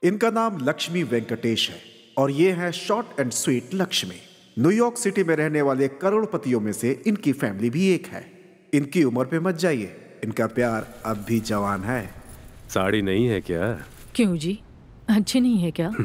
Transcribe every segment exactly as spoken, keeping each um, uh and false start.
इनका नाम लक्ष्मी वेंकटेश है और ये है short and sweet Lakshmi. New York city में रहने वाले करोड़पतियों में से इनकी फैमिली भी एक है। इनकी उम्र पे मत जाइए, इनका प्यार अब भी जवान है। साड़ी नहीं है क्या? क्यों जी, अच्छी नहीं है क्या?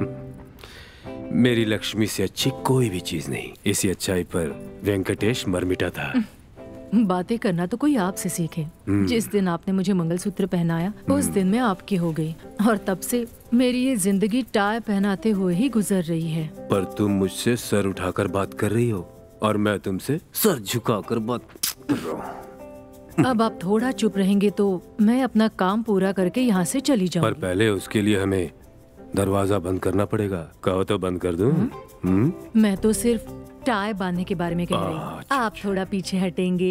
मेरी लक्ष्मी से अच्छी कोई भी चीज नहीं। इसी अच्छाई पर वेंकटेश मरमिटा था। बातें करना तो कोई आपसे सीखे। जिस दिन आपने मुझे मंगलसूत्र पहनाया उस दिन मैं आपकी हो गई और तब से मेरी ये जिंदगी टाई पहनाते हुए ही गुजर रही है। पर तुम मुझसे सर उठाकर बात कर रही हो और मैं तुमसे सर झुकाकर बात कर रहा हूँ। अब आप थोड़ा चुप रहेंगे तो मैं अपना काम पूरा करके यहाँ से चली जाऊंगी। पर पहले उसके लिए हमें दरवाजा बंद करना पड़ेगा। कहो तो बंद कर दूं? हम्म? मैं तो सिर्फ टाई बांधने के बारे में कह रही हूँ। आप थोड़ा पीछे हटेंगे?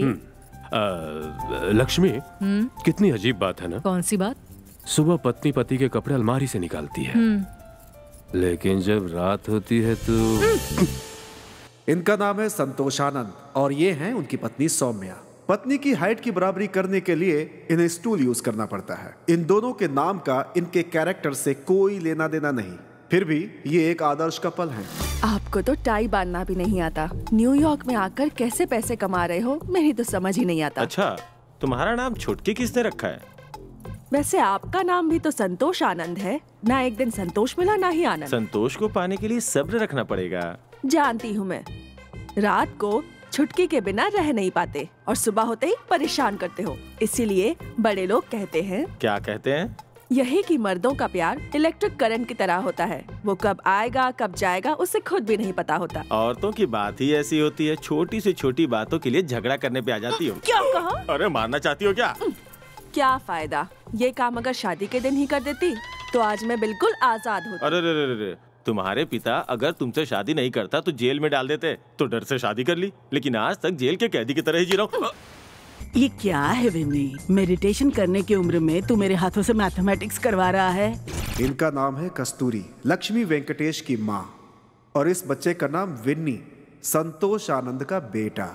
आ, लक्ष्मी, कितनी अजीब बात है ना? कौन सी बात? सुबह पत्नी पति के कपड़े अलमारी से निकालती है, लेकिन जब रात होती है तो। इनका नाम है संतोषानंद और ये हैं उनकी पत्नी सौम्या। पत्नी की हाइट की बराबरी करने के लिए इन्हें स्टूल यूज करना पड़ता है। इन दोनों के नाम का इनके कैरेक्टर से कोई लेना देना नहीं, फिर भी ये एक आदर्श कपल हैं। आपको तो टाई बांधना भी नहीं आता। न्यूयॉर्क में आकर कैसे पैसे कमा रहे हो, मेरी तो समझ ही नहीं आता। अच्छा, तुम्हारा नाम छुटकी किसने रखा है? वैसे आपका नाम भी तो संतोष आनंद है ना। एक दिन संतोष मिला ना ही आनंद। संतोष को पाने के लिए सब्र रखना पड़ेगा। जानती हूँ मैं, रात को छुटकी के बिना रह नहीं पाते और सुबह होते ही परेशान करते हो। इसीलिए बड़े लोग कहते हैं। क्या कहते हैं? यही कि मर्दों का प्यार इलेक्ट्रिक करंट की तरह होता है। वो कब आएगा कब जाएगा उसे खुद भी नहीं पता होता। औरतों की बात ही ऐसी होती है, छोटी से छोटी बातों के लिए झगड़ा करने पे आ जाती हो। क्या कहा? अरे मारना चाहती हो क्या? क्या फायदा, ये काम अगर शादी के दिन ही कर देती तो आज मैं बिल्कुल आजाद होती। अरे रे रे रे, तुम्हारे पिता अगर तुमसे शादी नहीं करता तो जेल में डाल देते, तो डर से शादी कर ली, लेकिन आज तक जेल के कैदी की तरह ही जी रहा हूँ। ये क्या है विन्नी? मेडिटेशन करने की उम्र में तू मेरे हाथों से मैथमेटिक्स करवा रहा है? इनका नाम है कस्तूरी, लक्ष्मी वेंकटेश की माँ, और इस बच्चे का नाम विन्नी, संतोष आनंद का बेटा।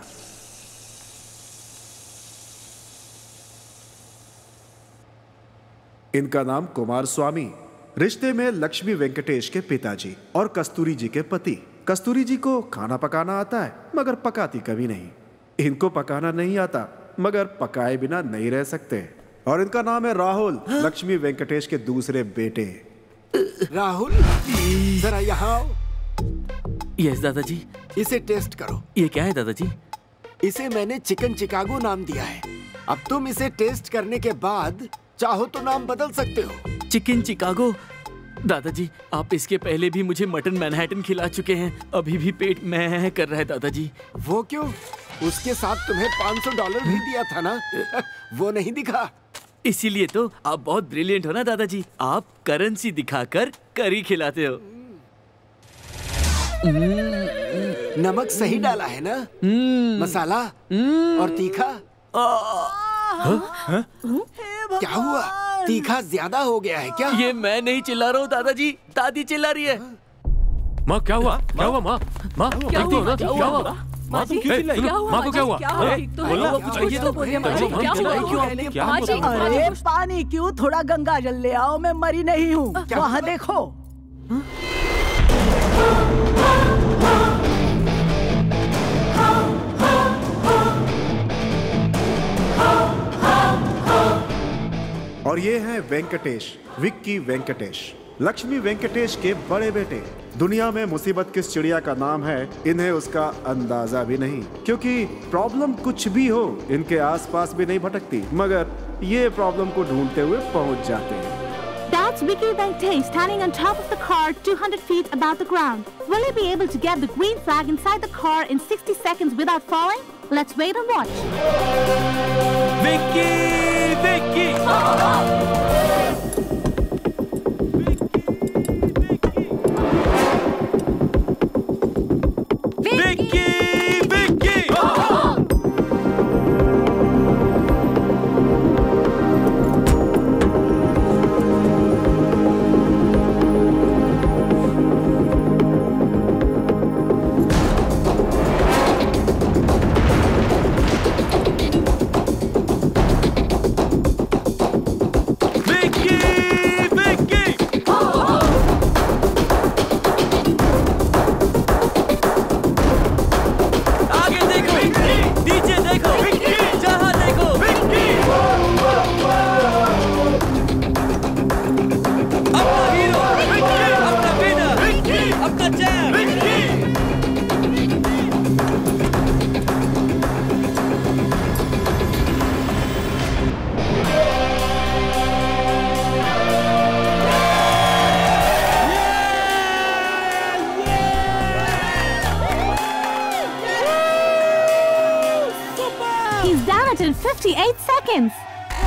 इनका नाम कुमार स्वामी, रिश्ते में लक्ष्मी वेंकटेश के पिताजी और कस्तूरी जी के पति। कस्तूरी जी को खाना पकाना आता है मगर पकाती कभी नहीं। इनको पकाना नहीं आता मगर पकाए बिना नहीं रह सकते। और इनका नाम है राहुल, लक्ष्मी वेंकटेश के दूसरे बेटे। राहुल, जरा यहाँ आओ। यस दादाजी। इसे टेस्ट करो। ये क्या है दादाजी? इसे मैंने चिकन चिकागो नाम दिया है। अब तुम इसे टेस्ट करने के बाद चाहो तो नाम बदल सकते हो। Chicken Chicago? दादाजी, आप इसके पहले भी मुझे मटन मैनहट्टन खिला चुके हैं, अभी भी पेट में कर रहा है दादाजी। वो क्यों? उसके साथ तुम्हें पाँच सौ डॉलर भी दिया था ना। वो नहीं दिखा? इसीलिए तो आप बहुत ब्रिलियंट हो ना दादाजी, आप करेंसी दिखाकर करी खिलाते हो। नमक सही डाला है ना? मसाला और तीखा? क्या हुआ? तीखा ज्यादा हो गया है क्या? ये मैं नहीं चिल्ला रहा हूँ दादाजी, दादी चिल्ला रही है। माँ क्या हुआ? क्या हुआ माँ? माँ क्या हुआ? क्या हुआ? माँ तुम क्यों चिल्लाई? माँ को क्या हुआ? बोलो कुछ। ये तो अरे पानी क्यों? थोड़ा गंगा जल ले आओ, मैं मरी नहीं हूँ। वहाँ देखो। और ये हैं वेंकटेश, विक्की वेंकटेश, लक्ष्मी वेंकटेश के बड़े बेटे। दुनिया में मुसीबत किस चिड़िया का नाम है इन्हें उसका अंदाजा भी नहीं, क्योंकि प्रॉब्लम कुछ भी हो इनके आसपास भी नहीं भटकती, मगर ये प्रॉब्लम को ढूंढते हुए पहुंच जाते हैं। That's Vicky Venkatesh standing on top of the car two hundred feet above the ground. Will he be able to get the green flag inside the car in sixty seconds without falling? Let's wait and watch. Vicky! Vicky! Vicky! Vicky! fifty-eight seconds.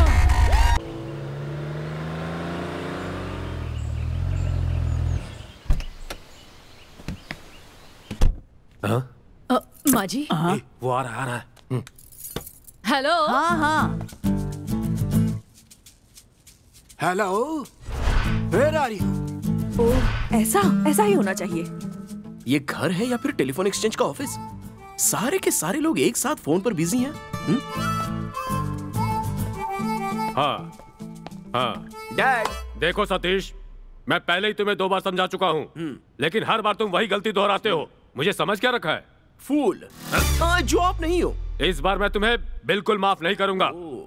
हाँ? अ, माँ जी। ए, वो आ रहा आ रहा है। Hello. हाँ हाँ। Hello, where are you? Oh, ऐसा ऐसा ही होना चाहिए। ये घर है या फिर टेलीफोन एक्सचेंज का ऑफिस? सारे के सारे लोग एक साथ फोन पर बिजी हैं। हुँ? हाँ हाँ। डैड, देखो सतीश, मैं पहले ही तुम्हें दो बार समझा चुका हूँ, लेकिन हर बार तुम वही गलती दोहराते हो। मुझे समझ क्या रखा है? फूल। हाँ, जो आप नहीं हो। इस बार मैं तुम्हें बिल्कुल माफ नहीं करूंगा।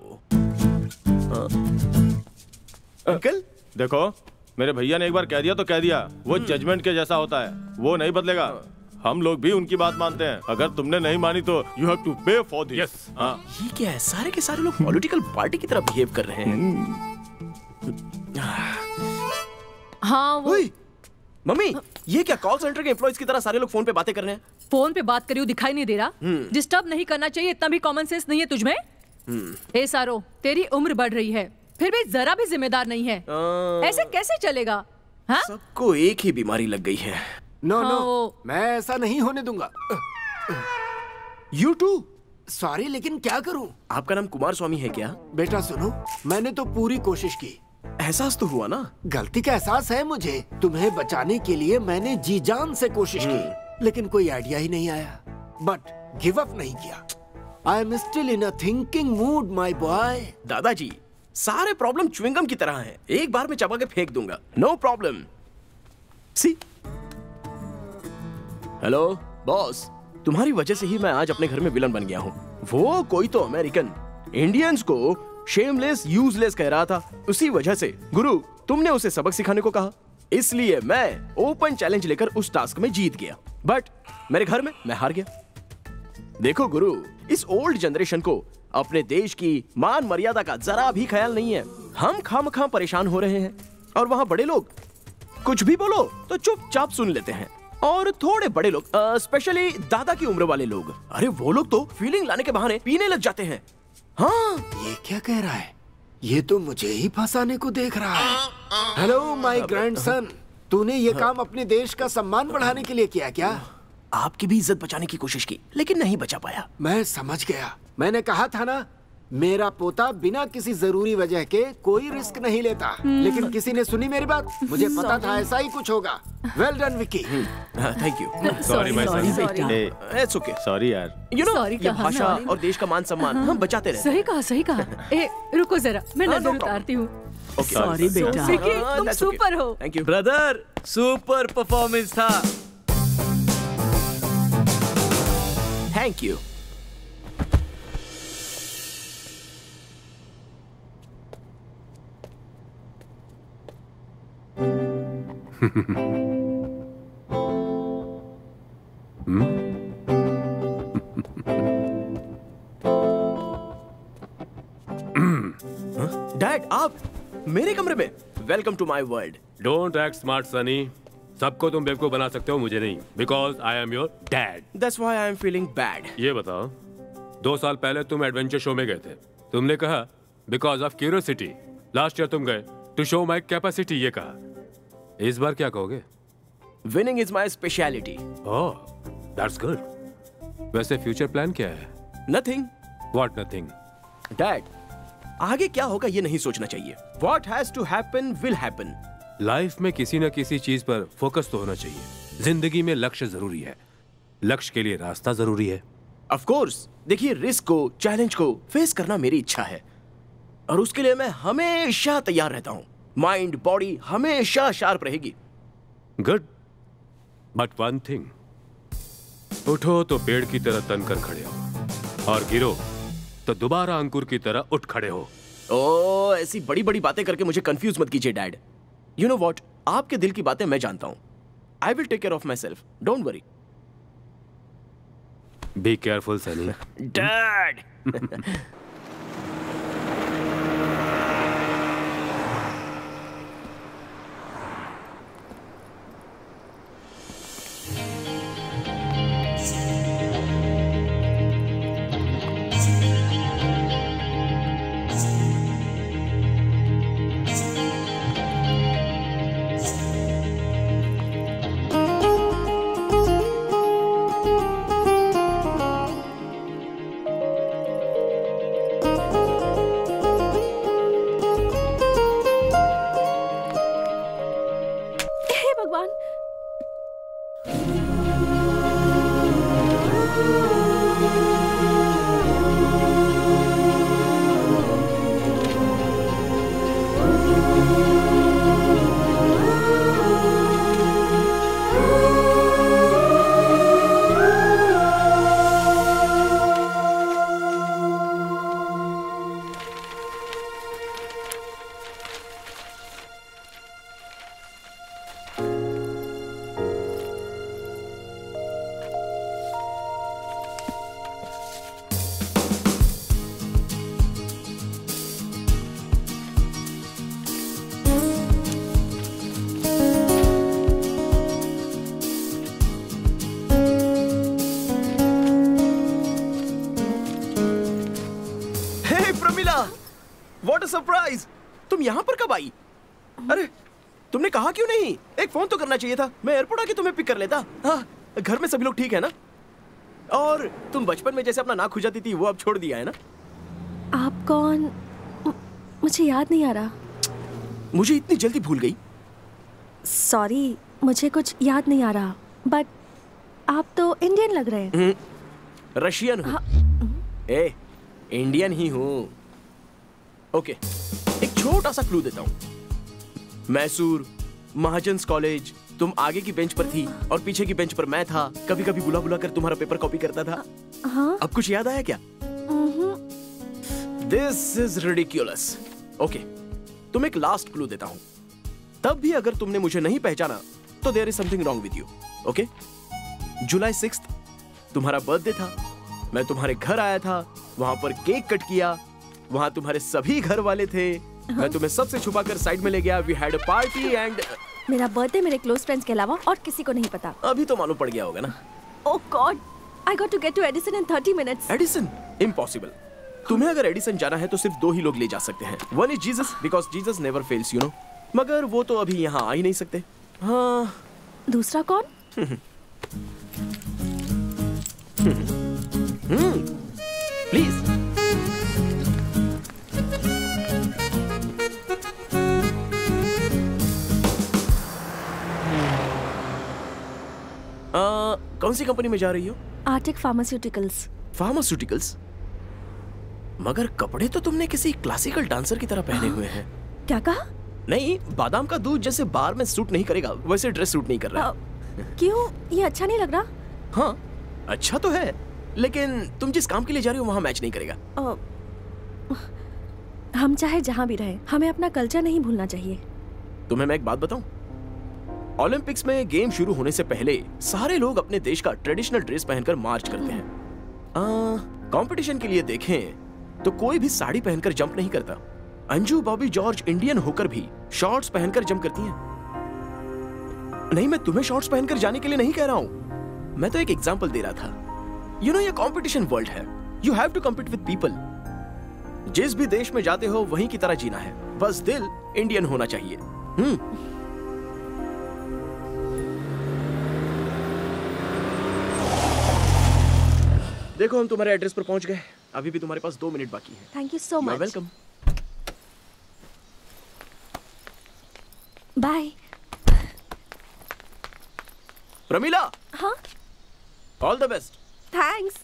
अंकल देखो, मेरे भैया ने एक बार कह दिया तो कह दिया। वो जजमेंट के जैसा होता है, वो नहीं बदलेगा। हम लोग भी उनकी बात मानते हैं। अगर तुमने नहीं मानी तो you have to pay for this. Yes. हाँ। ये क्या है? सारे के सारे लोग पॉलिटिकल पार्टी की तरह बिहेव कर रहे हैं। हाँ वो मम्मी, ये क्या कॉल सेंटर के एम्प्लॉइज की तरह सारे लोग फोन पे बातें कर रहे हैं? फोन पे बात करी हो दिखाई नहीं दे रहा? डिस्टर्ब नहीं करना चाहिए, इतना भी कॉमन सेंस नहीं है तुझमें? ए सारो, तेरी उम्र बढ़ रही है, फिर भी जरा भी जिम्मेदार नहीं है। आ... ऐसे कैसे चलेगा? हाँ? सबको एक ही बीमारी लग गई है। नो हाँ, नो, वो- मैं ऐसा नहीं होने दूंगा। You to. सॉरी, लेकिन क्या करूं? आपका नाम कुमार स्वामी है क्या? बेटा सुनो, मैंने तो पूरी कोशिश की। एहसास तो हुआ ना? गलती का एहसास है मुझे। तुम्हें बचाने के लिए मैंने जी जान से कोशिश की, लेकिन कोई आइडिया ही नहीं आया। बट गिव अप नहीं किया। I am still in a thinking mood my boy. दादाजी, सारे प्रॉब्लम च्युइंगम की तरह हैं। एक बार में चबा के फेंक दूंगा। No problem. See. Hello boss, तुम्हारी वजह से ही मैं आज अपने घर में विलन बन गया हूँ। वो कोई तो अमेरिकन इंडियंस को शेमलेस यूजलेस कह रहा था। उसी वजह से गुरु, तुमने उसे सबक सिखाने को कहा, इसलिए मैं ओपन चैलेंज लेकर उस टास्क में जीत गया। बट मेरे घर में मैं हार गया। देखो गुरु, इस ओल्ड जनरेशन को अपने देश की मान मर्यादा का जरा भी ख्याल नहीं है। हम खामखा परेशान हो रहे हैं और वहां बड़े लोग कुछ भी बोलो तो चुपचाप सुन लेते हैं। और थोड़े बड़े लोग, स्पेशली दादा की उम्र वाले लोग, अरे वो लोग तो फीलिंग लाने के बहाने पीने लग जाते हैं। हाँ, ये क्या कह रहा है? ये तो मुझे ही फंसाने को देख रहा है। हेलो माय ग्रैंडसन, तूने ये काम अपने देश का सम्मान बढ़ाने के लिए किया क्या? आपकी भी इज्जत बचाने की कोशिश की, लेकिन नहीं बचा पाया। मैं समझ गया। मैंने कहा था ना, मेरा पोता बिना किसी जरूरी वजह के कोई रिस्क नहीं लेता। लेकिन किसी ने सुनी मेरी बात। मुझे पता था ऐसा ही कुछ होगा। Well done Vicky. Thank you. Sorry my son. It's okay. Sorry यार। यू नो, Sorry ये कहा, भाषा sorry। और देश का मान सम्मान हम बचाते रहते सही कहा, सही कहा। ए रुको जरा, मैं हाँ, नजर no problem. उतारती हूँ। हैं। ओके, सॉरी बेटा। विकी, तुम that's okay. सुपर हो। Thank you brother, super performance था। Thank you. डैड, आप मेरे कमरे में? Welcome to my world. Don't act smart Sunny. सबको तुम बेवकूफ बना सकते हो, मुझे नहीं। Because I am your dad. That's why I am feeling bad. ये बताओ, दो साल पहले तुम एडवेंचर शो में गए थे। तुमने कहा because of curiosity. Last year तुम गए टू शो माई कैपेसिटी, ये कहा। इस बार क्या कहोगे? Winning is my speciality. Oh, that's good. वैसे फ्यूचर प्लान क्या है? नथिंग। What nothing? डैड, आगे क्या होगा ये नहीं सोचना चाहिए। What has to happen will happen. Life में किसी न किसी चीज पर फोकस तो होना चाहिए। जिंदगी में लक्ष्य जरूरी है, लक्ष्य के लिए रास्ता जरूरी है। ऑफ कोर्स, देखिए, रिस्क को, चैलेंज को फेस करना मेरी इच्छा है और उसके लिए मैं हमेशा तैयार रहता हूँ। माइंड बॉडी हमेशा शार्प रहेगी। गुड, बट वन थिंग, उठो तो पेड़ की तरह तनकर खड़े हो और गिरो तो दोबारा अंकुर की तरह उठ खड़े हो। ओ, ऐसी बड़ी बड़ी बातें करके मुझे कंफ्यूज मत कीजिए डैड। यू नो व्हाट, आपके दिल की बातें मैं जानता हूँ। I will take care of myself, don't worry. Be careful Sunny. Dad. कब आई? अरे तुमने कहा क्यों नहीं? एक फोन तो करना चाहिए था, मैं एयरपोर्ट आके तुम्हें पिक कर लेता। हाँ, घर में सभी लोग ठीक है ना? और तुम बचपन में जैसे अपना नाक खुजाती थी वो अब छोड़ दिया है ना? आप कौन? मुझे याद नहीं आ रहा। मुझे इतनी जल्दी भूल गई? सॉरी, मुझे कुछ याद नहीं आ रहा, बट आप तो इंडियन लग रहे हैं। रशियन हूँ। ए, इंडियन ही हूँ। ओके, एक छोटा सा क्लू देता हूँ। मैसूर, महाजन्स कॉलेज, तुम आगे की बेंच पर थी और पीछे की बेंच पर मैं था। कभी कभी बुला बुला कर तुम्हारा पेपर कॉपी करता था। हाँ? अब कुछ याद आया क्या? This is ridiculous. ओके, तुम एक लास्ट क्लू देता हूँ। तब भी अगर तुमने मुझे नहीं पहचाना तो there is something wrong with you. Okay, July sixth तुम्हारा बर्थडे था। मैं तुम्हारे घर आया था, वहां पर केक कट किया, वहां तुम्हारे सभी घर वाले थे। हाँ? मैं तुम्हें सबसे छुपाकर साइड में ले गया। We had a party and मेरा बर्थडे मेरे क्लोज फ्रेंड्स के अलावा और किसी को नहीं पता। अभी तो मालूम पड़ गया होगा ना? Oh God, I got to get to Edison in thirty minutes. Edison? Impossible. तुम्हें अगर एडिसन जाना है तो सिर्फ दो ही लोग ले जा सकते हैं। One is Jesus, because Jesus never fails, you know. मगर वो तो अभी यहाँ आ ही नहीं सकते। हाँ, दूसरा कौन? प्लीज। कौन सी कंपनी में जा रही हो? Arctic pharmaceuticals. फार्मास्यूटिकल्स? मगर कपड़े तो तुमने किसी क्लासिकल डांसर की तरह पहने हुए हैं। क्या कहा? नहीं, बादाम का दूध जैसे बार में सूट नहीं करेगा वैसे ड्रेस सूट नहीं कर रहा। क्यों? ये अच्छा नहीं लग रहा? हाँ, अच्छा तो है, लेकिन तुम जिस काम के लिए जा रही हो वहाँ मैच नहीं करेगा। आ, हम चाहे जहाँ भी रहे, हमें अपना कल्चर नहीं भूलना चाहिए। तुम्हें मैं एक बात बताऊं? ओलंपिक्स में गेम शुरू होने से पहले सारे लोग अपने देश का ट्रेडिशनल ड्रेस पहनकर मार्च करते हैं। कंपटीशन के लिए देखें तो कोई भी साड़ी पहनकर जंप नहीं करता। अंजू बॉबी जॉर्ज इंडियन होकर भी शॉर्ट्स पहनकर जंप करती हैं। नहीं, मैं तुम्हें शॉर्ट्स पहनकर जाने के लिए नहीं कह रहा हूं, मैं तो एक एग्जांपल दे रहा था। यू नो, ये कंपटीशन वर्ल्ड है। You have to compete with people. जिस भी देश में जाते हो वहीं की तरह जीना है, बस दिल इंडियन होना चाहिए। हम्म देखो, हम तुम्हारे एड्रेस पर पहुंच गए। अभी भी तुम्हारे पास दो मिनट बाकी है। Thank you so much. Welcome. Bye. Pramila. हाँ? All the best. थैंक्स।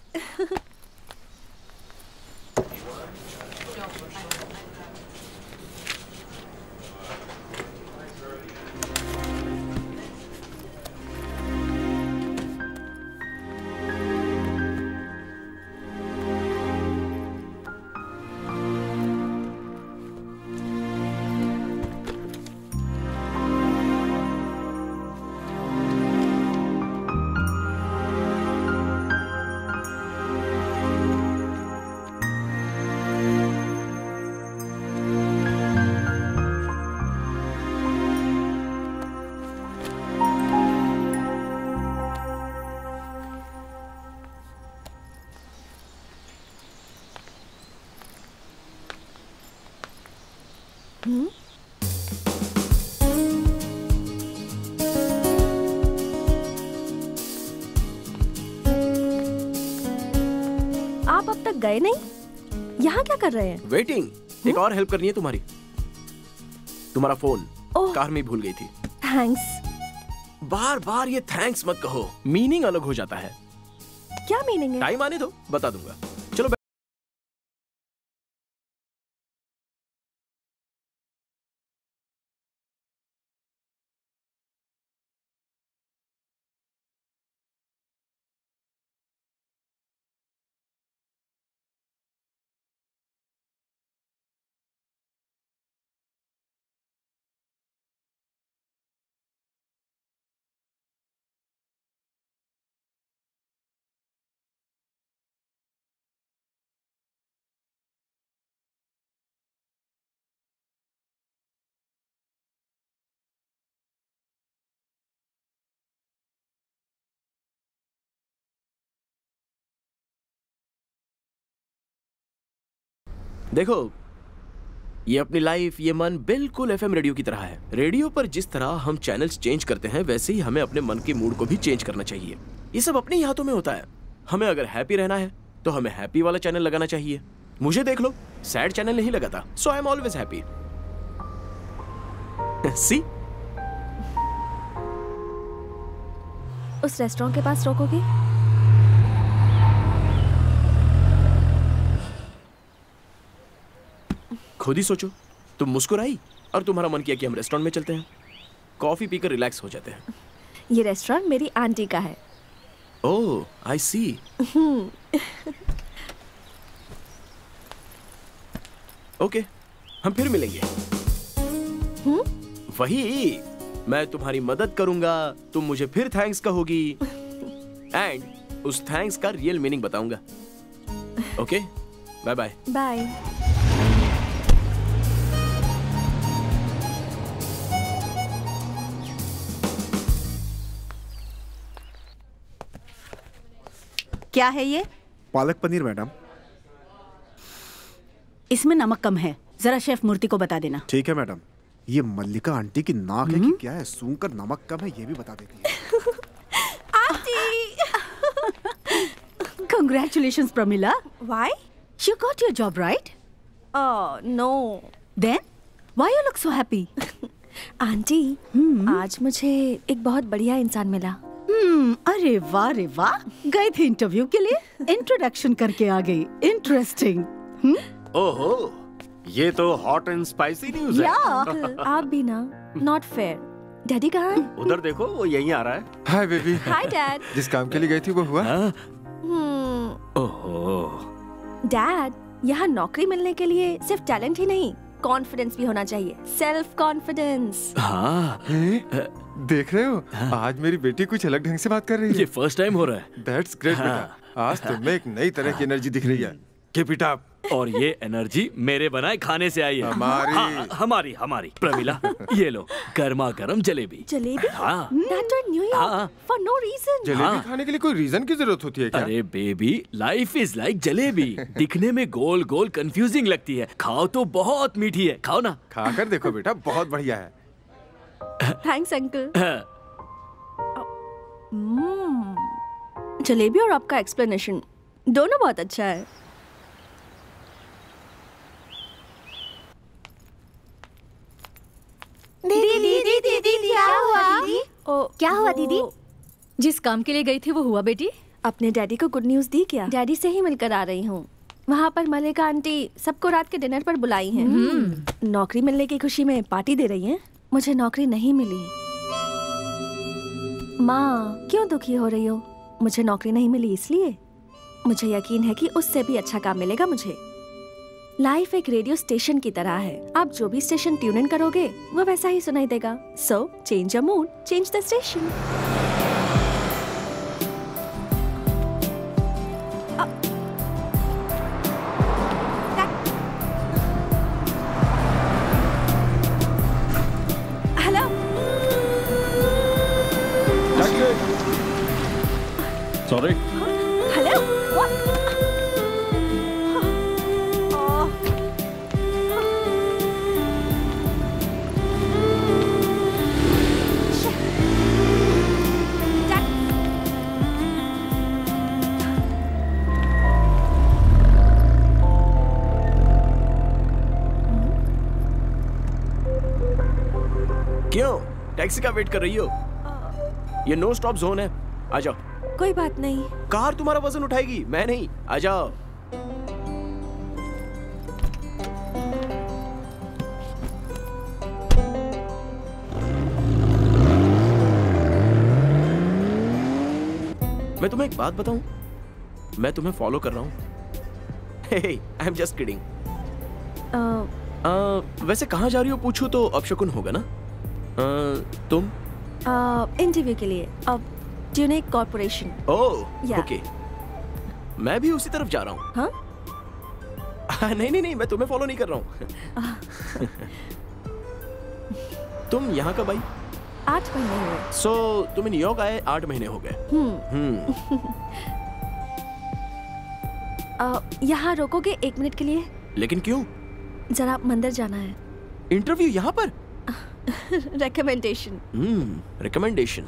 आप अब तक गए नहीं? यहाँ क्या कर रहे हैं? वेटिंग। एक और हेल्प करनी है तुम्हारी। तुम्हारा फोन कार में भूल गई थी। थैंक्स। बार बार ये थैंक्स मत कहो, मीनिंग अलग हो जाता है। क्या मीनिंग है? टाइम आने दो, बता दूंगा। चलो। देखो, ये अपनी लाइफ, ये मन बिल्कुल एफएम रेडियो की तरह है। रेडियो पर जिस तरह हम चैनल्स चेंज करते हैं, वैसे ही हमें अपने मन के मूड को भी चेंज करना चाहिए। ये सब अपने ही हाथों में होता है। हमें अगर हैप्पी रहना है तो हमें हैप्पी वाला चैनल लगाना चाहिए। मुझे देख लो, सैड चैनल नहीं लगाता, so I am always happy. See, उस रेस्टोरेंट के पास रोकोगे? खुद ही सोचो, तुम मुस्कुराई और तुम्हारा मन किया कि हम रेस्टोरेंट में चलते हैं, कॉफी पीकर रिलैक्स हो जाते हैं। ये रेस्टोरेंट मेरी आंटी का है। ओह, आई सी। ओके, हम फिर मिलेंगे। हम्म? वही, मैं तुम्हारी मदद करूंगा, तुम मुझे फिर थैंक्स कहोगी, एंड उस थैंक्स का रियल मीनिंग बताऊंगा। Okay, bye bye. बाय। क्या है ये? पालक पनीर मैडम। इसमें नमक कम है, जरा शेफ मूर्ति को बता देना। ठीक है मैडम। ये मल्लिका आंटी की नाक है कि क्या है? सूंघकर नमक कम है ये भी बता देती है। Aunty! Congratulations, Pramila. Why? You got your job, right? Oh, no. Then, why you look so happy? Aunty, आज मुझे एक बहुत बढ़िया इंसान मिला। हम्म, अरे वाह रे वाह, गई थी इंटरव्यू के लिए, इंट्रोडक्शन करके आ गई। इंटरेस्टिंग। ओहो, ये तो हॉट एंड स्पाइसी न्यूज़ है। अंकल, आप भी ना, नॉट फेयर। डैडी कहाँ है? उधर देखो, वो यहीं आ रहा है। Hi baby. Hi dad. जिस काम के लिए गई थी वो हुआ? ओहो। डैड, यहाँ नौकरी मिलने के लिए सिर्फ टैलेंट ही नहीं, कॉन्फिडेंस भी होना चाहिए। Self confidence. हाँ, देख रहे हो, आज मेरी बेटी कुछ अलग ढंग से बात कर रही है। ये फर्स्ट टाइम हो रहा है। दैट्स ग्रेट बेटा। आज तुम्हें एक नई तरह की एनर्जी दिख रही है। Keep it up. और ये एनर्जी मेरे बनाए खाने से आई है। हमारी हाँ, हमारी हमारी प्रमिला, ये लो गर्मा गर्म जलेबी। जलेबी? हाँ। That in New York, हाँ। for no reason. जलेबी हाँ। खाने के लिए कोई रीजन की जरूरत होती है क्या? अरे baby, life is like jalebi. दिखने में गोल गोल कंफ्यूजिंग लगती है, खाओ तो बहुत मीठी है। खाओ ना। खाकर देखो बेटा, बहुत बढ़िया है। Thanks, uncle. जलेबी और आपका एक्सप्लेनेशन दोनों बहुत अच्छा है। दीदी दीदी दीदी क्या हुआ? ओ, क्या हुआ दीदी? जिस काम के लिए गई थी वो हुआ बेटी? अपने डैडी को गुड न्यूज दी क्या? डैडी से ही मिलकर आ रही हूँ। वहाँ पर मल्लिका आंटी सबको रात के डिनर पर बुलाई हैं। नौकरी मिलने की खुशी में पार्टी दे रही हैं। मुझे नौकरी नहीं मिली। माँ, क्यों दुखी हो रही हो? मुझे नौकरी नहीं मिली इसलिए? मुझे यकीन है कि उससे भी अच्छा काम मिलेगा मुझे। लाइफ एक रेडियो स्टेशन की तरह है। आप जो भी स्टेशन ट्यून इन करोगे वो वैसा ही सुनाई देगा। So change your mood, change the station. Hello. Sorry. Hello. What? क्यों टैक्सी का वेट कर रही हो? ये नो स्टॉप जोन है, आ जाओ। कोई बात नहीं। कार तुम्हारा वजन उठाएगी, मैं नहीं। आ जाओ। मैं तुम्हें एक बात बताऊं, मैं तुम्हें फॉलो कर रहा हूं। hey, I'm just kidding. uh, uh, वैसे कहाँ जा रही हो पूछूं तो अपशकुन होगा ना? uh, तुम? इंटरव्यू uh, के लिए अब ट्यूनिक कॉर्पोरेशन। ओह, ओके। मैं भी उसी तरफ जा रहा हूँ। हाँ? नहीं नहीं नहीं, मैं तुम्हें फॉलो नहीं कर रहा हूँ। तुम यहाँ कब आई? आठ महीने हुए। सो so, तुम न्यूयॉर्क आए आठ महीने हो गए। हम्म। uh, यहाँ रोकोगे एक मिनट के लिए? लेकिन क्यों? जरा मंदिर जाना है। इंटरव्यू यहाँ पर? रिकमेंडेशन। हम्म, रिकमेंडेशन।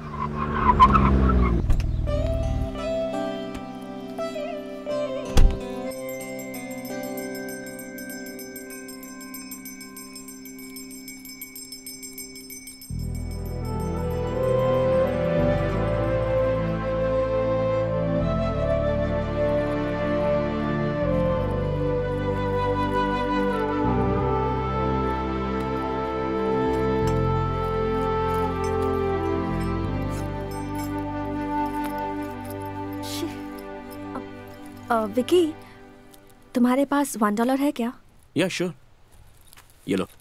विकी, तुम्हारे पास वन डॉलर है क्या? या श्योर, ये लो।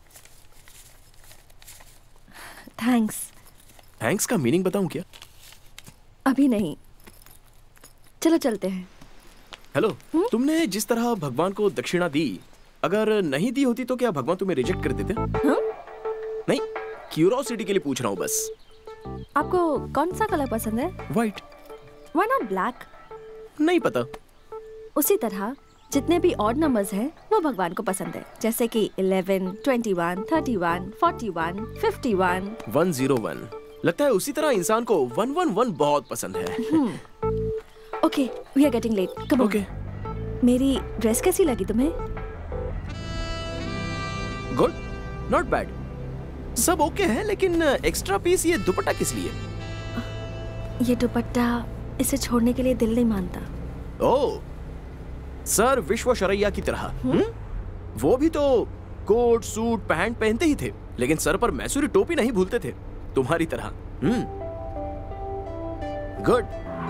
थैंक्स। थैंक्स का मीनिंग बताऊं क्या? अभी नहीं, चलो चलते हैं। हेलो, तुमने जिस तरह भगवान को दक्षिणा दी, अगर नहीं दी होती तो क्या भगवान तुम्हें रिजेक्ट कर देते? हाँ? नहीं, क्यूरोसिटी के लिए पूछ रहा हूँ बस। आपको कौन सा कलर पसंद है? व्हाइट। Why not black? नहीं पता। उसी तरह जितने भी ऑड नंबर्स हैं वो भगवान को पसंद है, जैसे कि eleven, twenty one, thirty one, forty one, fifty one, one zero one. लगता है उसी तरह इंसान को वन वन वन बहुत पसंद है। Okay, we are getting late, come on. Okay. मेरी ड्रेस कैसी लगी तुम्हें? गुड, नॉट बैड, सब ओके है, लेकिन एक्स्ट्रा पीस ये दुपट्टा किस लिए? ये दुपट्टा इसे छोड़ने के लिए दिल नहीं मानता। ओह, सर विश्वेश्वरैया की तरह। हुँ? वो भी तो कोट सूट पैंट पहनते ही थे, लेकिन सर पर मैसूरी टोपी नहीं भूलते थे, तुम्हारी तरह। Hmm, good.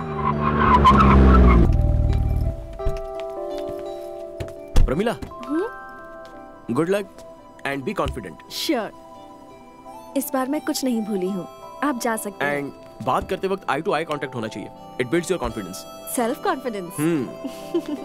Pramila, good luck and be confident. Sure, इस बार मैं कुछ नहीं भूली हूँ, आप जा सकते हैं। एंड बात करते वक्त आई टू आई कांटेक्ट होना चाहिए, it builds your confidence. Self confidence. Hmm.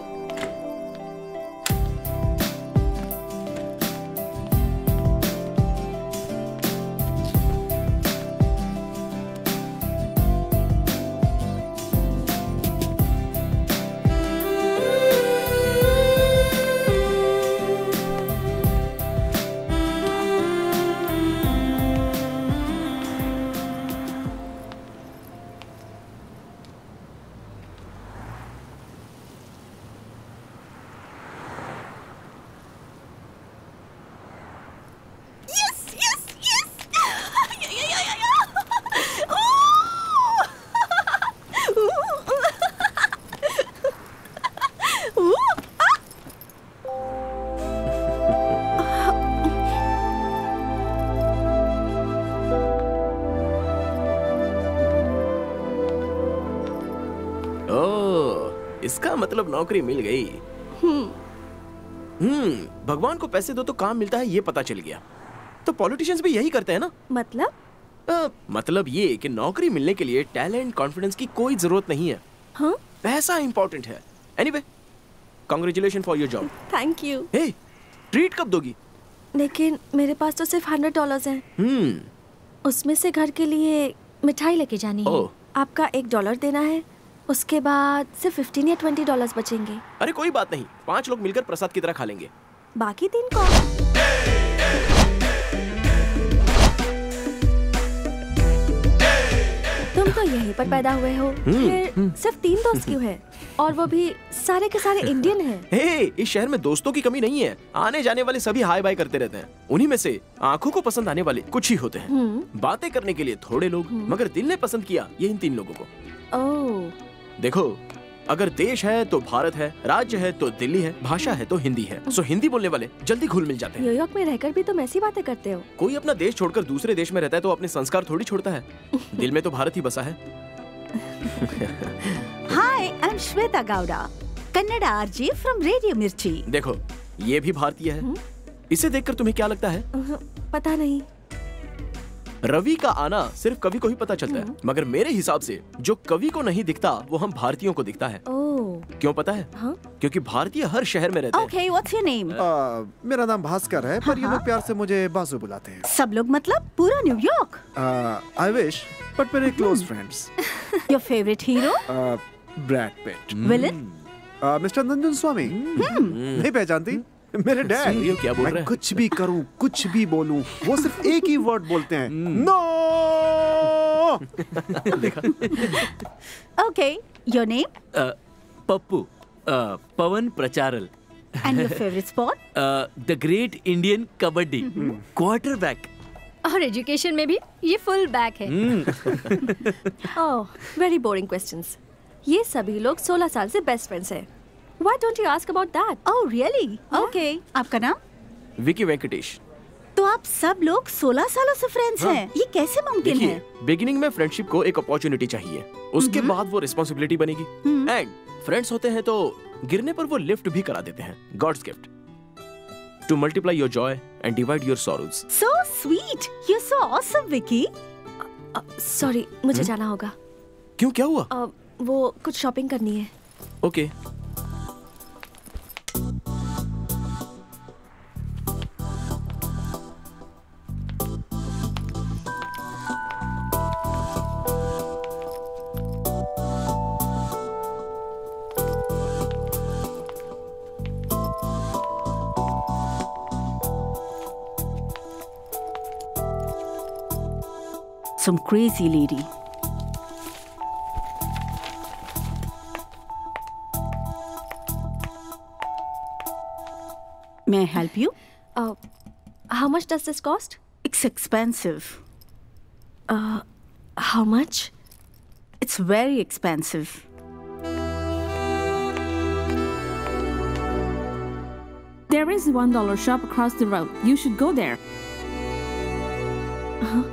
इसका मतलब नौकरी मिल गई। हम्म, भगवान को पैसे दो तो काम मिलता है, ये पता चल गया। तो पॉलिटिशियंस भी यही करते हैं ना? मतलब? आ, मतलब ये कि नौकरी मिलने के लिए टैलेंट, कॉन्फिडेंस की कोई जरूरत नहीं है। हाँ? पैसा इंपॉर्टेंट है। Anyway, congratulation for your job. Thank you. Hey, treat कब दोगी? लेकिन मेरे पास तो सिर्फ हंड्रेड डॉलर्स हैं। हम्म, उसमें से घर के लिए मिठाई लेके जानी है। आपका एक डॉलर देना है, उसके बाद सिर्फ फिफ्टीन या ट्वेंटी डॉलर्स बचेंगे। अरे कोई बात नहीं, पांच लोग मिलकर प्रसाद की तरह खा लेंगे। बाकी तीन कौन? तुम तो यहीं पर पैदा हुए हो, फिर सिर्फ तीन दोस्त क्यों हैं? और वो भी सारे के सारे इंडियन हैं। हे, इस शहर में दोस्तों की कमी नहीं है। आने जाने वाले सभी हाय बाय करते रहते हैं। उन्हीं में से आंखों को पसंद आने वाले कुछ ही होते हैं। बातें करने के लिए थोड़े लोग, मगर दिल ने पसंद किया ये इन तीन लोगों को। ओह, देखो, अगर देश है तो भारत है, राज्य है तो दिल्ली है, भाषा है तो हिंदी है। सो हिंदी बोलने वाले जल्दी घुल मिल जाते हैं। न्यूयॉर्क में रहकर भी तुम ऐसी बातें करते हो। कोई अपना देश छोड़कर दूसरे देश में रहता है तो अपने संस्कार थोड़ी छोड़ता है। दिल में तो भारत ही बसा है। Hi, I am Shweta Gowda, Kannada RJ from Radio Mirchi. देखो, ये भी भारतीय है। इसे देखकर तुम्हें क्या लगता है? पता नहीं। रवि का आना सिर्फ कवि को ही पता चलता है, मगर मेरे हिसाब से जो कवि को नहीं दिखता वो हम भारतीयों को दिखता है। ओह, क्यों पता है? हाँ? क्योंकि भारतीय हर शहर में रहते हैं। Okay, what's your name? मेरा नाम भास्कर है, पर ये लोग प्यार से मुझे बासु बुलाते हैं। सब लोग मतलब पूरा न्यूयॉर्क? आई विश, बट मेरे close friends. Your favourite hero? Brad Pitt. Villain? Mister Nandan Swami. नहीं पहचानती? मेरे डैड सुनिए क्या बोल रहे मैं हैं? कुछ भी करूं, कुछ भी बोलूं, वो सिर्फ एक ही वर्ड बोलते हैं, नो। देखा? Okay, your name uh, Pappu, uh, Pawan Pracharal, and your favorite sport? The great Indian kabaddi, quarterback. और एजुकेशन में भी ये फुल बैक है। Oh, very boring questions. ये सभी लोग सोलह साल से बेस्ट फ्रेंड्स हैं। Why don't you ask about that? Oh, really? Okay. आपका नाम? विकी वेंकटेश। तो आप सब लोग सोलह सालों से फ्रेंड्स हाँ। हैं। ये कैसे मुमकिन है? देखिए, बिगिनिंग में फ्रेंडशिप को एक अपॉर्चुनिटी चाहिए, उसके बाद वो रिस्पॉन्सिबिलिटी बनेगी। एंड फ्रेंड्स होते हैं तो गिरने पर वो लिफ्ट भी करा देते हैं। God's gift to multiply your joy and divide your sorrows. So sweet. You're so awesome, Vicky. Sorry, मुझे जाना होगा। क्यों, क्या हुआ? Uh, वो कुछ शॉपिंग करनी है। Okay. Some crazy lady. May I help you? Uh, how much does this cost? It's expensive. Uh, how much? It's very expensive. There is one dollar shop across the road. You should go there. Uh-huh.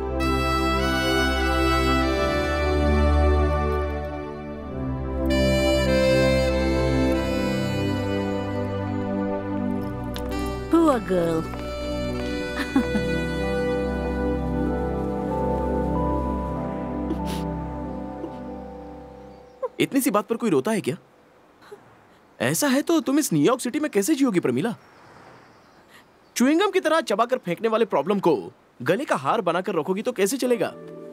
Poor girl. इतनी सी बात पर कोई रोता है क्या? ऐसा है तो तुम इस न्यूयॉर्क सिटी में कैसे जियोगी प्रमीला? च्युइंगम की तरह चबाकर फेंकने वाले प्रॉब्लम को गले का हार बनाकर रखोगी तो कैसे चलेगा?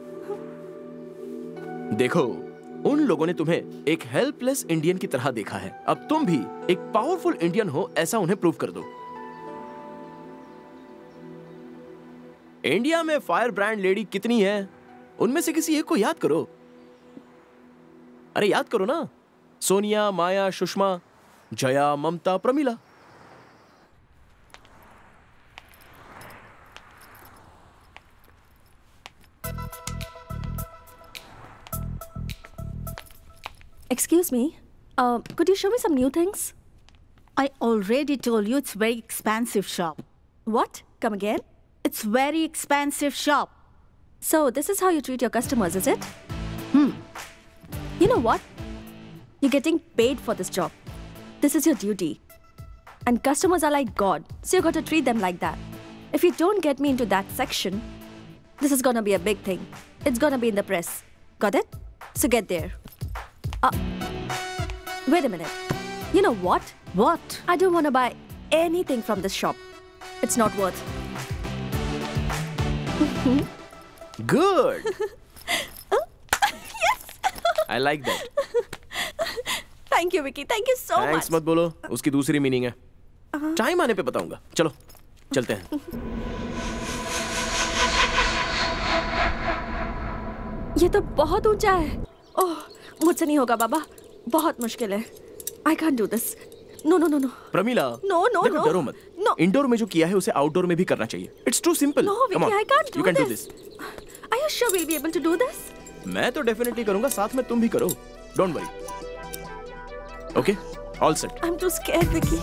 देखो, उन लोगों ने तुम्हें एक हेल्पलेस इंडियन की तरह देखा है। अब तुम भी एक पावरफुल इंडियन हो, ऐसा उन्हें प्रूव कर दो। इंडिया में फायर ब्रांड लेडी कितनी है? उनमें से किसी एक को याद करो। अरे याद करो ना, सोनिया, माया, सुषमा, जया, ममता, Pramila. Excuse me, uh, could you show me some new things? I already told you it's very expensive shop. What? Come again? It's very expensive shop. So this is how you treat your customers, is it? Hmm. You know what? You're getting paid for this job. This is your duty. And customers are like God, so you got to treat them like that. If you don't get me into that section, this is gonna be a big thing. It's gonna be in the press. Got it? So get there. Uh, wait a minute. You know what? What? I don't want to buy anything from this shop. It's not worth. Good. Yes. I like that. Thank you, Vicky. Thank you so Thanks much. मत बोलो, उसकी दूसरी meaning है। Uh-huh. Time आने पे बताऊंगा। चलो, चलते हैं। ये तो बहुत ऊंचा है। ओह, मुझसे नहीं होगा बाबा, बहुत मुश्किल है। I can't do this. No, no, no, no. Pramila, No, no, देखो, no. डरो मत। No. इंडोर में जो किया है उसे आउटडोर में भी करना चाहिए। It's too simple. No, Come Vicky, on. I can't do You can do this. this. Are you sure we'll be able to do this? मैं तो डेफिनेटली करूंगा, साथ में तुम भी करो। Don't worry. Okay? All set. I'm too scared, Vicky.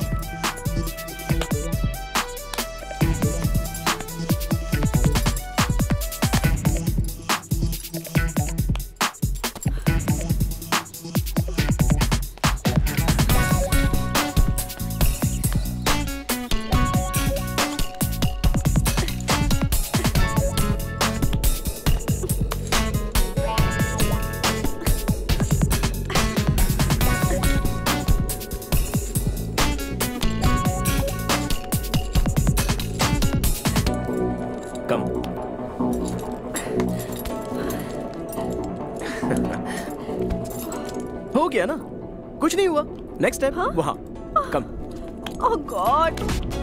हो गया ना, कुछ नहीं हुआ। नेक्स्ट स्टेप वहां। Come. Oh God.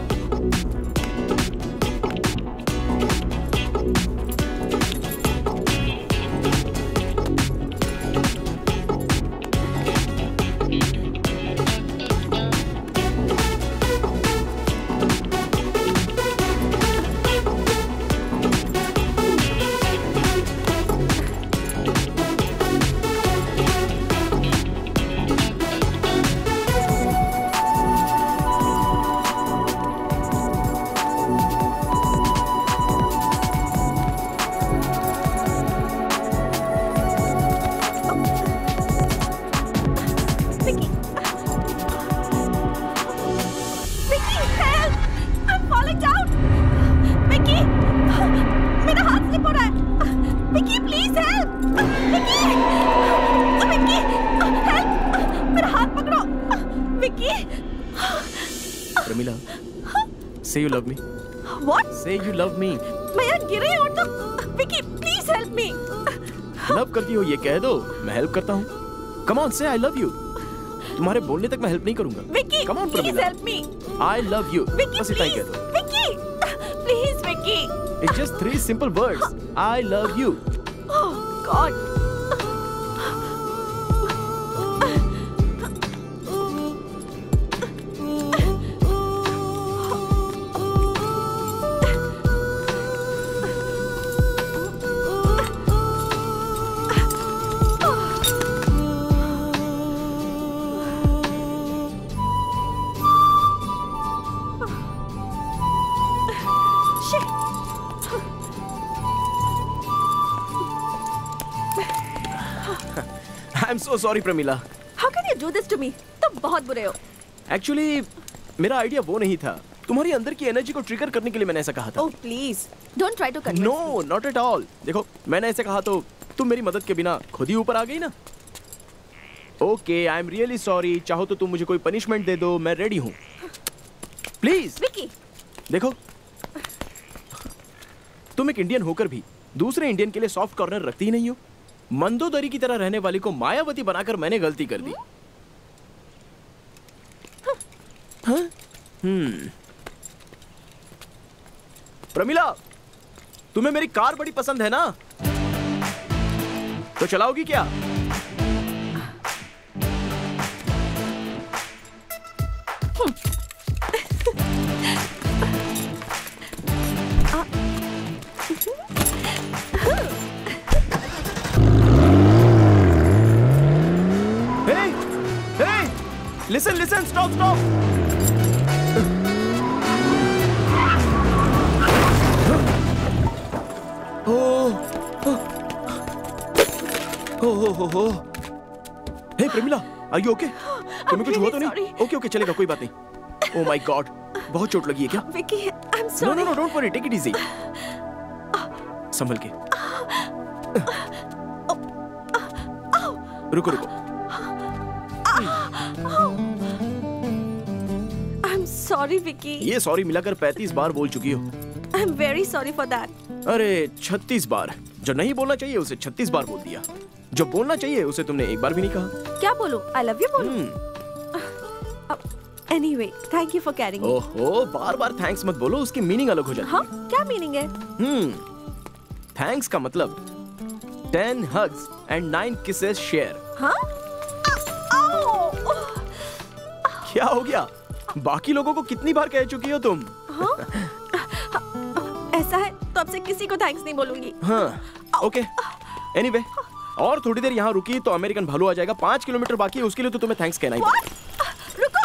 Pramila, say you love me. What? Say you love me. मैं यहाँ गिरे और तुम, Vicky please help me. Love करती हो ये कह दो, मैं हेल्प करता हूँ। Come on, say I love you. तुम्हारे बोलने तक मैं हेल्प नहीं करूँगा। Vicky, Come on, please Pramila. help me. I love you. Vicky बस इतना ही please, कह दो। Vicky, please Vicky. It's just three simple words. I love you. Oh God. I'm so sorry, Pramila. How can you do this to me? तुम बहुत बुरे हो। Actually, मेरा idea वो नहीं था। तुम्हारी अंदर की एनर्जी को ट्रिगर करने के लिए मैंने ऐसा कहा था। Oh please, don't try to convince me. No, not at all. देखो, मैंने ऐसे कहा तो तुम मेरी मदद के बिना खुद ही ऊपर आ गई ना। Okay, I'm really sorry. चाहो तो तुम मुझे कोई पनिशमेंट दे दो, मैं रेडी हूँ। Please. विकी। देखो, तुम एक इंडियन होकर भी दूसरे इंडियन के लिए सॉफ्ट कॉर्नर रखती ही नहीं हो। मंदोदरी की तरह रहने वाली को मायावती बनाकर मैंने गलती कर दी। हाँ? हम्म। प्रमिला, तुम्हें मेरी कार बड़ी पसंद है ना? तो चलाओगी क्या? Listen, listen, stop, stop. Oh, oh, oh, oh, oh. Hey, Pramila, are you okay? तुम्हें कुछ हुआ तो नहीं? Okay, okay, चलेगा, कोई बात नहीं। Oh my God, बहुत चोट लगी है क्या? Vicky, I'm sorry. No, no, no, don't worry, take it easy. संभल के। रुको, रुको। I'm sorry, Vicky. ये सॉरी मिलाकर पैंतीस बार बोल चुकी हो। I'm very sorry for that. अरे छत्तीस बार। जो नहीं बोलना चाहिए उसे छत्तीस बार बोल दिया। जो बोलना चाहिए उसे तुमने एक बार भी नहीं कहा। क्या बोलूं? I love you बोलूं? Anyway, thank you for carrying me. ओहो, बार बार थैंक्स मत बोलो, उसकी मीनिंग अलग हो जाती है। हाँ, क्या मीनिंग है? हम्म, थैंक्स का मतलब ten hugs and nine kisses share। हाँ? क्या हो गया? बाकी लोगों को कितनी बार कह चुकी हो तुम? हाँ? ऐसा है तो अब से किसी को थैंक्स नहीं बोलूंगी। हाँ, ओके। एनीवे, और थोड़ी देर यहाँ रुकी तो अमेरिकन भालू आ जाएगा। पांच किलोमीटर बाकी है, उसके लिए तो तुम्हें थैंक्स कहना ही पड़ेगा। रुको।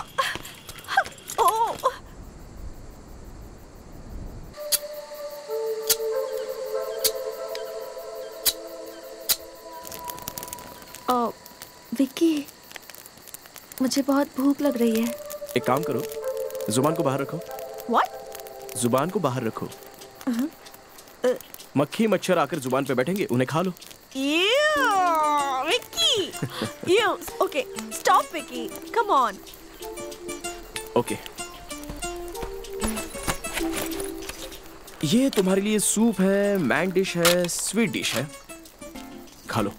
ओह। विकी, मुझे बहुत भूख लग रही है। एक काम करो, जुबान को बाहर रखो। What? जुबान को बाहर रखो। uh-huh. uh, मक्खी मच्छर आकर जुबान पे बैठेंगे, उन्हें खा लो। Ew, Vicky. Ew. Okay, stop, Vicky. Come on. Okay. ये तुम्हारे लिए सूप है, मैन डिश है, स्वीट डिश है। खा लो।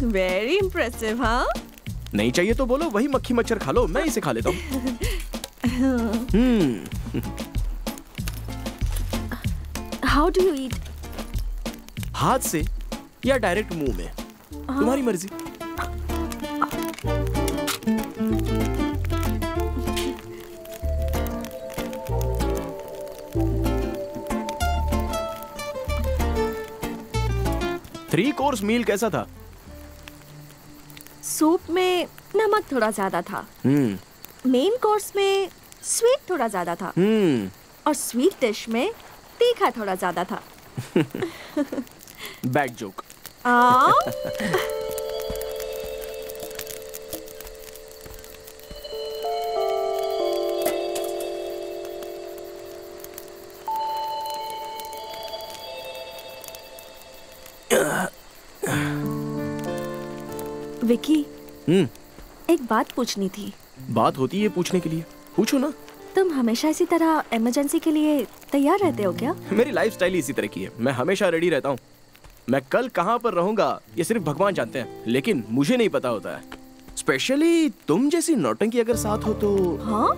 Very impressive, हाँ? नहीं चाहिए तो बोलो, वही मक्खी मच्छर खा लो, मैं इसे खा लेता हूँ। Hmm how do you eat? हाथ से या डायरेक्ट मुंह में, तुम्हारी मर्जी। थ्री कोर्स मील कैसा था? सूप में नमक थोड़ा ज्यादा था। हम्म मेन कोर्स में स्वीट थोड़ा ज्यादा था। हम्म और स्वीट डिश में तीखा थोड़ा ज्यादा था। Bad joke. आ? विकी, हम्म एक बात पूछनी थी। बात होती है पूछने के लिए, पूछो ना। तुम हमेशा इसी तरह इमरजेंसी के लिए तैयार रहते हो क्या? मेरी लाइफस्टाइल ही इसी तरह की है, मैं हमेशा रेडी रहता हूँ। मैं कल कहाँ पर रहूंगा ये सिर्फ भगवान जानते हैं, लेकिन मुझे नहीं पता होता है। स्पेशली तुम जैसी नौटंकी अगर साथ हो तो। हाँ?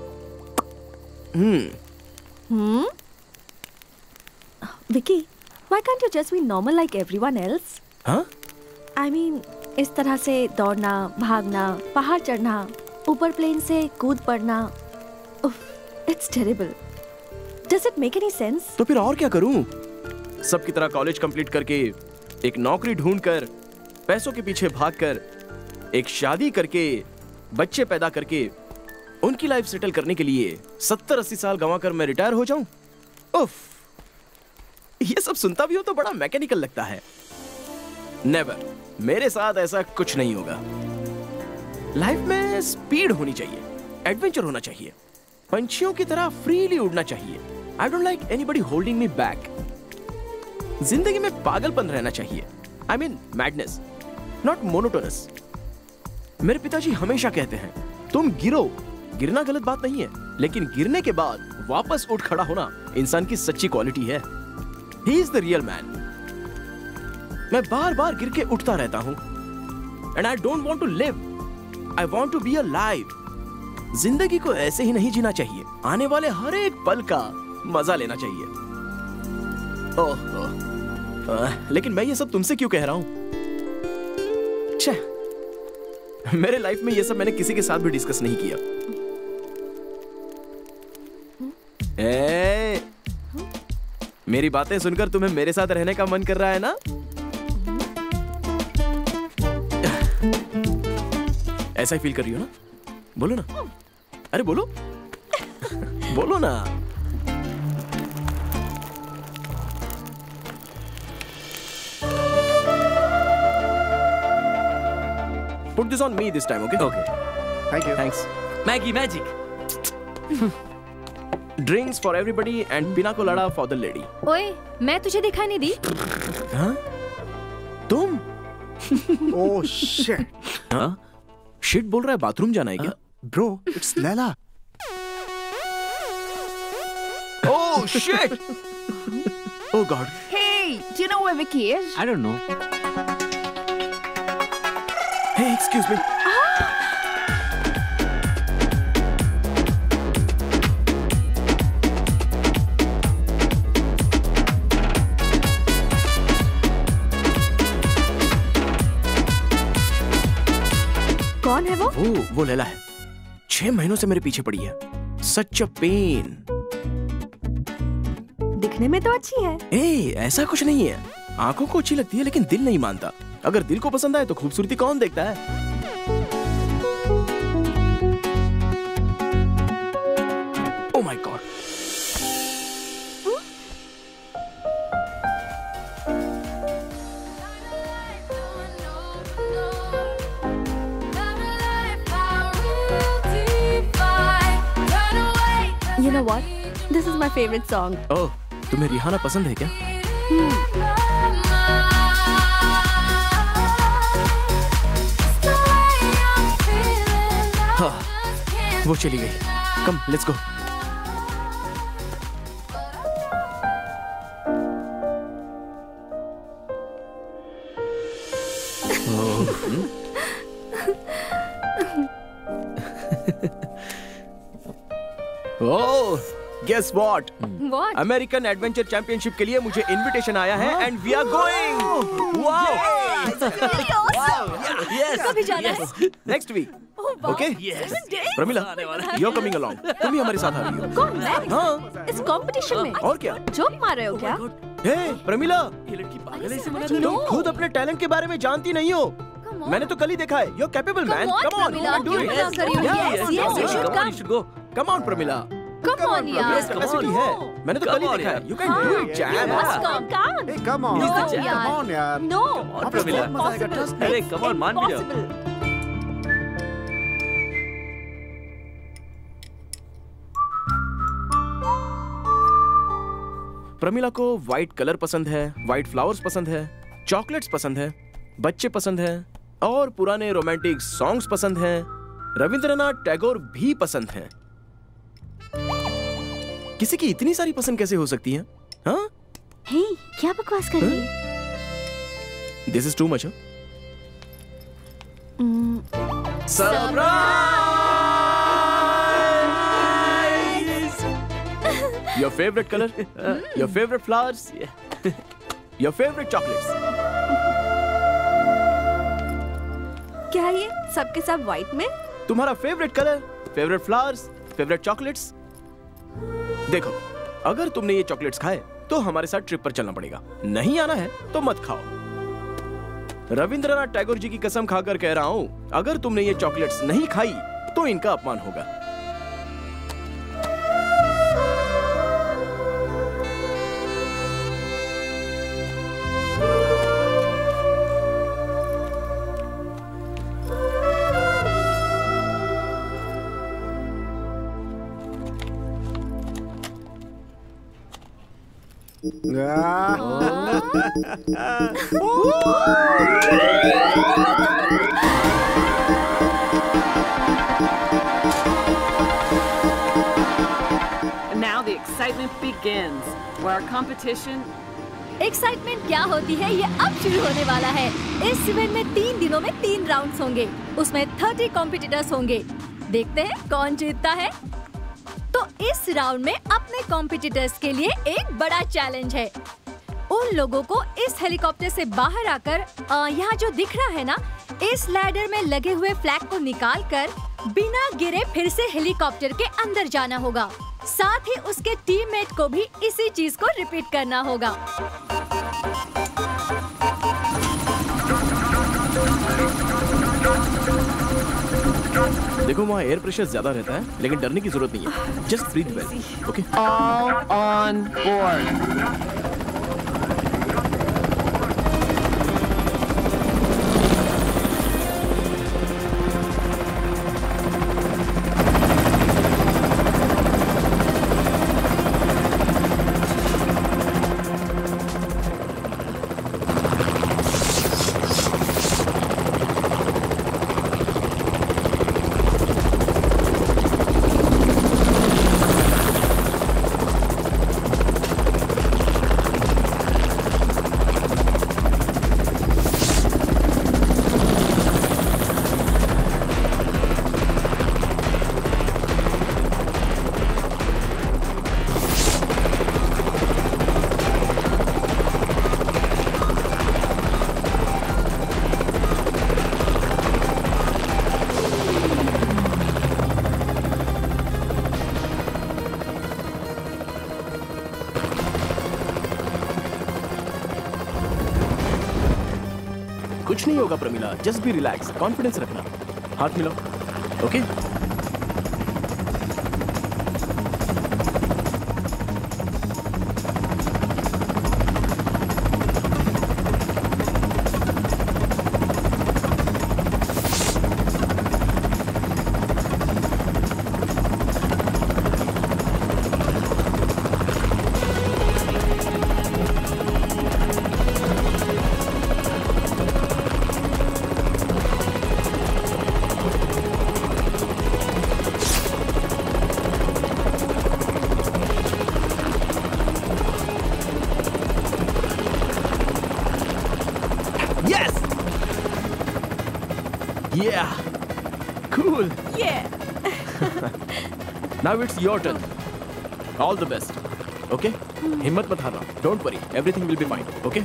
हम्म हम्म? Vicky, why can't you just be normal like everyone else? हाँ? I mean, इस तरह से दौड़ना, भागना, पहाड़ चढ़ना, ऊपर प्लेन से कूद पड़ना, it's terrible. Does it make any sense? तो फिर और क्या करूं? सबकी तरह कॉलेज कंप्लीट करके, एक नौकरी ढूंढकर, पैसों के पीछे भागकर, एक शादी करके, बच्चे पैदा करके, उनकी लाइफ सेटल करने के लिए सत्तर अस्सी साल गंवाकर मैं रिटायर हो जाऊं? उफ, ये सब सुनता भी हो तो बड़ा मैकेनिकल लगता है। नेवर, मेरे साथ ऐसा कुछ नहीं होगा। लाइफ में स्पीड होनी चाहिए, एडवेंचर होना चाहिए, पंछियों की तरह फ्रीली उड़ना चाहिए। I don't like anybody holding me back. जिंदगी में पागलपन रहना चाहिए, I mean madness, not monotonous. मेरे पिताजी हमेशा कहते हैं, तुम गिरो। गिरना गलत बात नहीं है, लेकिन गिरने के बाद वापस उठ खड़ा होना इंसान की सच्ची क्वालिटी है। He is the real man. मैं बार बार गिर के उठता रहता हूं, and I don't want to live, I want to be alive. जिंदगी को ऐसे ही नहीं जीना चाहिए, आने वाले हर एक पल का मजा लेना चाहिए। ओह, ओह, लेकिन मैं ये सब तुमसे क्यों कह रहा हूं? मेरे लाइफ में ये सब मैंने किसी के साथ भी डिस्कस नहीं किया। ए, मेरी बातें सुनकर तुम्हें मेरे साथ रहने का मन कर रहा है ना? ऐसा ही फील कर रही हो ना? बोलो ना, अरे बोलो बोलो ना। Put this on me this time, okay? Okay. Thank you. Thanks. Maggi magic. Drinks for everybody and pina colada for the lady. ओए, मैं तुझे दिखाई नहीं दी? हाँ? तुम? Oh shit. हाँ? शिट बोल रहा है, बाथरूम जाना है क्या? Bro, it's Leila. Oh shit! Oh god. Hey, do you know where Vicky is? I don't know. Hey, excuse me. कौन है वो? वो वो लैला है। छह महीनों से मेरे पीछे पड़ी है। Such a pain. दिखने में तो अच्छी है। ए, ऐसा कुछ नहीं है। आंखों को अच्छी लगती है लेकिन दिल नहीं मानता। अगर दिल को पसंद आए तो खूबसूरती कौन देखता है? Oh my God. You know what? This is my favorite song. Oh, तुम्हें रिहाना पसंद है क्या? हाँ, वो चली गई। Come, let's go. Oh, guess what? What? American adventure championship के लिए मुझे इनविटेशन आया है and we are going. Wow! Yes, कभी जाना है? Next week. Okay? Pramila, you are coming along. तुम भी हमारे साथ आ रही हो। कौन मैं? हाँ। इस कंपटीशन में? और क्या? जोक मार रहे हो क्या? हे, प्रमिला, ये लड़की पागल है, इसे मना दो। तुम खुद अपने टैलेंट के बारे में जानती नहीं हो। मैंने तो कल ही देखा है। You are capable man. Come on, do it. Yes, yes, you should come. Come on Pramila. Come on, यार. कैपेसिटी है। मैंने तो कल ही देखा है। You can do it, jam. Come, come. Hey, come on. No, Come यार. on, यार. No. अब तो बहुत मजा आएगा, trust me. अरे कम ऑन, मान भी जाओ। प्रमिला को व्हाइट कलर पसंद है, व्हाइट फ्लावर्स पसंद है, चॉकलेट्स पसंद है, बच्चे पसंद है और पुराने रोमांटिक सॉन्ग्स पसंद हैं। रविंद्रनाथ टैगोर भी पसंद हैं। किसी की इतनी सारी पसंद कैसे हो सकती है? हाँ? हे, क्या बकवास कर रही है? This is too much. Your favorite color, uh, your favorite flowers, yeah. Your favorite chocolates. क्या ये सबके सब व्हाइट में? तुम्हारा favourite colour, favourite flowers, favourite chocolates. देखो, अगर तुमने ये चॉकलेट्स खाए तो हमारे साथ ट्रिप पर चलना पड़ेगा। नहीं आना है तो मत खाओ। रविंद्रनाथ टैगोर जी की कसम खाकर कह रहा हूं, अगर तुमने ये चॉकलेट्स नहीं खाई तो इनका अपमान होगा। And now the excitement begins. Where our competition. Excitement क्या होती है ये अब शुरू होने वाला है। इस इवेंट में तीन दिनों में तीन राउंड्स होंगे। उसमें तीस कॉम्पिटिटर्स होंगे। देखते हैं कौन जीतता है। तो इस राउंड में अपने कॉम्पिटिटर्स के लिए एक बड़ा चैलेंज है। उन लोगों को इस हेलीकॉप्टर से बाहर आकर यहाँ जो दिख रहा है ना, इस लैडर में लगे हुए फ्लैग को निकाल कर बिना गिरे फिर से हेलीकॉप्टर के अंदर जाना होगा। साथ ही उसके टीममेट को भी इसी चीज को रिपीट करना होगा। देखो, वहाँ एयर प्रेशर ज्यादा रहता है, लेकिन डरने की जरूरत नहीं है। Just breathe well, okay? All on board. कुछ नहीं होगा Pramila, just be relax, confidence रखना। हाथ मिलाओ, okay? Yeah. Cool. Yeah. Now it's your turn. All the best. Okay, हिम्मत मत हारना। Don't worry, everything will be fine. Okay.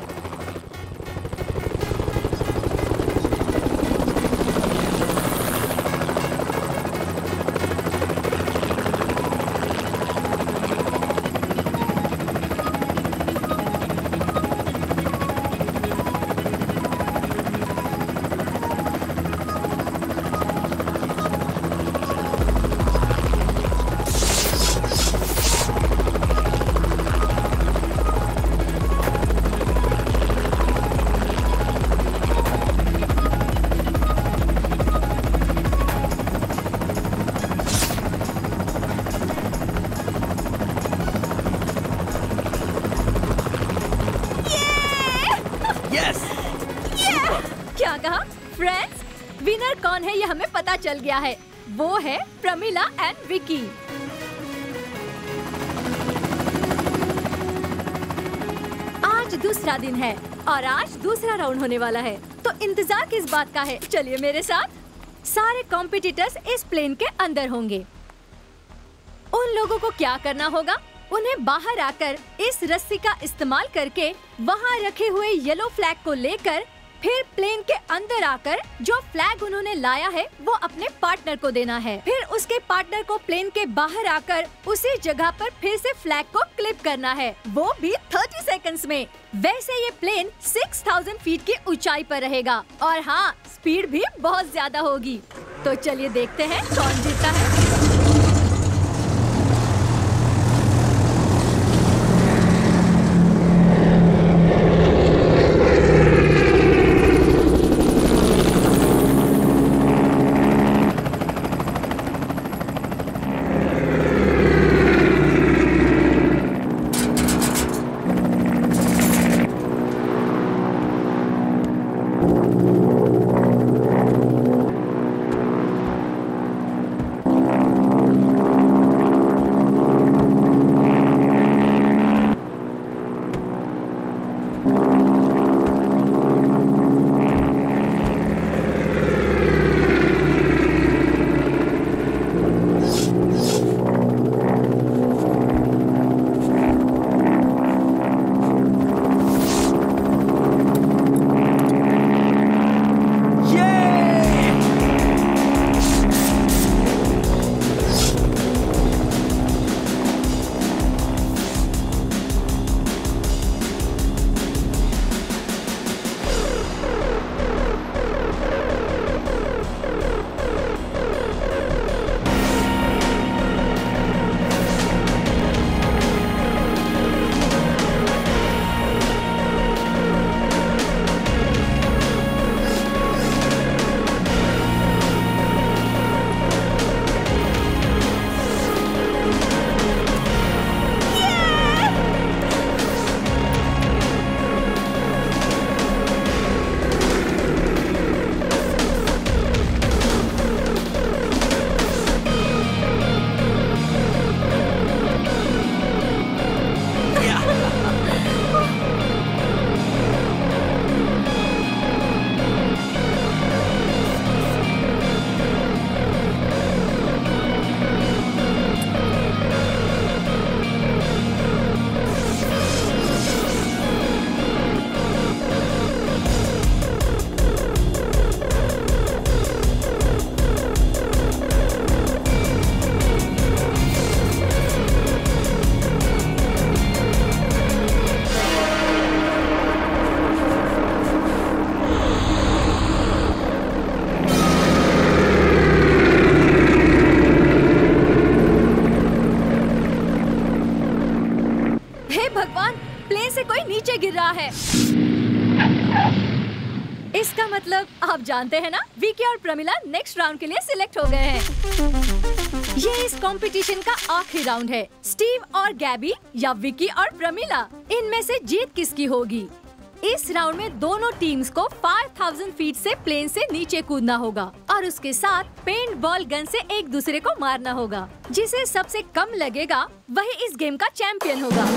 चल गया है, वो है प्रमिला एंड विकी। आज दूसरा दिन है और आज दूसरा राउंड होने वाला है, तो इंतजार किस बात का है? चलिए मेरे साथ। सारे कॉम्पिटिटर्स इस प्लेन के अंदर होंगे। उन लोगों को क्या करना होगा? उन्हें बाहर आकर इस रस्सी का इस्तेमाल करके वहाँ रखे हुए येलो फ्लैग को लेकर फिर प्लेन के अंदर आकर जो फ्लैग उन्होंने लाया है वो अपने पार्टनर को देना है। फिर उसके पार्टनर को प्लेन के बाहर आकर उसी जगह पर फिर से फ्लैग को क्लिप करना है, वो भी तीस सेकंड्स में। वैसे ये प्लेन छह हज़ार फीट की ऊंचाई पर रहेगा और हाँ, स्पीड भी बहुत ज्यादा होगी। तो चलिए देखते हैं कौन जीता है। है। इसका मतलब आप जानते हैं ना, विकी और प्रमिला नेक्स्ट राउंड के लिए सिलेक्ट हो गए हैं। ये इस कंपटीशन का आखिरी राउंड है। स्टीव और गैबी या विकी और प्रमिला, इनमें से जीत किसकी होगी? इस राउंड में दोनों टीम्स को पाँच हज़ार फीट से प्लेन से नीचे कूदना होगा और उसके साथ पेंट बॉल गन से एक दूसरे को मारना होगा। जिसे सबसे कम लगेगा वही इस गेम का चैंपियन होगा।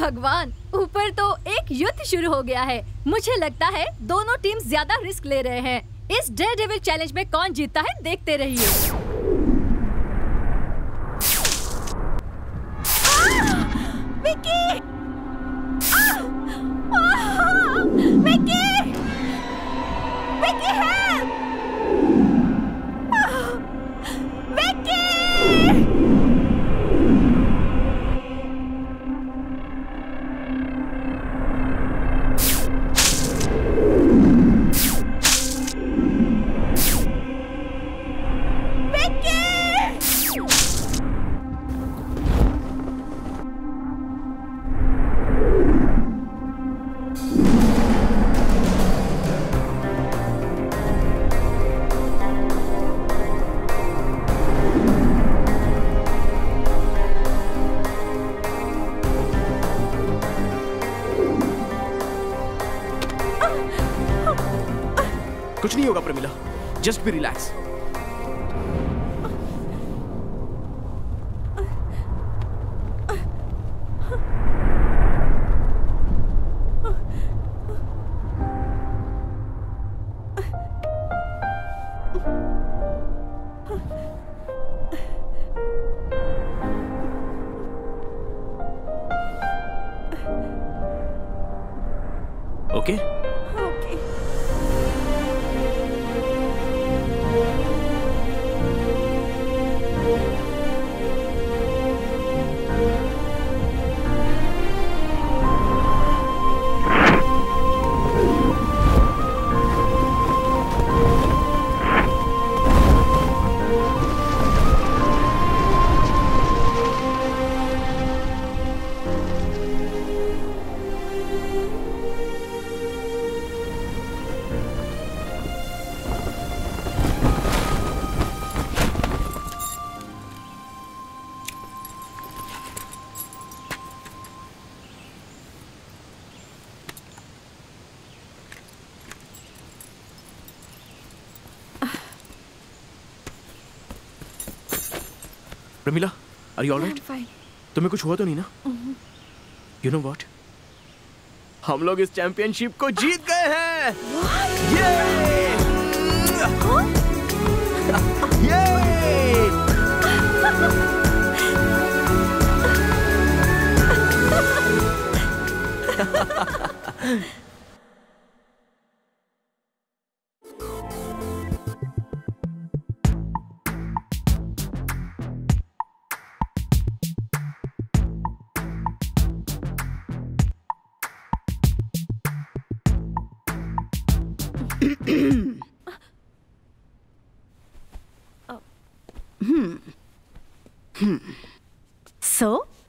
भगवान, ऊपर तो एक युद्ध शुरू हो गया है। मुझे लगता है दोनों टीम ज्यादा रिस्क ले रहे हैं। इस डेयरडेविल चैलेंज में कौन जीतता है देखते रहिए। Vicky! Vicky! Vicky help! Vicky! कुछ नहीं होगा Pramila, just be relax. Okay okay? Pramila, are you alright? तुम्हें कुछ हुआ तो नहीं ना? यू नो व्हाट, हम लोग इस चैंपियनशिप को जीत गए हैं। ये! ये! सो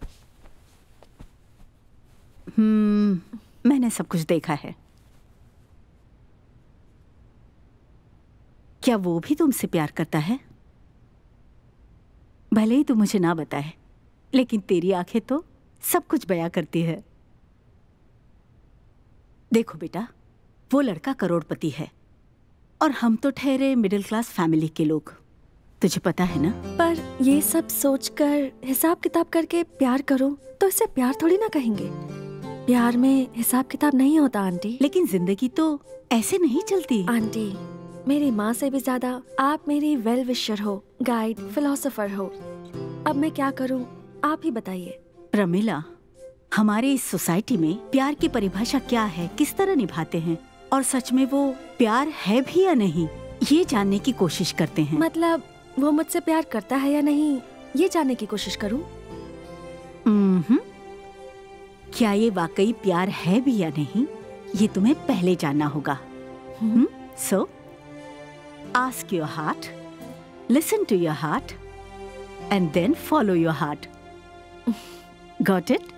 हम्म मैंने सब कुछ देखा है। क्या वो भी तुमसे प्यार करता है? भले ही तू मुझे ना बताए, लेकिन तेरी आंखें तो सब कुछ बयां करती है। देखो बेटा, वो लड़का करोड़पति है और हम तो ठहरे मिडिल क्लास फैमिली के लोग, तुझे पता है ना। पर ये सब सोचकर हिसाब किताब करके प्यार करो तो इसे प्यार थोड़ी ना कहेंगे। प्यार में हिसाब किताब नहीं होता आंटी। लेकिन जिंदगी तो ऐसे नहीं चलती आंटी। मेरी माँ से भी ज्यादा आप मेरी वेल विशर हो, गाइड, फिलोसोफर हो। अब मैं क्या करूँ, आप ही बताइए। प्रमिला, हमारे इस सोसाइटी में प्यार की परिभाषा क्या है, किस तरह निभाते हैं, और सच में वो प्यार है भी या नहीं, ये जानने की कोशिश करते हैं। मतलब वो मुझसे प्यार करता है या नहीं, ये जानने की कोशिश करूं? हम्म, क्या ये वाकई प्यार है भी या नहीं, ये तुम्हें पहले जानना होगा। Hmm, so ask your heart, listen to your heart, and then follow your heart. Got it?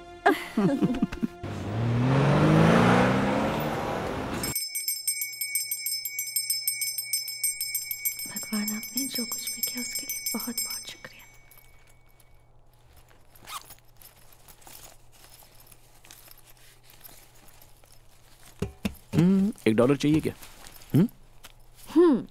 भगवान, आपने जो कुछ भी किया उसके लिए बहुत बहुत शुक्रिया। हम्म, एक डॉलर चाहिए क्या? हम्म? हम्म।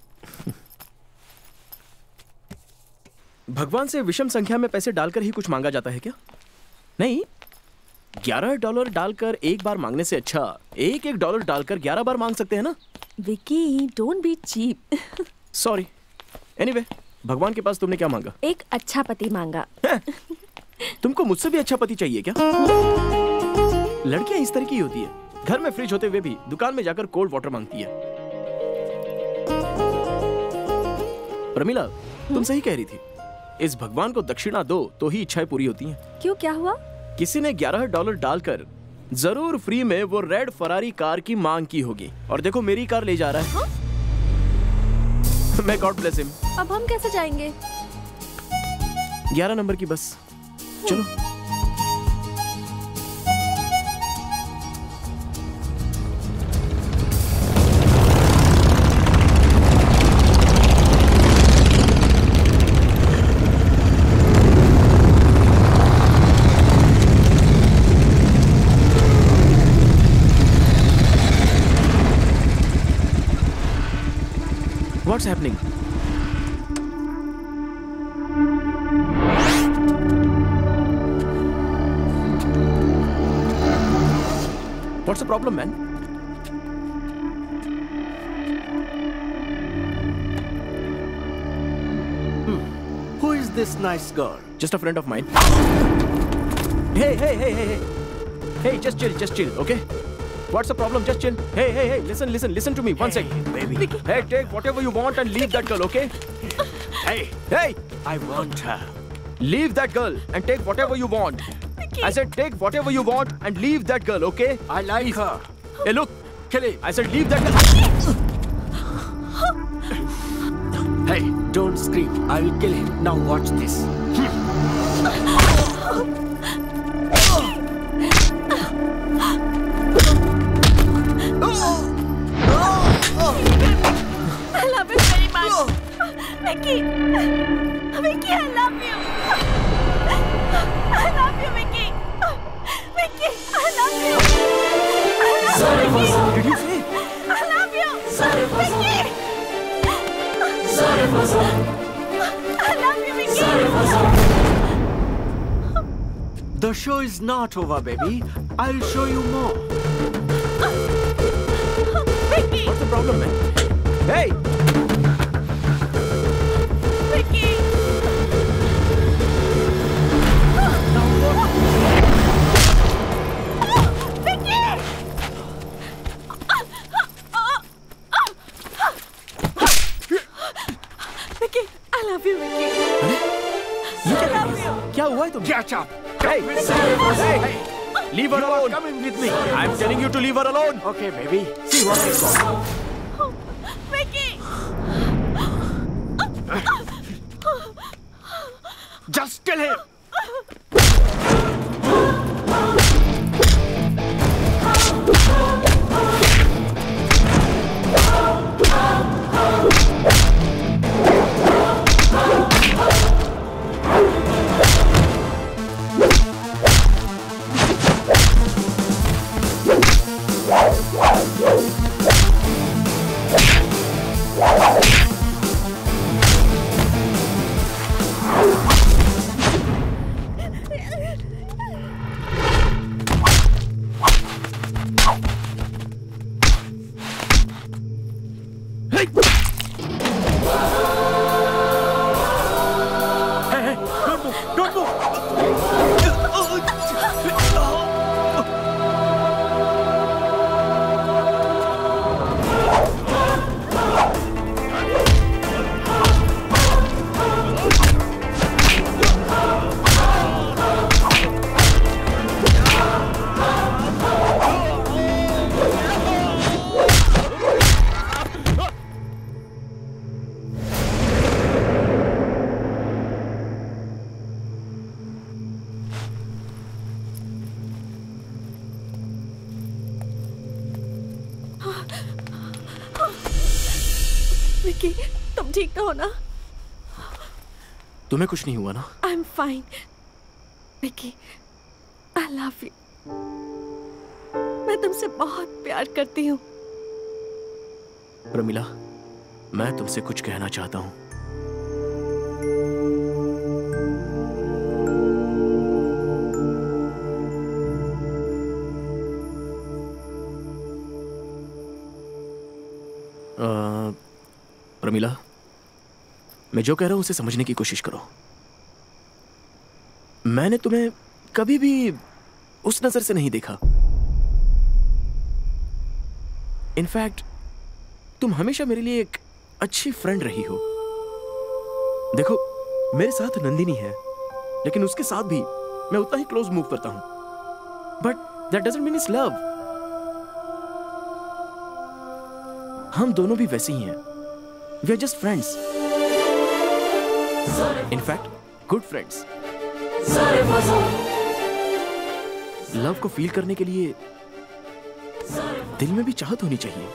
भगवान से विषम संख्या में पैसे डालकर ही कुछ मांगा जाता है क्या? नहीं, ग्यारह डॉलर डालकर एक बार मांगने से अच्छा एक एक डॉलर डालकर ग्यारह बार मांग सकते हैं ना? Vicky, don't be cheap. Sorry. Anyway, भगवान के पास तुमने क्या मांगा? एक अच्छा पति मांगा। तुमको मुझसे भी अच्छा पति चाहिए क्या? लड़कियां इस तरह की होती है, घर में फ्रिज होते हुए भी दुकान में जाकर कोल्ड वाटर मांगती है। प्रमिला, तुम सही कह रही थी। इस भगवान को दक्षिणा दो तो ही इच्छाएं पूरी होती हैं। क्यों, क्या हुआ? किसी ने ग्यारह डॉलर डालकर जरूर फ्री में वो रेड फरारी कार की मांग की होगी, और देखो मेरी कार ले जा रहा है। हाँ? मैं गॉड ब्लेस हिम। अब हम कैसे जाएंगे? ग्यारह नंबर की बस, चलो। What's happening? What's the problem, man? Hmm. Who is this nice girl? Just a friend of mine. Hey, hey, hey, hey, hey. Hey, just chill, just chill, okay? What's the problem? Just chill. Hey, hey, hey, listen, listen, listen to me. One Hey, sec. baby. Hey, take whatever you want and leave that girl, okay? Hey, Hey, I want her. leave that girl and take whatever you want. I said take whatever you want and leave that girl, okay? I like her. Hey, look. Kill him. I said leave that girl. Hey, don't scream. I will kill him. Now watch this. I love you very much. Vicky, Vicky, I love you. I love you, Vicky. Vicky, I love you. I love Sorry, you, Vicky. did you say? I love you. Sorry, Vicky. Sorry, I love you, Vicky. The show is not over, baby. I'll show you more. Vicky. What's the problem, man? Hey! Vicky. Vicky. Vicky, I love you, Vicky. I love you. क्या हुआ है तुम? Catch up. Hey! Hey! Leave her You are alone. coming with me. I'm telling you to leave her alone. Okay, baby. See what I got. Vicky. Just kill him. Vicky, तुम ठीक तो हो ना? तुम्हें कुछ नहीं हुआ ना? I am fine. Vicky, I love you. मैं तुमसे बहुत प्यार करती हूँ। प्रमिला, मैं तुमसे कुछ कहना चाहता हूँ। प्रमिला, मैं जो कह रहा हूं उसे समझने की कोशिश करो। मैंने तुम्हें कभी भी उस नजर से नहीं देखा। इनफैक्ट तुम हमेशा मेरे लिए एक अच्छी फ्रेंड रही हो। देखो, मेरे साथ नंदिनी है, लेकिन उसके साथ भी मैं उतना ही क्लोज मूव करता हूं। But that doesn't mean it's love. हम दोनों भी वैसे ही हैं। We are just friends, in fact good friends. Love को फील करने के लिए दिल में भी चाहत होनी चाहिए।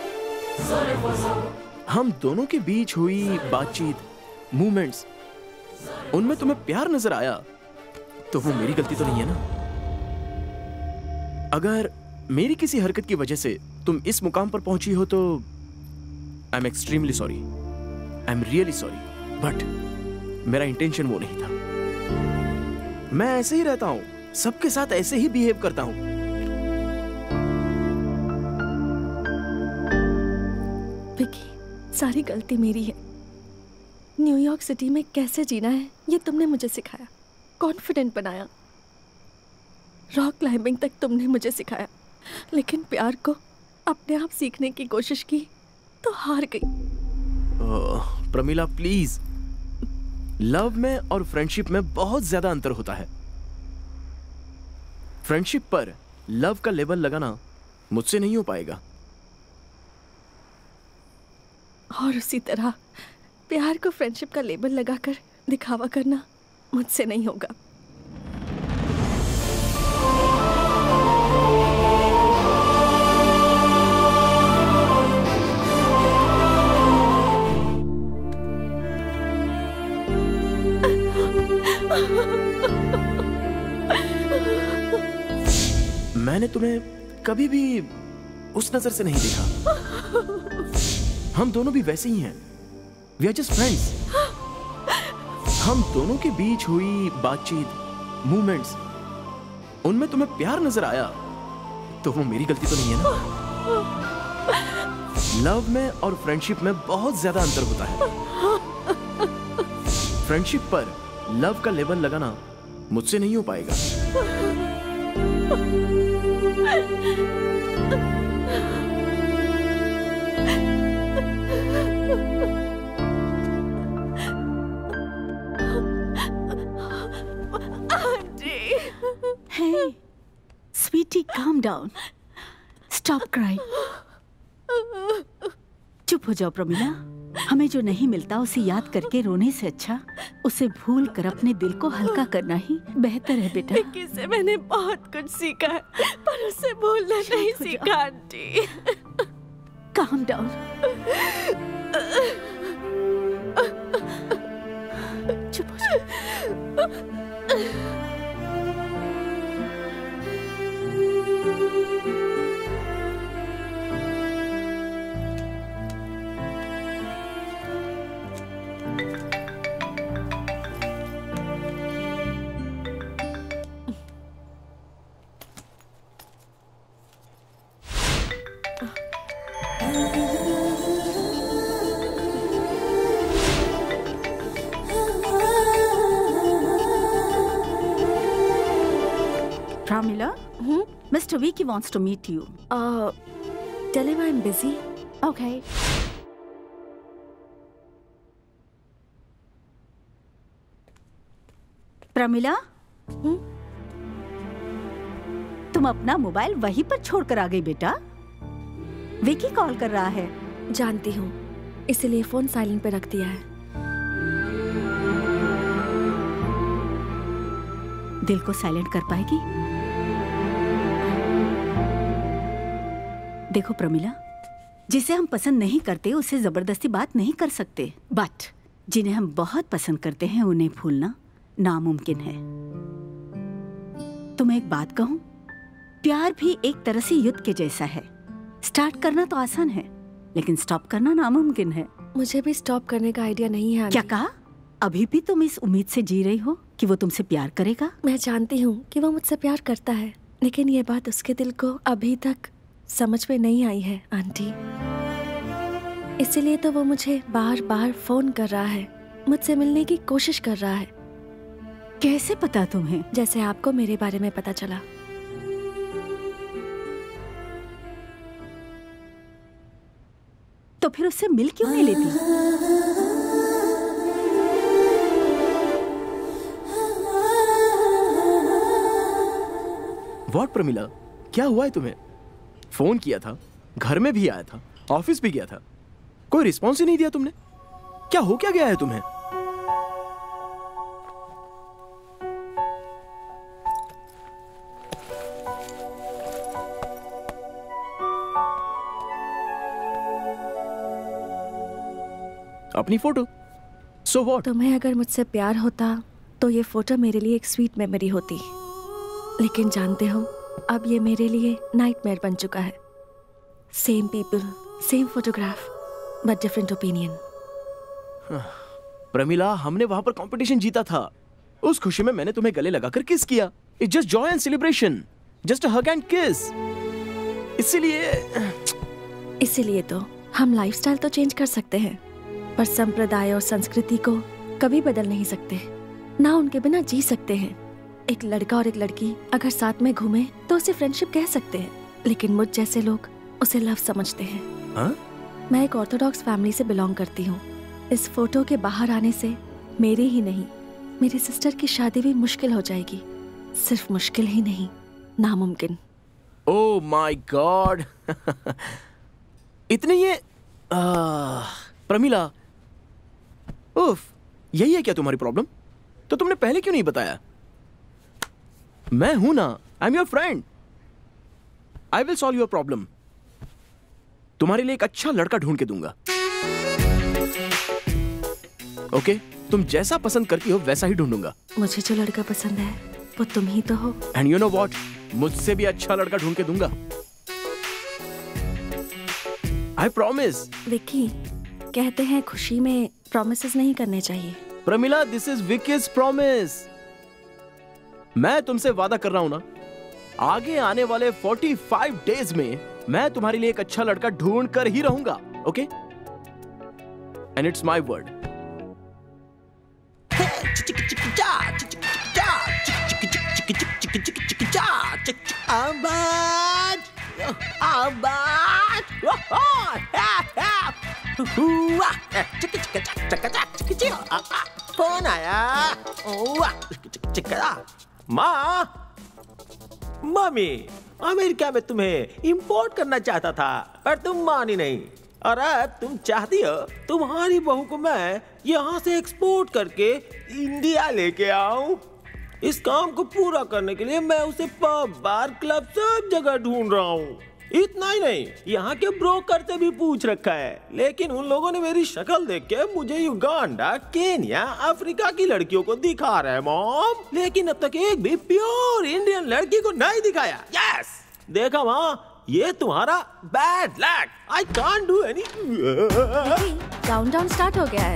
हम दोनों के बीच हुई बातचीत, मूवमेंट्स, उनमें तुम्हें प्यार नजर आया तो वो मेरी गलती तो नहीं है ना? अगर मेरी किसी हरकत की वजह से तुम इस मुकाम पर पहुंची हो तो I am extremely sorry, I am really sorry. But मेरा इंटेंशन वो नहीं था। मैं ऐसे ही रहता हूं, सबके साथ ऐसे ही बिहेव करता हूं। विकी, सारी गलती मेरी है। न्यूयॉर्क सिटी में कैसे जीना है ये तुमने मुझे सिखाया, कॉन्फिडेंट बनाया। रॉक क्लाइंबिंग तक तुमने मुझे सिखाया, लेकिन प्यार को अपने आप सीखने की कोशिश की तो हार गई। ओह, प्रमिला प्लीज, लव में और फ्रेंडशिप में बहुत ज्यादा अंतर होता है। फ्रेंडशिप पर लव का लेबल लगाना मुझसे नहीं हो पाएगा। और उसी तरह प्यार को फ्रेंडशिप का लेबल लगाकर दिखावा करना मुझसे नहीं होगा। मैंने तुम्हें कभी भी उस नजर से नहीं देखा। हम दोनों भी वैसे ही हैं। We are just friends. हम दोनों के बीच हुई बातचीत, मूवमेंट्स, उनमें तुम्हें प्यार नजर आया तो वो मेरी गलती तो नहीं है ना? लव में और फ्रेंडशिप में बहुत ज्यादा अंतर होता है। फ्रेंडशिप पर लव का लेबल लगाना मुझसे नहीं हो पाएगा। Hey, sweetie, calm down. Stop crying. चुप हो जाओ प्रमिला। हमें जो नहीं मिलता उसे याद करके रोने से अच्छा उसे भूल कर अपने दिल को हल्का करना ही बेहतर है बेटा। विक्की से मैंने बहुत कुछ सीखा है, पर उसे भूलना नहीं सीखा आंटी। Calm down. चुप हो जाओ। Pramila, hmm? Mister Vicky wants to meet you. Uh, tell him I'm busy. Okay. Pramila, hmm? तुम अपना मोबाइल वहीं पर छोड़कर आ गई बेटा। विकी कॉल कर रहा है। जानती हूँ, इसलिए फोन साइलेंट पे रख दिया है। दिल को साइलेंट कर पाएगी? देखो प्रमिला, जिसे हम पसंद नहीं करते उसे जबरदस्ती बात नहीं कर सकते, बट जिन्हें हम बहुत पसंद करते हैं उन्हें भूलना नामुमकिन है। तुम्हें एक बात कहूं, प्यार भी एक तरह से युद्ध के जैसा है। स्टार्ट करना तो आसान है, लेकिन स्टॉप करना नामुमकिन है। मुझे भी स्टॉप करने का आइडिया नहीं है। क्या कहा? अभी भी तुम इस उम्मीद से जी रही हो कि वो तुमसे प्यार करेगा? मैं जानती हूँ कि वो मुझसे प्यार करता है, लेकिन ये बात उसके दिल को अभी तक समझ में नहीं आई है आंटी। इसीलिए तो वो मुझे बार बार फोन कर रहा है, मुझसे मिलने की कोशिश कर रहा है। कैसे पता तुम्हें? जैसे आपको मेरे बारे में पता चला। तो फिर उससे मिल क्यों नहीं लेती? व्हाट प्रमिला, क्या हुआ है तुम्हें? फोन किया था, घर में भी आया था, ऑफिस भी गया था, कोई रिस्पॉन्स ही नहीं दिया तुमने। क्या हो क्या गया है तुम्हें? अपनी फोटो। So what? तुम्हें अगर मुझसे प्यार होता तो ये फोटो मेरे लिए एक स्वीट मेमोरी होती, लेकिन जानते हो अब ये मेरे लिए नाइटमेयर बन चुका है। Same people, same photograph, but different opinion. Pramila, हमने वहां पर कंपटीशन जीता था। उस खुशी में मैंने तुम्हें गले लगाकर किस किया। It's just joy and celebration, just a hug and kiss. इसीलिए इसीलिए तो हम लाइफस्टाइल तो चेंज कर सकते हैं, पर संप्रदाय और संस्कृति को कभी बदल नहीं सकते, ना उनके बिना जी सकते हैं। एक लड़का और एक लड़की अगर साथ में घूमे तो उसे फ्रेंडशिप कह सकते हैं, लेकिन मुझ जैसे लोग उसे लव समझते हैं। हा? मैं एक ऑर्थोडॉक्स फैमिली से बिलोंग करती हूँ। इस फोटो के बाहर आने से मेरी ही नहीं, मेरी सिस्टर की शादी भी मुश्किल हो जाएगी। सिर्फ मुश्किल ही नहीं, नामुमकिन। Oh my god. इतने ये आ, प्रमिला, उफ, यही है क्या तुम्हारी प्रॉब्लम? तो तुमने पहले क्यों नहीं बताया? मैं हूं ना, I am your friend. I will solve your problem. तुम्हारे लिए एक अच्छा लड़का ढूंढ के दूंगा। ओके, तुम जैसा पसंद करती हो वैसा ही ढूंढूंगा। मुझे जो लड़का पसंद है वो तुम ही तो हो। एंड यू नो व्हाट, मुझसे भी अच्छा लड़का ढूंढ के दूंगा। I promise. विक्की, कहते हैं खुशी में प्रॉमिसेस नहीं करने चाहिए। Pramila, this is Vicky's promise. मैं तुमसे वादा कर रहा हूं ना, आगे आने वाले पैंतालीस डेज में मैं तुम्हारे लिए एक अच्छा लड़का ढूंढ कर ही रहूंगा। Okay? And it's my word. Phone आया। माँ, मम्मी, अमेरिका में तुम्हें इंपोर्ट करना चाहता था पर तुम मानी नहीं, और अब तुम चाहती हो तुम्हारी बहू को मैं यहाँ से एक्सपोर्ट करके इंडिया लेके आऊं। इस काम को पूरा करने के लिए मैं उसे पब, बार, क्लब सब जगह ढूंढ रहा हूँ। इतना ही नहीं, यहाँ के ब्रोकर से भी पूछ रखा है, लेकिन उन लोगों ने मेरी शक्ल देख के मुझे युगांडा, केन्या, अफ्रीका की लड़कियों को दिखा रहे हैं मॉम, लेकिन अब तक एक भी प्योर इंडियन लड़की को नहीं दिखाया। यस, देखा माँ, ये तुम्हारा bad luck. I can't do any. Countdown start हो गया है।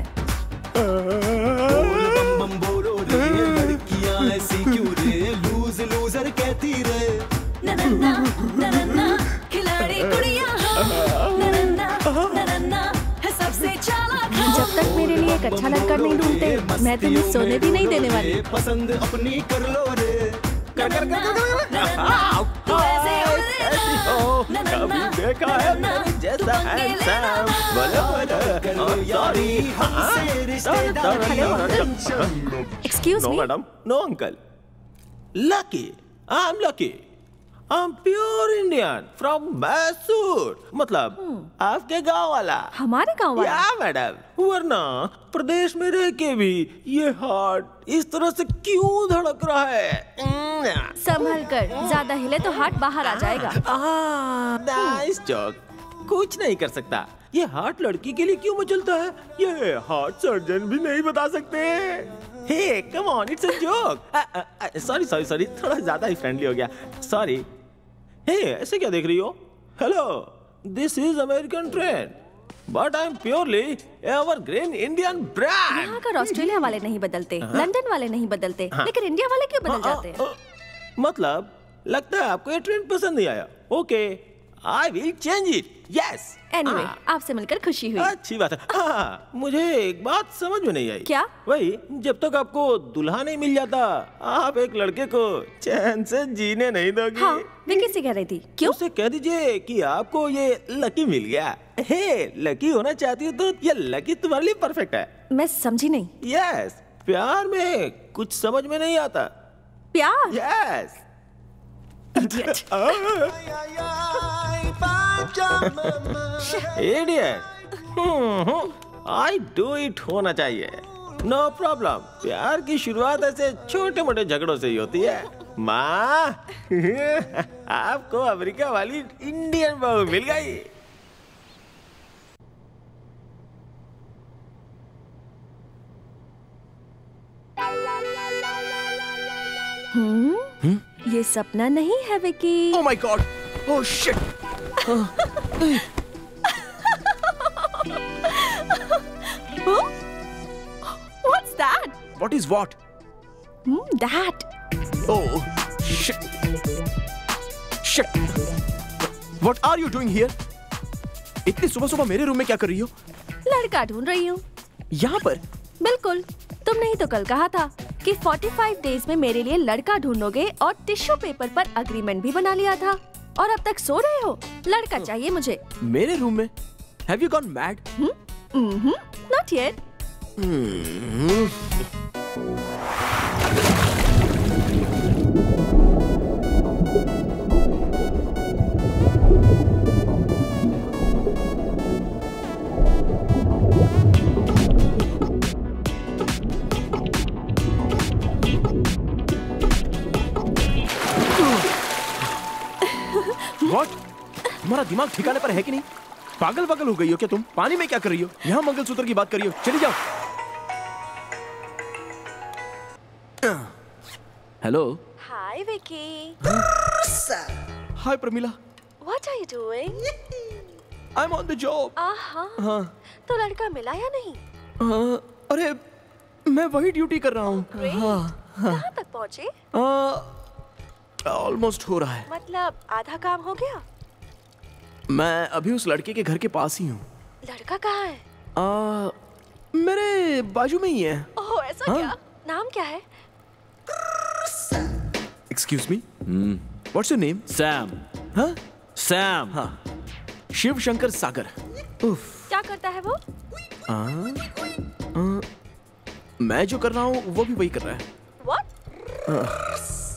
बम बोलो रे, लड़कियां ऐसी क्यों रे, लूज लूजर कहती रे। ना ना ना ना ना, खिलाड़ी कुड़ियां हो, ना ना ना ना ना, है सबसे चालाक हो। जब तक मेरे लिए एक अच्छा लड़का नहीं ढूंढते, मैं तुम्हें सोने भी नहीं देने वाली। पसंद अपनी कर लो रे। कर कर कर कर ऐसे कभी देखा है मेरे जैसा हैंडसम। बोलो बोलो यारी हमसे रिश्तेदार। Excuse no me madam, no uncle. Lucky, I am lucky. I am pure Indian from Mysore, मतलब आपके गांव वाला। हमारे गांव वाला? या मैडम, वरना प्रदेश में रह के भी ये हार्ट इस तरह से क्यों धड़क रहा है? संभल कर, ज्यादा हिले तो हार्ट बाहर आ जाएगा। Nice joke. कुछ नहीं कर सकता। ये हार्ट लड़की के लिए क्यों मचलता है, ये हार्ट सर्जन भी नहीं बता सकते। Hey come on, it's a joke. Sorry sorry sorry, थोड़ा ज्यादा ही फ्रेंडली हो गया, सॉरी। हे, ऐसे क्या देख रही हो? Hello, this is American train, but I am purely evergreen Indian brand. यहाँ कर ऑस्ट्रेलिया वाले नहीं बदलते, लंदन वाले नहीं बदलते, लेकिन इंडिया वाले क्यों बदल जाते हैं? मतलब लगता है आपको ये ट्रेन पसंद नहीं आया। Okay, I will change it. Yes. Anyway, आपसे मिलकर खुशी हुई। अच्छी बात है। हाँ, मुझे एक बात समझ में नहीं आई। क्या? वही, जब तक आपको दुल्हा नहीं मिल जाता आप एक लड़के को चैन से जीने नहीं दोगी। हाँ, मैं किसी कह रही थी। क्यों? उससे कह दीजिए कि आपको ये लकी मिल गया। हे, लकी होना चाहती हो तो ये लकी तुम्हारे लिए परफेक्ट है। मैं समझी नहीं। यस, प्यार में कुछ समझ में नहीं आता। प्यार? Yes. Idiot. Idiot. I do it होना चाहिए। No problem. प्यार की शुरुआत ऐसे छोटे मोटे झगड़ों से ही होती है। माँ, आपको अमेरिका वाली इंडियन बहू मिल गई। हम्म? ये सपना नहीं है Vicky. Oh my God! Oh shit! What's that? What is what? Hmm, that. Oh shit! Shit! What are you doing here? इतनी सुबह सुबह मेरे रूम में क्या कर रही हो? लड़का ढूंढ रही हूँ। यहाँ पर? बिल्कुल। तुमने ही तो कल कहा था कि पैंतालीस डेज में मेरे लिए लड़का ढूंढोगे और टिश्यू पेपर पर अग्रीमेंट भी बना लिया था। और अब तक सो रहे हो? लड़का चाहिए मुझे। मेरे रूम में? Have you gone mad? Hmm, not yet. What? तुम्हारा दिमाग ठिकाने पर है कि नहीं? पागल पागल हो गई हो क्या तुम? पानी में क्या कर रही हो? यहाँ मंगलसूत्र की बात कर रही हो? चली जाओ। Hello. Hi Vicky. Hi Pramila. What are you doing? I'm on the job. आहा। हाँ। तो लड़का मिला या नहीं? हाँ, अरे मैं वही ड्यूटी कर रहा हूँ। हाँ, हाँ। कहाँ तक पहुँचे? ऑलमोस्ट हो रहा है। मतलब आधा काम हो गया? मैं अभी उस लड़के के घर के पास ही हूँ। लड़का कहाँ है? आ, मेरे बाजू में ही है। ओह, ऐसा हाँ? क्या? नाम क्या है? Excuse me? What's your name? Sam. हाँ? Sam. हाँ। शिव शंकर सागर। उफ। क्या करता है वो? आ, आ, मैं जो कर रहा हूँ वो भी वही कर रहा है। What?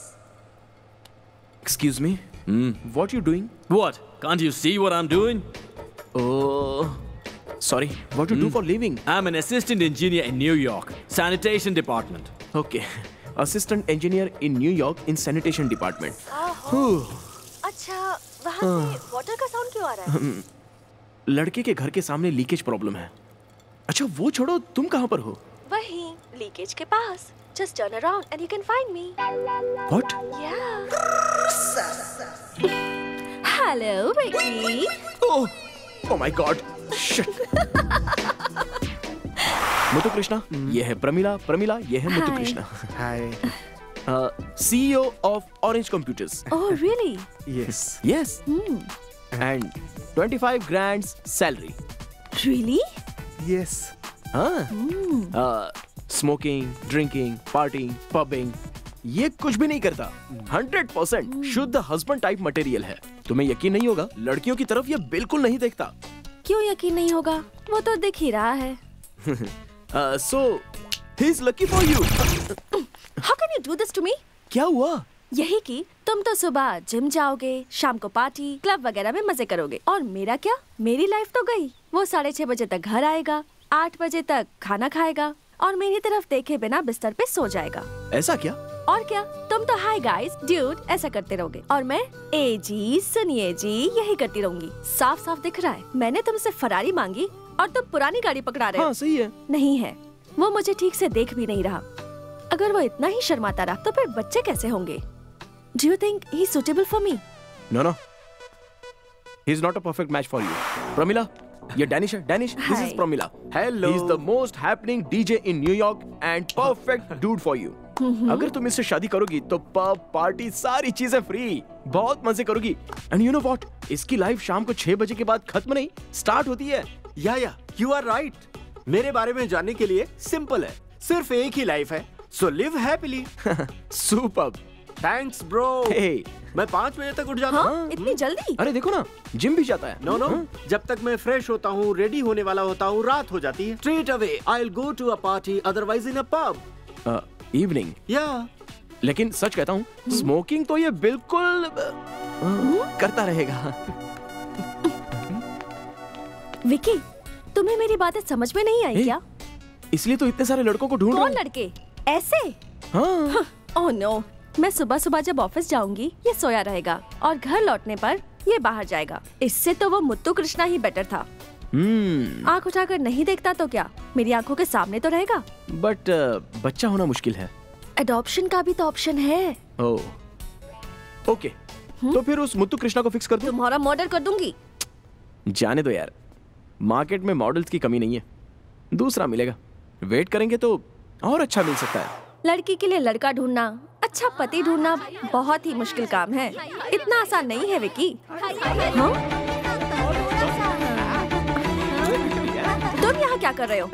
Excuse me? Hmm. What you doing? What? Can't you see what I'm doing? Oh, sorry. What you do for living? I'm an assistant engineer in New York, sanitation department. Okay. Assistant engineer in New York in sanitation department. अच्छा, वहाँ से water का sound क्यों आ रहा है? लड़के के घर के सामने लीकेज प्रॉब्लम है। अच्छा वो छोड़ो, तुम कहाँ पर हो? वहीं, लीकेज के पास। Just turn around and you can find me. What? Yeah. Hello, Vicky. Oh, oh my God. Shit. Muthu Krishna, ये है प्रमिला, प्रमिला, ये है Muthu Hi. Krishna. Hi. Uh, C E O of Orange Computers. Oh, really? Yes. Yes. Hmm. And twenty-five grand's salary. Really? Yes. हाँ. Uh, smoking, drinking, partying, pubbing, ये कुछ भी नहीं करता। हंड्रेड परसेंट शुद्ध हस्बैंड टाइप मटेरियल है। तुम्हें यकीन नहीं होगा, लड़कियों की तरफ ये बिल्कुल नहीं देखता। क्यों यकीन नहीं होगा? वो तो दिख ही रहा है। So he is lucky for you. How can you do this to me? क्या हुआ? यही कि तुम तो सुबह जिम जाओगे, शाम को पार्टी, क्लब वगैरह में मजे करोगे, और मेरा क्या? मेरी लाइफ तो गई। वो साढ़े छह बजे तक घर आएगा, आठ बजे तक खाना खाएगा और मेरी तरफ देखे बिना बिस्तर पे सो जाएगा। ऐसा क्या? और क्या? तुम तो हाय गाइस, ड्यूड ऐसा करते रहोगे और मैं ए जी, सुनिए जी, यही करती रहूंगी। साफ साफ दिख रहा है, मैंने तुमसे फरारी मांगी और तुम पुरानी गाड़ी पकड़ा रहे हो। हाँ, सही है। नहीं है, वो मुझे ठीक से देख भी नहीं रहा। अगर वो इतना ही शर्माता रहा तो फिर बच्चे कैसे होंगे? Do you think he's suitable for me? No, no. He's not a perfect match for you. Pramila, ये डैनिश है, Danish. This is Hi. Pramila. Hello. He's the most happening D J in New York and perfect dude for you. अगर तुम इससे शादी करोगी तो pub, party, सारी चीजें फ्री, बहुत मजे करोगी। एंड यू नो व्हाट, इसकी लाइफ शाम को छह बजे के बाद खत्म नहीं, स्टार्ट होती है। या या यू आर राइट। मेरे बारे में जानने के लिए सिंपल है, सिर्फ एक ही लाइफ है, so live happily. Superb. Thanks bro. Hey. मैं पाँच बजे तक उठ जाता हूँ। इतनी जल्दी? अरे देखो ना, जिम भी जाता है। नो नो, जब तक मैं फ्रेश होता हूँ, रेडी होने वाला होता हूँ, रात हो जाती है। Straight away I will go to a party, otherwise in a pub. Evening. या लेकिन सच कहता हूँ, स्मोकिंग तो ये बिल्कुल uh, करता रहेगा। विकी, तुम्हें मेरी बातें समझ में नहीं आई क्या? इसलिए तो इतने सारे लड़कों को ढूंढ रहा कौन हूँ। लड़के? ऐसे? हाँ। ओह नो, मैं सुबह सुबह जब ऑफिस जाऊंगी ये सोया रहेगा और घर लौटने पर ये बाहर जाएगा। इससे तो वो मुत्तू कृष्णा ही बेटर था। hmm. आँख उठाकर नहीं देखता तो क्या, मेरी आंखों के सामने तो रहेगा। बट uh, बच्चा होना मुश्किल है। एडॉप्शन का भी तो ऑप्शन है। ओह ओके, तो फिर उस मुत्तू कृष्णा को फिक्स कर दूं? तुम्हारा मर्डर कर दूंगी। जाने दो यार, मार्केट में मॉडल्स की कमी नहीं है, दूसरा मिलेगा। वेट करेंगे तो और अच्छा मिल सकता है। लड़की के लिए लड़का ढूंढना, अच्छा पति ढूंढना बहुत ही मुश्किल काम है, इतना आसान नहीं है विकी। हाँ? तुम यहाँ क्या कर रहे हो?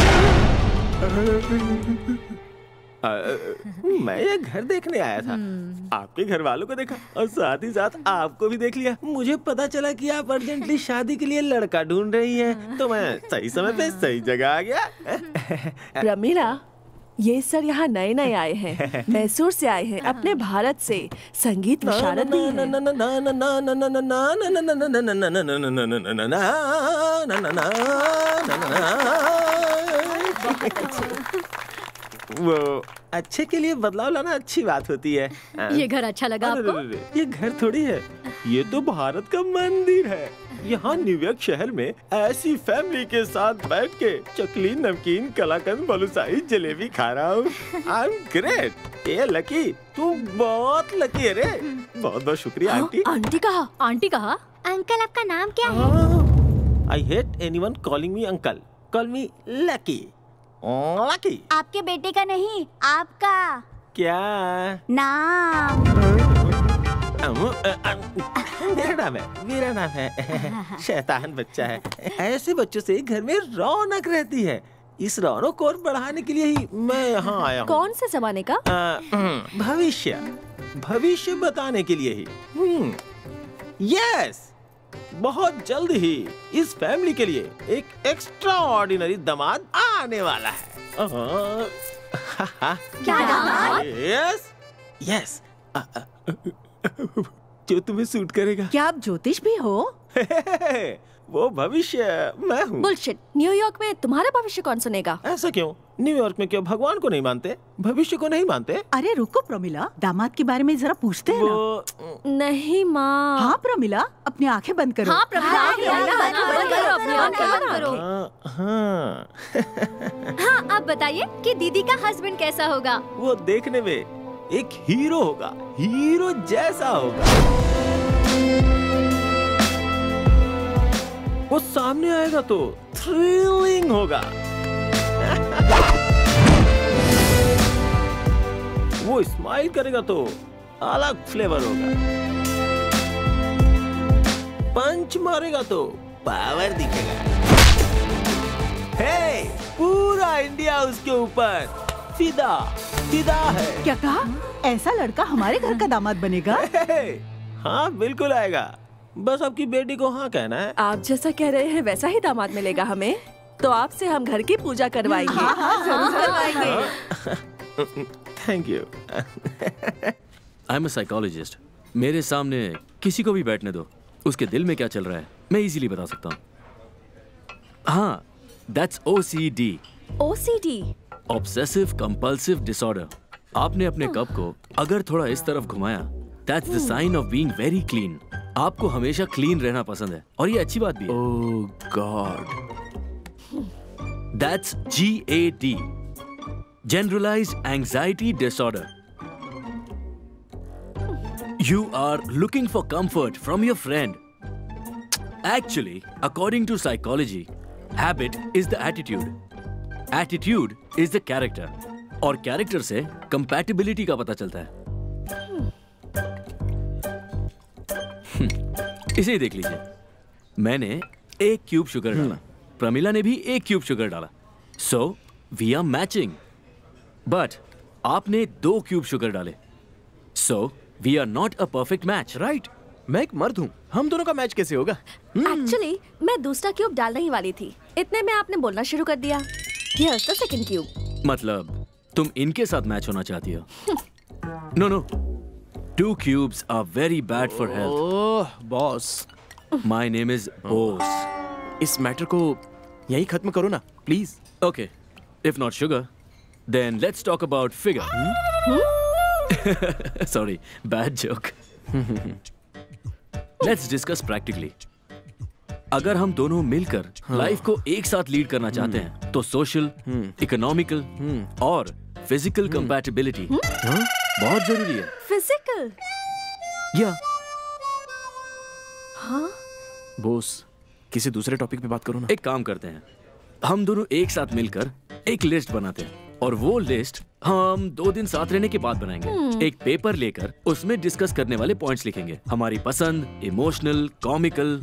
आ, मैं ये घर देखने आया था, आपके घर वालों को देखा और साथ ही साथ आपको भी देख लिया। मुझे पता चला कि आप अर्जेंटली शादी के लिए लड़का ढूंढ रही हैं, तो मैं सही समय पे सही जगह आ गया। रमीला, ये सर यहाँ नए नए आए हैं, मैसूर से आए हैं, अपने भारत से, संगीत विशारद भी हैं। वो अच्छे के लिए बदलाव लाना अच्छी बात होती है। ये घर अच्छा लगा आपको? ये घर थोड़ी है, ये तो भारत का मंदिर है। यहाँ न्यूयॉर्क शहर में ऐसी फैमिली के साथ बैठ के चकली, नमकीन, कलाकंद, बालूशाही, जलेबी खा रहा हूँ। I am great. ये लकी, तू बहुत लकी है रे। बहुत बहुत शुक्रिया आंटी। आंटी कहा? आंटी कहा? अंकल आपका नाम क्या है? I hate anyone calling me uncle, call me Lucky. Lucky. आपके बेटे का नहीं, आपका क्या नाम? मेरा नाम है, मेरा नाम है। शैतान बच्चा है। ऐसे बच्चों से घर में रौनक रहती है। इस रौनक को और बढ़ाने के लिए ही मैं यहाँ आया हूँ। कौन से जमाने का? भविष्य, भविष्य बताने के लिए ही। यस, बहुत जल्द ही इस फैमिली के लिए एक एक्स्ट्रा ऑर्डिनरी दामाद आने वाला है। क्या दामाद? यस यस, जो तुम्हें सूट करेगा। क्या आप ज्योतिष भी हो? वो भविष्य मैं हूँ। बुलशिट, न्यूयॉर्क में तुम्हारा भविष्य कौन सुनेगा? ऐसा क्यों? न्यूयॉर्क में क्यों भगवान को नहीं मानते, भविष्य को नहीं मानते? अरे रुको प्रमिला, दामाद के बारे में जरा पूछते हैं वो... ना। नहीं माँ। हाँ प्रमिला, अपनी आंखें बंद करो। हाँ प्रमिला, बंद करो अपनी आंखें बंद करो। हाँ हाँ, अब बताइए कि दीदी का हस्बैंड कैसा होगा? वो देखने में एक हीरो होगा, हीरो जैसा होगा। वो सामने आएगा तो थ्रिलिंग होगा। वो स्माइल करेगा तो अलग फ्लेवर होगा। पंच मारेगा तो पावर दिखेगा। हे, पूरा इंडिया उसके ऊपर फिदा फिदा है। क्या कहा? ऐसा लड़का हमारे घर का दामाद बनेगा? हाँ बिल्कुल आएगा, बस आपकी बेटी को हाँ कहना है। आप जैसा कह रहे हैं वैसा ही दामाद मिलेगा हमें, तो आपसे हम घर की पूजा करवाएंगे। हाँ, हाँ, जरूर करवाएंगे। Thank you. I am a psychologist. मेरे सामने किसी को भी बैठने दो, उसके दिल में क्या चल रहा है मैं इजीली बता सकता हूँ। हाँ, that's O C D. O C D? Obsessive compulsive disorder. आपने अपने कप को अगर थोड़ा इस तरफ घुमाया, that's the sign of being very clean. आपको हमेशा क्लीन रहना पसंद है और ये अच्छी बात भी है। Oh god. That's G A D. Generalized Anxiety Disorder. You are looking for comfort from your friend. Actually, according to psychology, habit is the attitude. Attitude is the character. और कैरेक्टर से कंपैटिबिलिटी का पता चलता है। इसे ही देख लीजिए, मैंने एक क्यूब शुगर डाला, प्रमिला ने भी एक क्यूब शुगर डाला, so we are matching. But आपने दो क्यूब शुगर डाले, so we are not a perfect match. Right, मैं एक मर्द हूँ, हम दोनों का मैच कैसे होगा? एक्चुअली मैं दूसरा क्यूब डालने ही वाली थी, इतने में आपने बोलना शुरू कर दिया। Here's the second cube. मतलब तुम इनके साथ मैच होना चाहती हो? No no, two cubes are very bad for health. Oh boss, my name is Bose. इस मैटर को यही खत्म करो ना please. Okay, if not sugar then let's talk about figure. Sorry, bad joke. Let's discuss practically. अगर हम दोनों मिलकर लाइफ को एक साथ लीड करना चाहते हैं तो सोशल, इकोनॉमिकल और फिजिकल कंपैटिबिलिटी बहुत जरूरी है। फिजिकल? या हाँ? बॉस, किसी दूसरे टॉपिक पे बात करो ना। एक काम करते हैं, हम दोनों एक साथ मिलकर एक लिस्ट बनाते हैं और वो लिस्ट हम दो दिन साथ रहने के बाद बनाएंगे। एक पेपर लेकर उसमें डिस्कस करने वाले पॉइंट्स लिखेंगे, हमारी पसंद, इमोशनल, कॉमिकल।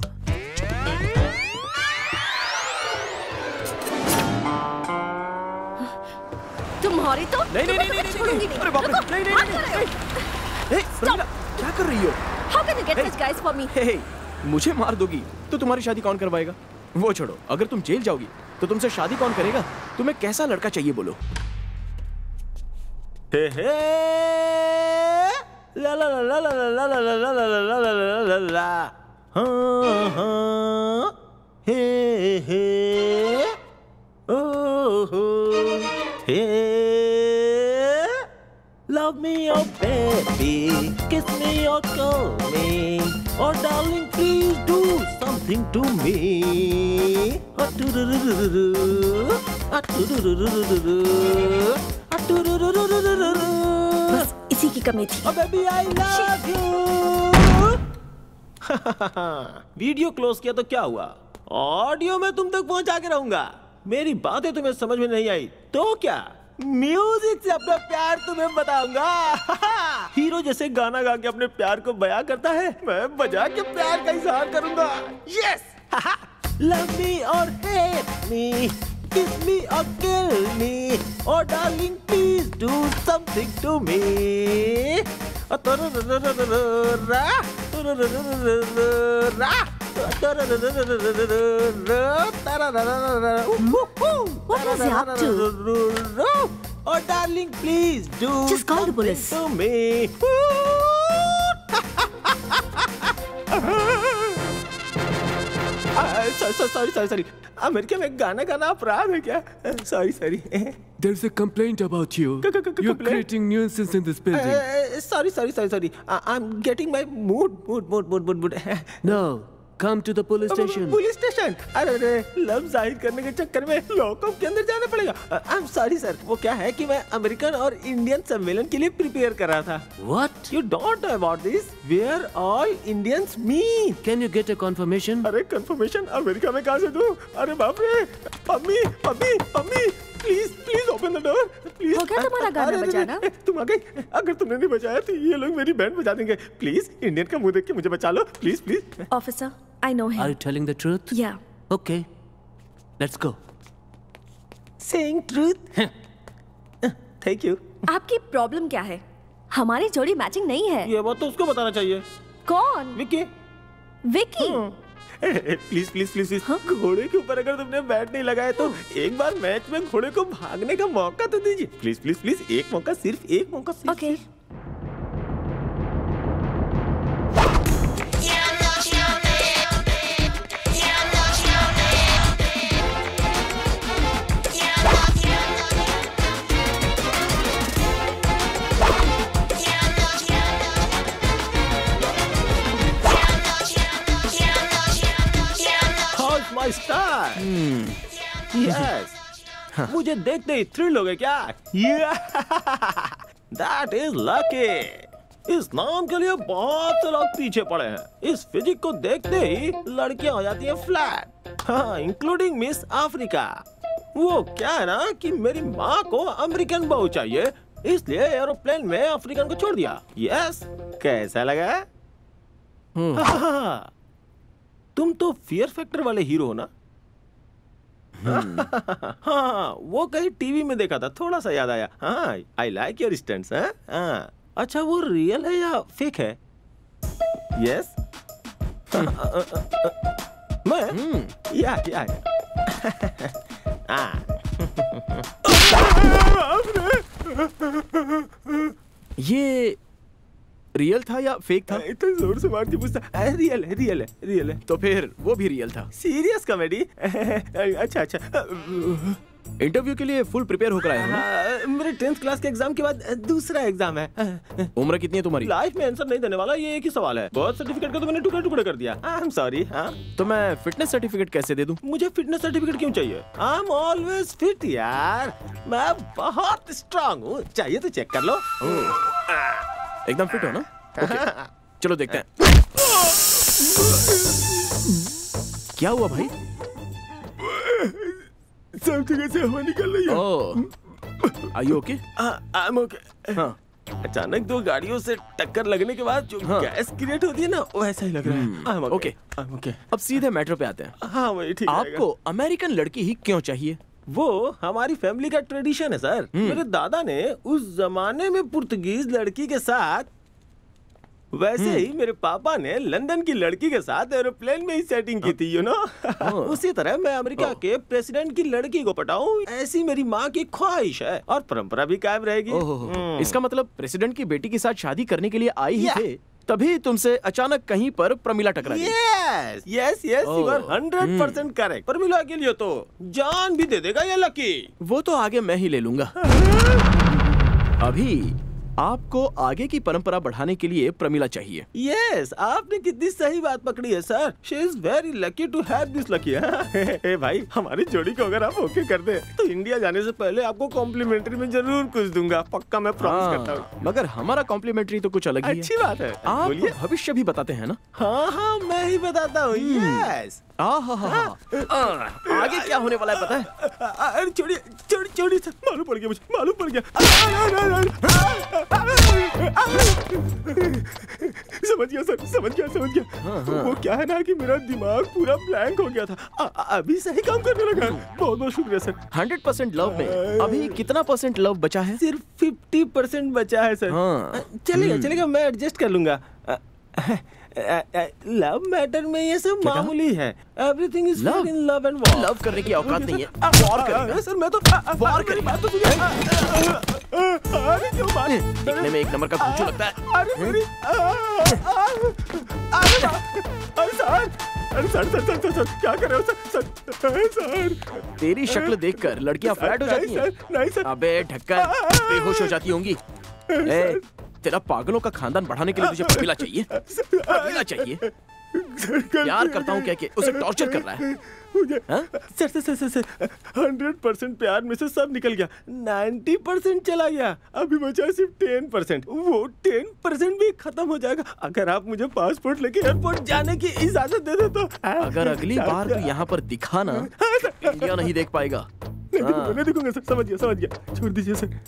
तुम्हारी तो नहीं नहीं नहीं नहीं छोड़ूंगी नहीं। अरे बाप रे, रुको, नहीं नहीं मत नहीं करो। नहीं। प्रमिला, क्या कर रही हो? How can you get such guys for me? हे, हे, मुझे मार दोगी तो तुम्हारी शादी कौन करवाएगा? वो छोड़ो, अगर तुम जेल जाओगी तो तुमसे शादी कौन करेगा? तुम्हें कैसा लड़का चाहिए बोलो? हे हे ला ला ला ला ला ला ला ला ला ला ला ला ला ला ला हाँ हाँ हे हे ओ हो हे love me oh baby, kiss me or call me, oh darling please do something to me. Ah do do do do do, ah do do do do do do, ah do do do do do do. बस इसी की कमी थी। Oh baby I love you. Video close किया तो क्या हुआ? Audio में तुम तक पहुंचा के रहूंगा। मेरी बातें तुम्हें समझ में नहीं आई तो क्या, म्यूजिक से अपना प्यार तुम्हें बताऊंगा। हीरो जैसे गाना गा के अपने प्यार को बयां करता है, मैं बजा के प्यार का इजहार करूंगा। यस, लव मी और हेट मी, किस मी और किल मी, और darling please do something to me. What is he up to? Oh, darling, please do. Just call the police. To me. Sorry, sorry, sorry. America में गाना गाना अपराध है क्या? Sorry, sorry. There's a complaint about you. You're creating nuisance in this building. Uh, sorry, sorry, sorry, sorry. I- I'm getting my mood, mood, mood, mood, mood, mood. No, come to the police station. Police station? अरे अरे, love जाहिर करने के चक्कर में lockup के अंदर जाना पड़ेगा। आई एम सॉरी सर, वो क्या है कि मैं अमेरिकन और इंडियन सम्मेलन के लिए प्रिपेयर कर रहा था। What? You don't know about this? Where all Indians meet. Can you get a confirmation? अरे कंफर्मेशन अमेरिका में कहाँ से दूँ? अरे बाप रे, mummy, mummy, mummy, please please open the door please. हो गया तुम्हारा गाना बजाना? तुम आ गई? अगर तुमने नहीं बजाया तो ये लोग मेरी बैंड बजा देंगे। प्लीज इंडियन का मुंह देख के मुझे बचा लो, please please. Officer, I know him. Are you telling the truth? Yeah. Okay. Let's go. Saying truth? Thank you. आपकी प्रॉब्लम क्या है? हमारी जोड़ी मैचिंग नहीं है। ये बात तो उसको बताना चाहिए। कौन? Vicky. Vicky? Please please please please, घोड़े के ऊपर अगर तुमने बैट नहीं लगाया तो एक बार मैच में घोड़े को भागने का मौका तो दीजिए। प्लीज प्लीज प्लीज, एक मौका, सिर्फ एक मौका। ओके। My star. Yes. मुझे देखते ही थ्रिल हो गए क्या? That is lucky. इस नाम के लिए बहुत से लोग पीछे पड़े हैं। इस फिजिक को देखते ही लड़कियां हो जाती हैं फ्लैट, हाँ, इंक्लूडिंग मिस अफ्रीका। वो क्या है ना कि मेरी माँ को अमेरिकन बहू चाहिए, इसलिए एरोप्लेन में अफ्रीकन को छोड़ दिया। यस, कैसा लगा? हाँ, तुम तो फियर फैक्टर वाले हीरो हो ना? हाँ, वो कहीं टीवी में देखा था, थोड़ा सा याद आया। हाँ, आई लाइक योर स्टंट्स। हाँ, अच्छा वो रियल है या फेक है? यस, मैं या या ये रियल था या फेक था? इतना जोर से मार के पूछता। रियल है, रियल है, रियल है। तो फिर वो भी रियल था। Serious comedy? अच्छा अच्छा। इंटरव्यू के लिए फुल प्रिपेयर होकर आए हो ना? मेरे टेंथ क्लास के एग्जाम के बाद दूसरा एग्जाम है। उम्र कितनी है तुम्हारी? लाइफ में आंसर नहीं देने वाला, ये एक ही सवाल है। बर्थ सर्टिफिकेट का तो मैंने टुकड़े टुकड़े कर दिया। I am sorry. हाँ, तो मैं फिटनेस सर्टिफिकेट कैसे दे दूं? मुझे फिटनेस सर्टिफिकेट क्यों चाहिए? आई एम ऑलवेज फिट यार, मैं बहुत स्ट्रांग हूँ। चाहिए तो चेक कर लो। एकदम फिट हो ना? ओके, चलो देखते हैं। क्या हुआ भाई? सब जगह से हवा निकल रही है। Oh, are you okay? I am okay. हाँ, अचानक दो गाड़ियों से टक्कर लगने के बाद जो हाँ। गैस क्रिएट होती है ना, वो ऐसा ही लग रहा है। I am okay. I am okay. अब सीधे मैटर पे आते हैं। हाँ वही ठीक है। आपको अमेरिकन लड़की ही क्यों चाहिए? वो हमारी फैमिली का ट्रेडिशन है सर। मेरे दादा ने उस जमाने में पुर्तगीज लड़की के साथ, वैसे ही मेरे पापा ने लंदन की लड़की के साथ एरोप्लेन में ही सेटिंग की थी, यू नो। उसी तरह मैं अमेरिका के प्रेसिडेंट की लड़की को पटाऊं, ऐसी मेरी माँ की ख्वाहिश है और परंपरा भी कायम रहेगी। इसका मतलब प्रेसिडेंट की बेटी के साथ शादी करने के लिए आई ही थे, तभी तुमसे अचानक कहीं पर प्रमिला टकरा गई। Yes yes yes, you are hundred percent correct. Pramila के लिए तो जान भी दे देगा ये लकी। वो तो आगे मैं ही ले लूंगा। अभी आपको आगे की परंपरा बढ़ाने के लिए प्रमिला चाहिए। यस, आपने कितनी सही बात पकड़ी है sir. She is very lucky to have this lucky. Hey भाई, हमारी जोड़ी को अगर आप ओके कर दे तो इंडिया जाने से पहले आपको कॉम्प्लीमेंट्री में जरूर कुछ दूंगा, पक्का मैं प्रॉमिस करता हूँ। मगर हमारा कॉम्प्लीमेंट्री तो कुछ अलग ही है। अच्छी बात है। आप भविष्य भी बताते हैं ना? हाँ हाँ, मैं ही बताता हूँ। यस। आगे क्या होने वाला है पता है? अरे छोड़िए छोड़ी छोड़ी सर, मालूम पड़ गया मुझे, मालूम पड़ गया। समझ गया सर, समझ गया समझ गया। हाँ, हाँ। वो क्या है ना कि मेरा दिमाग पूरा ब्लैंक हो गया था, आ, अभी सही काम करने लगा। बहुत बहुत शुक्रिया सर। हंड्रेड परसेंट लव में अभी कितना परसेंट लव बचा है? सिर्फ फिफ्टी परसेंट बचा है सर। हाँ। चलेगा चलेगा, मैं एडजस्ट कर लूंगा। लव मैटर में ये सब मामूली है। Everything is in love and war. Love करने की औकात नहीं है। वॉर करेंगे सर, मैं तो वॉर करेंगे। बात तो सुनिए। अरे क्यों बात? दिखने में एक नंबर का कुछ लगता है। अरे मेरी अरे सर, अरे सर सर सर सर क्या कर रहे हो सर? सर सर, तेरी शक्ल देखकर लड़कियां फ्लैट हो जाती हैं। नहीं सर। अबे ढक्कन, बेहोश हो जाती होंगी। ए, तेरा पागलों का खानदान बढ़ाने के लिए तुझे प्रमिला चाहिए। प्रमिला चाहिए। प्यार करता हूँ कह के उसे टॉर्चर कर रहा है। Sir sir sir sir, hundred percent प्यार में से सब निकल गया, नाइन्टी परसेंट चला गया, अभी बचा सिर्फ टेन परसेंट। वो टेन परसेंट भी खत्म हो जाएगा अगर आप मुझे पासपोर्ट लेके एयरपोर्ट जाने की इजाजत दे दे तो। अगर अगली बार तू यहाँ पर दिखा ना, इंडिया नहीं देख पाएगा। नहीं देखूंगा सर, समझ गया समझ गया, छोड़ दीजिए सर।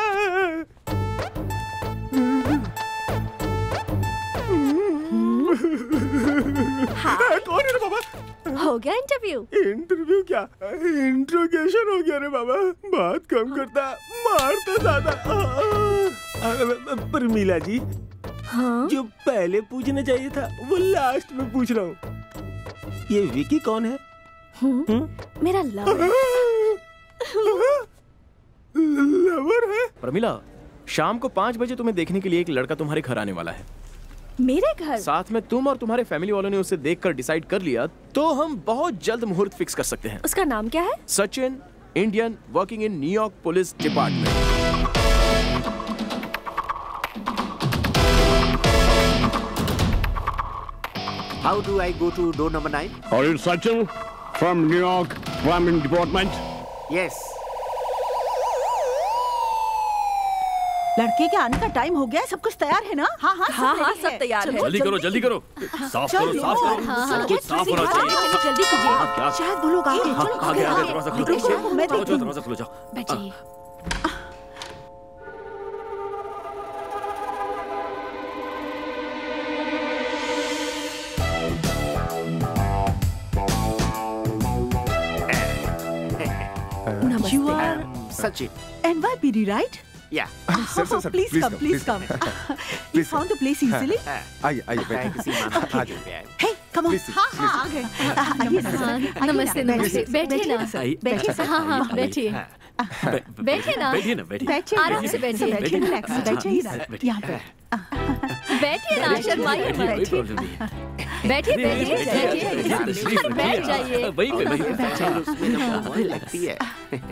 हाँ। कौन है रे बाबा? हो गया इंटरव्यू? इंटरव्यू क्या, इंट्रोगेशन हो गया रे बाबा। बात कम करता, मारता ज्यादा। प्रमिला जी, हाँ? जो पहले पूछना चाहिए था वो लास्ट में पूछ रहा हूँ। ये विकी कौन है? हुँ? मेरा लवर। लवर है? प्रमिला, शाम को पाँच बजे तुम्हें देखने के लिए एक लड़का तुम्हारे घर आने वाला है। मेरे घर? साथ में तुम और तुम्हारे फैमिली वालों ने उसे देखकर डिसाइड कर लिया तो हम बहुत जल्द मुहूर्त फिक्स कर सकते हैं। उसका नाम क्या है? Sachin, Indian, working in New York police department. How do I go to door number nine? Are you Sachin from New York Crime Department? Yes. लड़के के आने का टाइम हो गया है, सब कुछ तैयार है ना? हाँ हाँ हाँ हाँ सब तैयार है। जल्दी करो जल्दी करो, साफ करो साफ करो, सब कुछ साफ होना चाहिए। जल्दी कीजिए। हाँ, क्या शायद वो लोग आगे। हाँ, आगे आगे दरवाजा खोलो, मैं जाओ देखती जाओ हूँ। दरवाजा खोलो जाओ। बैठिए। You are Sachin. N Y P D, right? Yeah. Sir sir sir Please come, please come. You found the place easily? आइए आइए बैठिए। आ जाइए। Hey, come on. हाँ हाँ आ गए। आइए सर। हाँ, नमस्ते नमस्ते, बैठिए ना। बैठिए सर। हाँ हाँ बैठिए। बैठिए ना। बैठिए ना बैठिए। बैठिए आराम से बैठिए। बैठिए रिलैक्स बैठिए यहाँ पे। बैठिए ना, शर्माइए मत। बैठिए बैठिए बैठिए बैठ जाइए। वहीं पे वहीं पे। लगती है।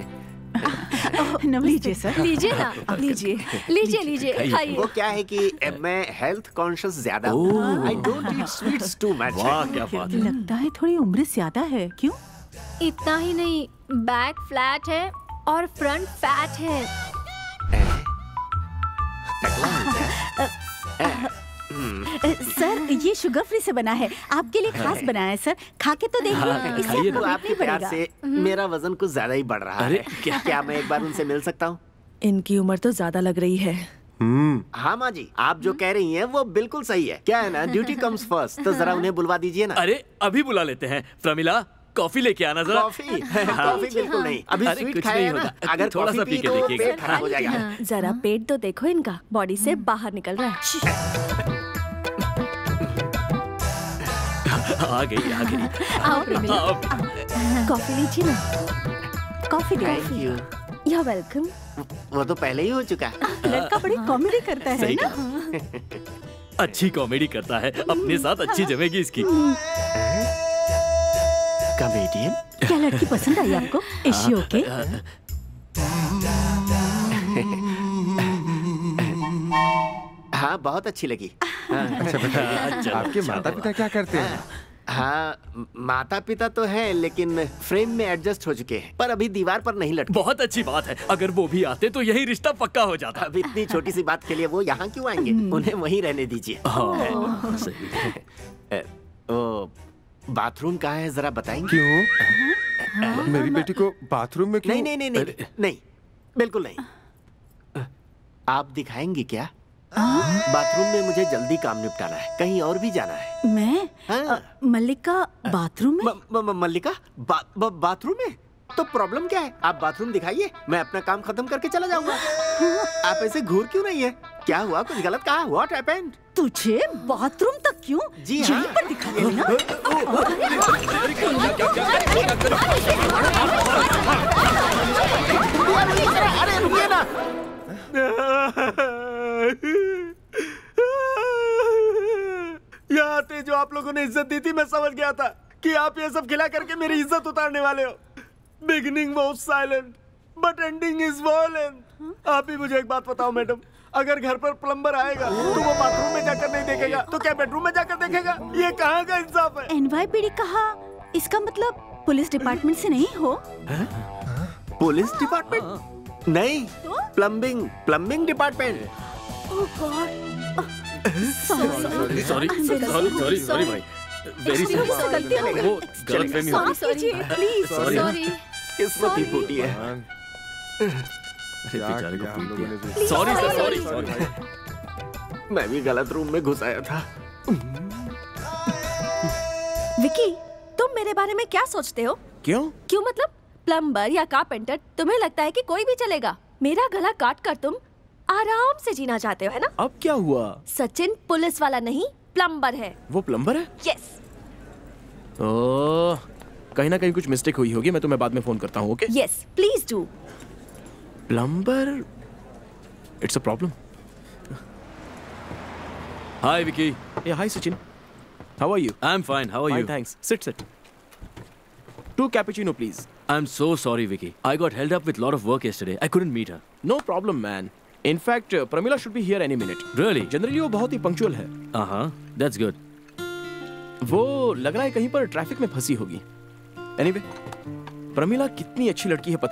लीजिए सर। लीजिए ना, लीजिए लीजिए लीजिए खाइए। वो क्या है कि मैं हेल्थ कॉन्शियस ज्यादा हूँ। I don't eat sweets too much. वाह क्या बात है। लगता है थोड़ी उम्र ज्यादा है, क्यों? इतना ही नहीं, बैक फ्लैट है और फ्रंट फैट है। सर ये शुगर फ्री से बना है, आपके लिए खास बनाया है सर। खा के तो देखिए, इससे खाइए आपको तो आपके नहीं प्यार पड़ेगा। से मेरा वजन कुछ ज्यादा ही बढ़ रहा है। क्या क्या मैं एक बार उनसे मिल सकता हूँ? इनकी उम्र तो ज्यादा लग रही है। हाँ माँ जी, आप जो कह रही हैं वो बिल्कुल सही है। क्या है ना, ड्यूटी कम्स फर्स्ट, तो जरा उन्हें बुलवा दीजिए ना। अरे अभी बुला लेते हैं। प्रमिला कॉफी लेके आना जरा। कॉफी कॉफी बिल्कुल नहीं, अभी अरे स्वीट कुछ खाया नहीं है ना। होगा, अगर थोड़ा सा कॉफी पी पी के तो देखिएगा। पेट खराब हो जाएगा। जरा पेट तो देखो इनका, बॉडी से बाहर निकल रहा है। आ गई आ गई। आओ प्रमिला। कॉफी लीजिए ना। कॉफी दे। Thank you. You welcome. वो तो पहले ही हो चुका है। लड़का बड़ी कॉमेडी करता है सही ना? अच्छी कॉमेडी करता है, अपने साथ अच्छी जमेगी इसकी। कॉमेडियन? क्या लड़की पसंद आई आपको? Is she okay? हाँ बहुत अच्छी लगी। अच्छा बताइए, आपके माता पिता क्या करते हैं? हाँ माता पिता तो हैं, लेकिन फ्रेम में एडजस्ट हो चुके हैं, पर अभी दीवार पर नहीं लटके। बहुत अच्छी बात है, अगर वो भी आते तो यही रिश्ता पक्का हो जाता। अब इतनी छोटी सी बात के लिए वो यहाँ क्यों आएंगे? उन्हें वहीं रहने दीजिए। हाँ, सही। ओ, बाथरूम कहाँ है जरा बताएंगे? क्यों? मेरी बेटी को बाथरूम में क्यों? नहीं नहीं नहीं नहीं नहीं, बिल्कुल नहीं। आप दिखाएंगे क्या? बाथरूम में मुझे जल्दी काम निपटाना है, कहीं और भी जाना है। मैं? हाँ। अ, मल्लिका बाथरूम में? म, म, म, मल्लिका बा, बा, बाथरूम में? तो प्रॉब्लम क्या है? आप बाथरूम दिखाइए, मैं अपना काम खत्म करके चला जाऊंगा। आप ऐसे घूर क्यों नहीं है? क्या हुआ, कुछ गलत कहा? What happened? तुझे बाथरूम तक क्यों? जी यहीं हाँ। पर दिखाइए ना। अरे रुकिए ना। यहाँ आते जो आप लोगों ने इज्जत दी थी, मैं समझ गया था कि आप ये सब खिला करके मेरी इज्जत उतारने वाले हो। Beginning was silent but ending is violent. आप ही मुझे एक बात बताओ मैडम, अगर घर पर प्लम्बर आएगा तो वो बाथरूम में जाकर नहीं देखेगा तो क्या बेडरूम में जाकर देखेगा? ये कहाँ का इंसाफ है? एन वाई पी डी कहा, इसका मतलब पुलिस डिपार्टमेंट से नहीं हो? पुलिस डिपार्टमेंट नहीं, plumbing plumbing department. Oh God, sorry sorry sorry sorry sorry भाई, वेरी सॉरी। गलती हो गई। वो गलतफहमी हो गई। Sorry please. Sorry sorry. किस्मत ही फूटी है। अरे बेचारे को पीट दिया। Sorry sir, sorry sorry. मैं भी गलत रूम में घुस आया था। विकी, तुम मेरे बारे में क्या सोचते हो? क्यों? क्यों मतलब? प्लम्बर या कारपेंटर, तुम्हें लगता है कि कोई भी चलेगा? मेरा गला काट कर तुम आराम से जीना चाहते हो, है ना? अब क्या हुआ? सचिन पुलिस वाला नहीं, प्लम्बर है। वो प्लम्बर है? यस। ओह, कहीं ना कहीं कुछ मिस्टेक हुई होगी, मैं तुम्हें बाद में फोन करता हूँ, okay? Yes, please do. Plumber, it's a problem. Hi Vicky. Yeah, hi Sachin. How are you? I'm fine. How are Fine, you? thanks. Sit, sit. Two cappuccino, please. I'm so sorry, Vicky. I got held up with a lot of work yesterday. I couldn't meet her. No problem, man. In fact, uh, Pramila should be here any minute. Really? Generally वो बहुत ही punctual है. Uh huh. That's good. वो लग रहा है कहीं पर traffic में फंसी होगी. Anyway, प्रमिला कितनी अच्छी लड़की है पता है?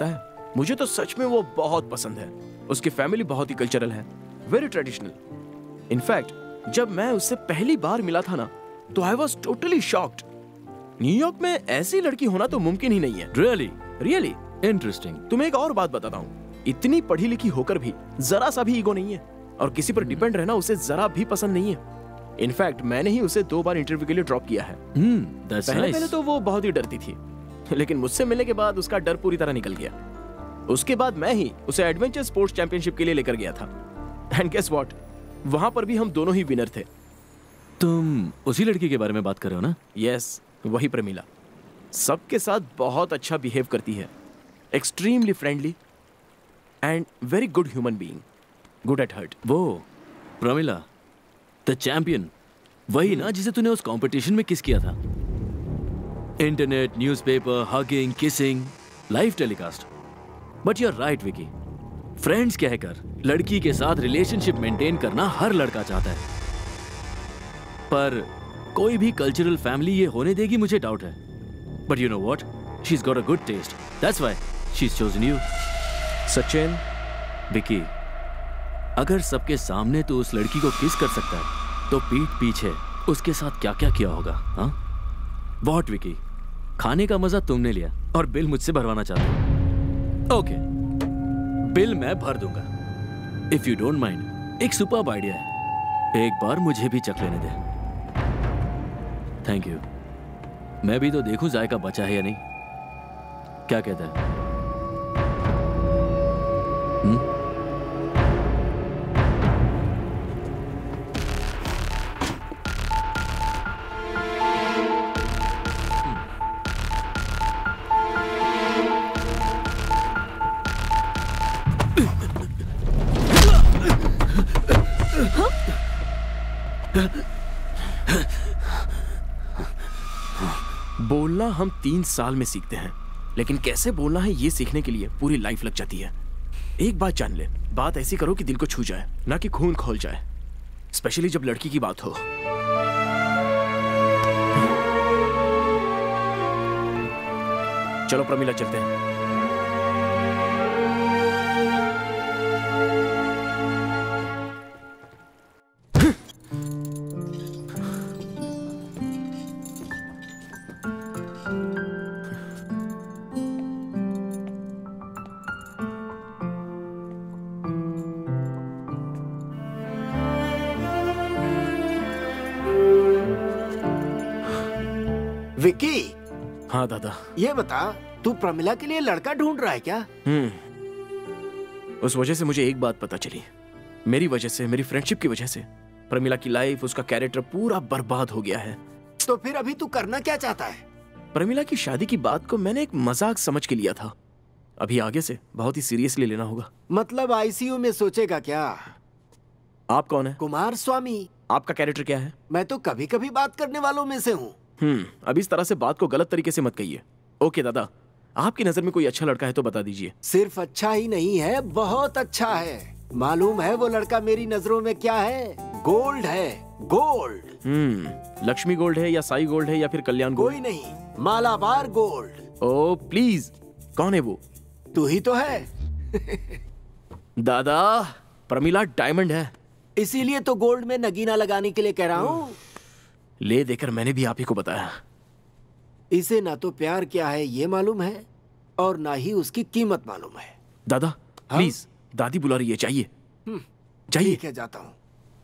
मुझे तो सच में वो बहुत पसंद है। उसकी फैमिली बहुत ही कल्चरल है, वेरी ट्रेडिशनल। इनफैक्ट जब मैं उससे पहली बार मिला था ना, तो I was totally shocked. New York में ऐसी लड़की होना तो मुमकिन ही नहीं है। Really really interesting. तुम्हें एक और बात बताता हूँ, इतनी पढ़ी लिखी होकर भी जरा सा भी ईगो नहीं है, और किसी पर डिपेंड रहना उसे जरा भी पसंद नहीं है। इनफैक्ट मैंने ही उसे दो बार इंटरव्यू के लिए ड्रॉप किया है। hmm, that's पहले nice. पहले तो वो बहुत ही डरती थी, लेकिन मुझसे मिलने के बाद उसका डर पूरी तरह निकल गया। उसके बाद मैं ही उसे एडवेंचर स्पोर्ट्स चैंपियनशिप के लिए लेकर गया था। एंड गेस व्हाट, वहां पर भी हम दोनों ही विनर थे। तुम उसी लड़की के बारे में बात कर रहे हो ना? यस, वही प्रमिला। सबके साथ बहुत अच्छा बिहेव करती है, extremely friendly and very good human being, good at heart. वो प्रमिला द चैंपियन, वही ना जिसे तूने उस कंपटीशन में किस किया था? Internet, newspaper, hugging, kissing, live telecast. But you are right Vicky, friends कहकर लड़की के साथ रिलेशनशिप मेंटेन करना हर लड़का चाहता है, पर कोई भी कल्चरल फैमिली ये होने देगी मुझे डाउट है। But you know what, she is got a good taste, that's why she is chosen you. Sachin, Vicky, अगर सबके सामने तो उस लड़की को किस कर सकता है, तो पीठ पीछे उसके साथ क्या क्या किया होगा? हाँ व्हाट विकी, खाने का मजा तुमने लिया और बिल मुझसे भरवाना चाहते हो। ओके, बिल मैं भर दूंगा इफ यू डोंट माइंड। एक सुपर्ब आइडिया है, एक बार मुझे भी चख लेने दे। Thank you. मैं भी तो देखूं जायका बचा है या नहीं। क्या कहता है? हुँ? बोलना हम तीन साल में सीखते हैं, लेकिन कैसे बोलना है ये सीखने के लिए पूरी लाइफ लग जाती है। एक बात जान ले, बात ऐसी करो कि दिल को छू जाए, ना कि खून खोल जाए, स्पेशली जब लड़की की बात हो। चलो प्रमिला, चलते हैं। विकी। हाँ दादा। ये बता, तू प्रमिला के लिए लड़का ढूंढ रहा है क्या? हम्म उस वजह से मुझे एक बात पता चली, मेरी वजह से, मेरी फ्रेंडशिप की वजह से प्रमिला की लाइफ, उसका कैरेक्टर पूरा बर्बाद हो गया है। तो फिर अभी तू करना क्या चाहता है? प्रमिला की शादी की बात को मैंने एक मजाक समझ के लिया था, अभी आगे से बहुत ही सीरियसली लेना होगा। मतलब आईसीयू में सोचेगा क्या? आप कौन है? कुमार स्वामी। आपका कैरेक्टर क्या है? मैं तो कभी कभी बात करने वालों में से हूँ। हम्म अब इस तरह से बात को गलत तरीके से मत कहिए। ओके दादा, आपकी नजर में कोई अच्छा लड़का है तो बता दीजिए। सिर्फ अच्छा ही नहीं है, बहुत अच्छा है। मालूम है वो लड़का मेरी नजरों में क्या है? गोल्ड है, गोल्ड। हम्म लक्ष्मी गोल्ड है या साई गोल्ड है या फिर कल्याण गोल्ड? कोई नहीं, मालाबार गोल्ड। ओ प्लीज, कौन है वो? तू ही तो है। दादा, प्रमिला डायमंड है, इसीलिए तो गोल्ड में नगीना लगाने के लिए कह रहा हूँ। ले देकर मैंने भी आप ही को बताया। इसे ना तो प्यार क्या है ये मालूम है, और ना ही उसकी कीमत मालूम है। दादा हाँ? प्लीज, दादी बुला रही है, चाहिए चाहिए। ठीक है, जाता हूँ।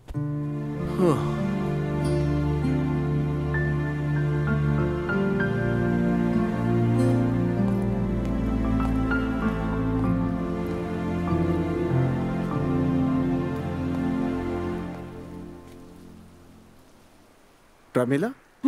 प्रमिला?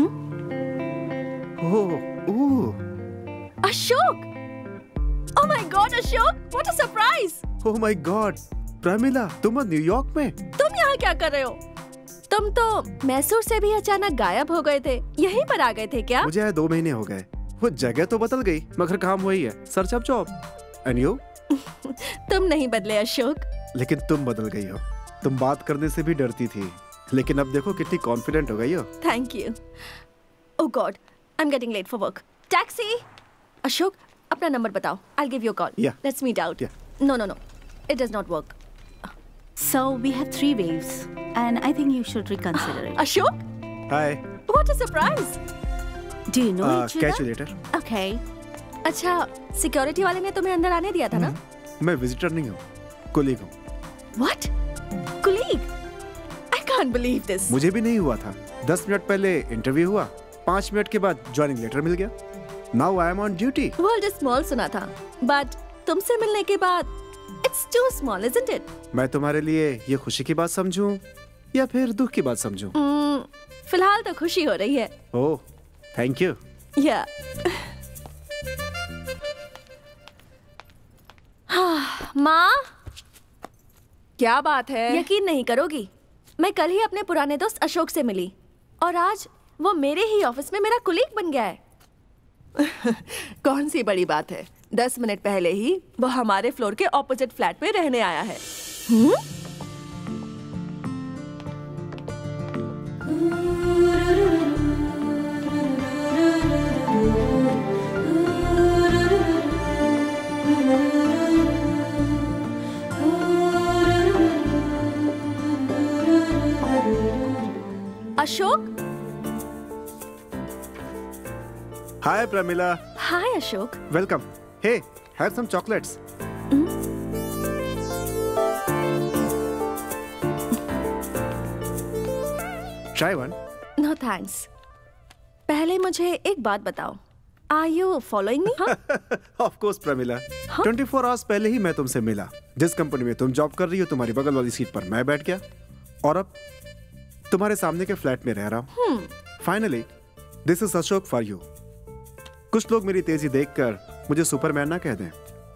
ओह, ओह। Ashok! Oh my God, Ashok! What a surprise! Oh my God, Pramila, तुम न्यूयॉर्क में? तुम यहाँ क्या कर रहे हो? तुम तो मैसूर से भी अचानक गायब हो गए थे, यहीं पर आ गए थे क्या? मुझे आए दो महीने हो गए। वो जगह तो बदल गई, मगर काम वही है, search of job. And you? तुम नहीं बदले अशोक। लेकिन तुम बदल गई हो। तुम बात करने से भी डरती थी, लेकिन अब देखो कितनी कॉन्फिडेंट हो गई हो। Thank you. Oh God, I am getting late for work. Taxi! Ashok, अपना नंबर बताओ. I'll give you a call. Yeah. Let's meet out. No, no, no. It does not work. So we have three waves, and I think you should reconsider it. Ashok? Hi. What a surprise. Do you know Uh, each other? catch you later. Okay. अच्छा, security वाले ने तुम्हें अंदर आने दिया था ना? मैं विजिटर नहीं हूँ, कुलीग हूँ. What? Colleague? I can't believe this. मुझे भी नहीं हुआ था. दस मिनट पहले इंटरव्यू हुआ, पाँच मिनट के बाद ज्वाइनिंग लेटर मिल गया. Now I am on duty. World is small सुना था, but तुमसे मिलने के बाद it's too small, isn't it? मैं तुम्हारे लिए ये खुशी की बात समझूं या फिर दुख की बात समझूं? Hmm, फिलहाल तो खुशी हो रही है. Oh, thank you. Yeah. माँ, क्या बात है? यकीन नहीं करोगी, मैं कल ही अपने पुराने दोस्त अशोक से मिली और आज वो मेरे ही ऑफिस में मेरा कुलीग बन गया है. कौन सी बड़ी बात है? दस मिनट पहले ही वो हमारे फ्लोर के ऑपोजिट फ्लैट में रहने आया है. हुँ? Ashok? Hi Pramila. Hi Ashok. Welcome. Hey, have some chocolates. Try one. No thanks. पहले मुझे एक बात बताओ. Are you following me? Of course Pramila. twenty-four hours पहले ही मैं तुमसे मिला. जिस कंपनी में तुम जॉब कर रही हो, तुम्हारी बगल वाली सीट पर मैं बैठ गया और अब तुम्हारे सामने के फ्लैट में रह रहा हूँ. Finally, this is Ashok for you. कुछ लोग मेरी तेजी देखकर मुझे सुपरमैन ना कह दें,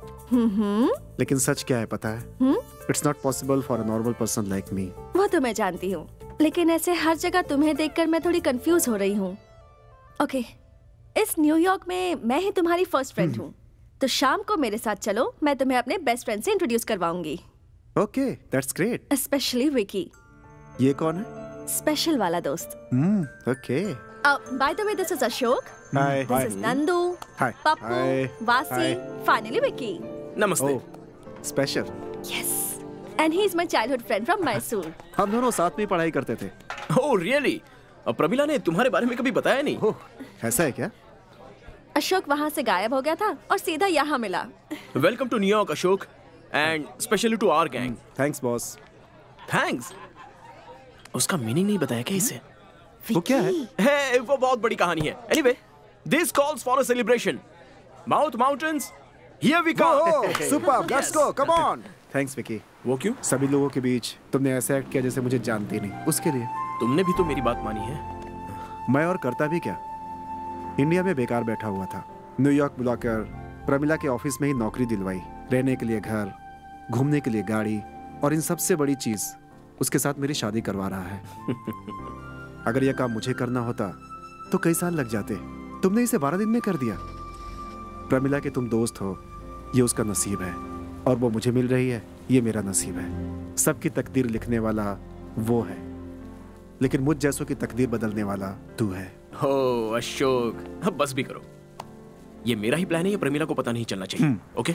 लेकिन सच क्या है पता है? It's not possible for a normal person like me. वो तो मैं जानती हूँ, लेकिन ऐसे हर जगह तुम्हें देखकर मैं थोड़ी कंफ्यूज हो रही हूँ. ओके, इस न्यूयॉर्क में मैं ही तुम्हारी फर्स्ट फ्रेंड हूँ, तो शाम को मेरे साथ चलो, मैं तुम्हें अपने बेस्ट फ्रेंड से इंट्रोड्यूस करवाऊंगी. Okay, that's great. Specially Vicky. ये कौन है? स्पेशल वाला दोस्त. Hmm, okay. Uh, by the way, this is Ashok. Hi. This is Nandu. Hi. Pappu. Hi. Vasi. Hi. Finally, Vicky. Namaste. Oh, special. Yes. And he's my childhood friend from Mysore. हम दोनों साथ में पढ़ाई करते थे. Oh, really? अब प्रमिला ने तुम्हारे बारे में कभी बताया नहीं? Oh, ऐसा है क्या? अशोक वहाँ से गायब हो गया था और सीधा यहाँ मिला. Welcome to New York, Ashok, and especially to our gang. Thanks, boss. Thanks. उसका मीनिंग नहीं बताया क्या इसे? वो क्या है? है वो बहुत बड़ी कहानी है. Anyway, this calls for a celebration. Mouth Mountains, here we come. Oh, super, let's go, come on. Thanks, Vicky. वो क्यों? सभी लोगों के बीच तुमने ऐसे एक्ट किया जैसे मुझे जानती नहीं. उसके लिए. तुमने भी तो मेरी बात मानी है. मैं और करता भी क्या? इंडिया में बेकार बैठा हुआ था. न्यूयॉर्क बुलाकर प्रमिला के ऑफिस में ही नौकरी दिलवाई. रहने के लिए घर, घूमने के लिए गाड़ी और इन सबसे बड़ी चीज उसके साथ मेरी शादी करवा रहा है. अगर यह काम मुझे करना होता तो कई साल लग जाते. तुमने इसे बारह दिन में कर दिया. प्रमिला के तुम दोस्त हो, ये उसका नसीब है और वो मुझे मिल रही है, ये मेरा नसीब है. सबकी तकदीर लिखने वाला वो है, लेकिन मुझ जैसों की तकदीर बदलने वाला तू है. हो अशोक, अब बस भी करो. ये मेरा ही प्लान है, ये प्रमिला को पता नहीं चलना चाहिए. ओके?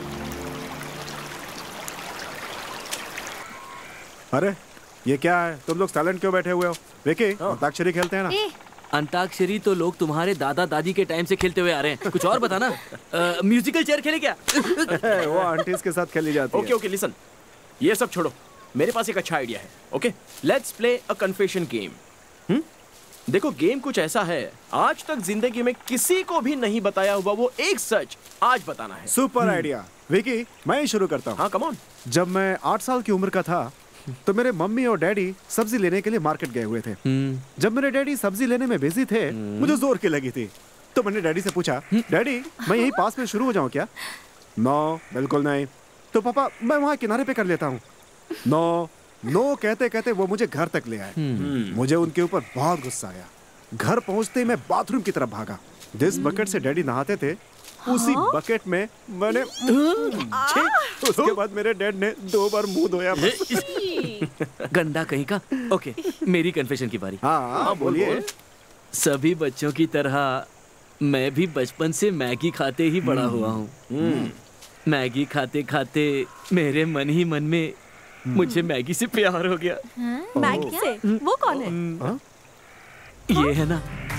अरे ये क्या है? तुम लोग साइलेंट क्यों बैठे हुए हो? विकी, अंताक्षरी खेलते हैं ना? अंताक्षरी तो लोग तुम्हारे दादा दादी के टाइम से खेलते हुए आ रहे हैं. कुछ और बताना. म्यूजिकल चेयर खेले क्या? वो आंटीज के साथ खेली जाती है. ओके ओके लिसन, ये सब छोड़ो. मेरे पास एक अच्छा आइडिया है. Okay, let's play a confession game. Hmm, देखो गेम कुछ ऐसा है, आज तक जिंदगी में किसी को भी नहीं बताया हुआ वो एक सच आज बताना है. Super idea. विकी, मैं ही शुरू करता हूँ. हाँ, कम ऑन. जब मैं आठ साल की उम्र का था तो मेरे मम्मी और डैडी सब्जी लेने के लिए मार्केट गए हुए थे. जब मेरे डैडी सब्जी लेने में बिजी थे, मुझे जोर की लगी थी, तो मैंने डैडी से पूछा, डैडी मैं यही पास में शुरू हो जाऊं क्या? नो, बिल्कुल नहीं. तो पापा मैं वहाँ किनारे पे कर लेता हूँ. नो नो कहते कहते वो मुझे घर तक ले आए. मुझे उनके ऊपर बहुत गुस्सा आया. घर पहुंचते ही मैं बाथरूम की तरफ भागा. जिस बकेट से डैडी नहाते थे उसी बकेट में मैंने उसके बाद मेरे डैड ने दो बार मुंह धोया. गंदा कहीं का. ओके, मेरी कन्फेशन की बारी. हाँ, बोलिए. सभी बच्चों की तरह मैं भी बचपन से मैगी खाते ही बड़ा हुआ हूँ। मैगी खाते खाते मेरे मन ही मन में मुझे मैगी से प्यार हो गया। मैगी से? वो कौन है? ये है ना।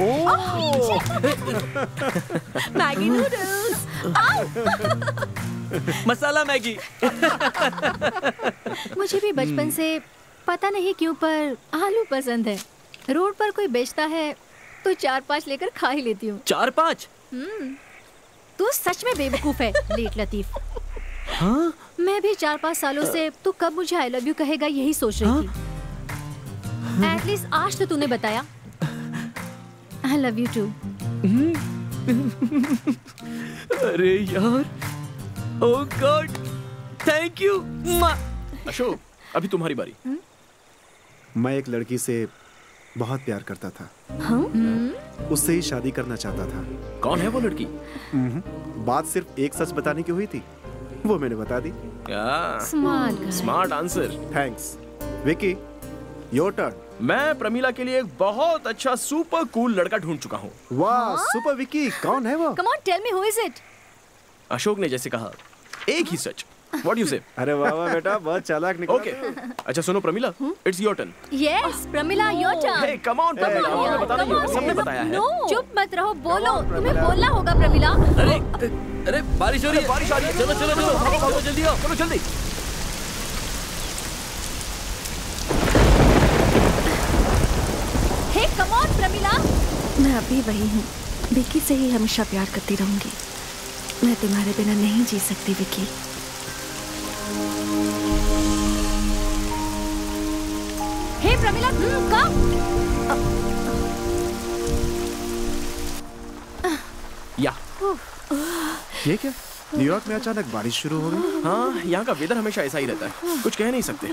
Maggi noodles. मसाला मैगी। मुझे भी बचपन से पता नहीं क्यों पर आलू पसंद है। रोड पर कोई बेचता है तो चार पांच लेकर खा ही लेती हूँ। चार पांच? हम्म। तू सच में बेवकूफ है लेट लतीफ। हाँ? मैं भी चार पाँच सालों से तू कब मुझे आई लव यू कहेगा यही सोच रही थी। एटलीस्ट आज तो तूने बताया। I love you too. अरे यार, oh God, thank you. Ashok, अभी तुम्हारी बारी। मैं एक लड़की से बहुत प्यार करता था। हाँ? उससे ही शादी करना चाहता था। कौन है वो लड़की? बात सिर्फ एक सच बताने की हुई थी, वो मैंने बता दी। Smart smart answer. Thanks. Vicky, your turn. मैं प्रमीला के लिए एक बहुत अच्छा सुपर कूल लड़का ढूंढ चुका हूँ। वाह, सुपर विकी, कौन है वो? Come on, tell me who is it? Ashok ने जैसे कहा, एक ही सच। What do you say? अरे वाह वाह बेटा, बहुत चालाक निकला। Okay. अच्छा सुनो Pramila, it's your turn. Yes, Pramila, your turn. Hey, come on, Pramila, हमें बता नहीं होगा, सबने बताया है। चुप मत रहो, बोलो, तुम्हें बोलना होगा प्रमीला। अरे, अरे बारिश हो रही है, बारिश आ रही है, चलो चलो चलो, चलो जल्दी आओ, चलो जल्दी। Hey, come on, Pramila. मैं अभी वही हूँ, विकी से ही हमेशा प्यार करती रहूंगी। मैं तुम्हारे बिना नहीं जी सकती विकी। हे प्रमीला, कम। या ये क्या? न्यूयॉर्क में अचानक बारिश शुरू हो गई। हाँ, यहाँ का वेदर हमेशा ऐसा ही रहता है, कुछ कह नहीं सकते।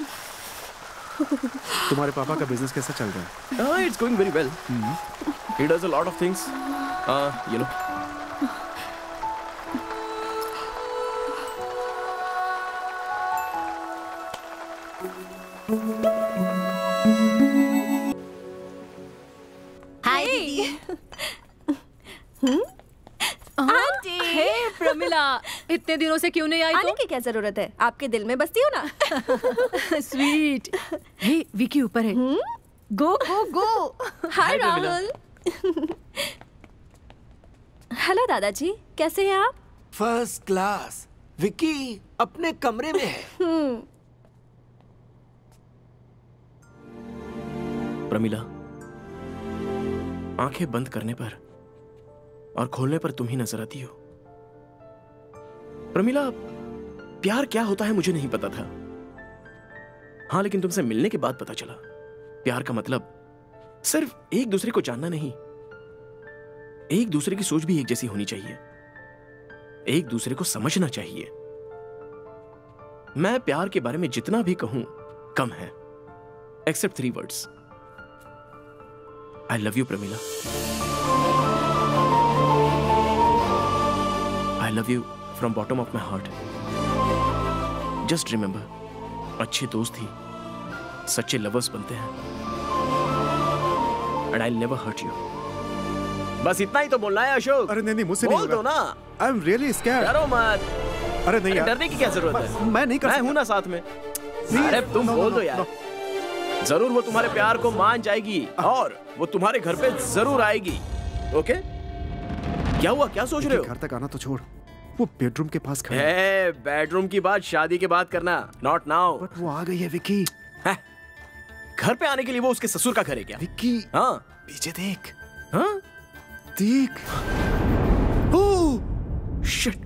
तुम्हारे पापा का बिजनेस कैसा चल रहा है? Ah, it's going very well. He does a lot of things. Uh, you know. Hi aunty. Hey Pramila, इतने दिनों से क्यों नहीं आई? आने की क्या जरूरत है? आपके दिल में बसती हो ना। स्वीट। हे विकी ऊपर है। गो गो गो। हाय राहुल। हेलो दादाजी, कैसे हैं आप? First class. विकी अपने कमरे में है। प्रमीला, आंखें बंद करने पर और खोलने पर तुम ही नजर आती हो। प्रमीला, प्यार क्या होता है मुझे नहीं पता था। हाँ, लेकिन तुमसे मिलने के बाद पता चला। प्यार का मतलब सिर्फ एक दूसरे को जानना नहीं, एक दूसरे की सोच भी एक जैसी होनी चाहिए, एक दूसरे को समझना चाहिए। मैं प्यार के बारे में जितना भी कहूं कम है, except three words. I love you, Pramila. I love you from bottom of my heart. Just remember, अच्छे दोस्त ही सच्चे लवर्स बनते हैं। And I'll never hurt you. बस इतना ही तो बोलना है अशोक। अरे नहीं नहीं, मुझसे नहीं बोल दो ना। I'm really scared. डरो मत। अरे नहीं यार, डरने की क्या जरूरत है? मैं नहीं कर मैं हूं ना साथ में। अरे तुम बोल दो यार। जरूर वो तुम्हारे प्यार को मान जाएगी और वो तुम्हारे घर पे जरूर आएगी। ओके? क्या हुआ, क्या सोच रहे हो? घर तक आना तो छोड़, वो बेडरूम के पास खड़ा है। बेडरूम की बात शादी के बाद करना, नॉट नाउ। बट वो आ गई है विकी। घर पे आने के लिए वो उसके ससुर का घर है क्या? विकी, हाँ पीछे देख। हाँ देख। Oh shit.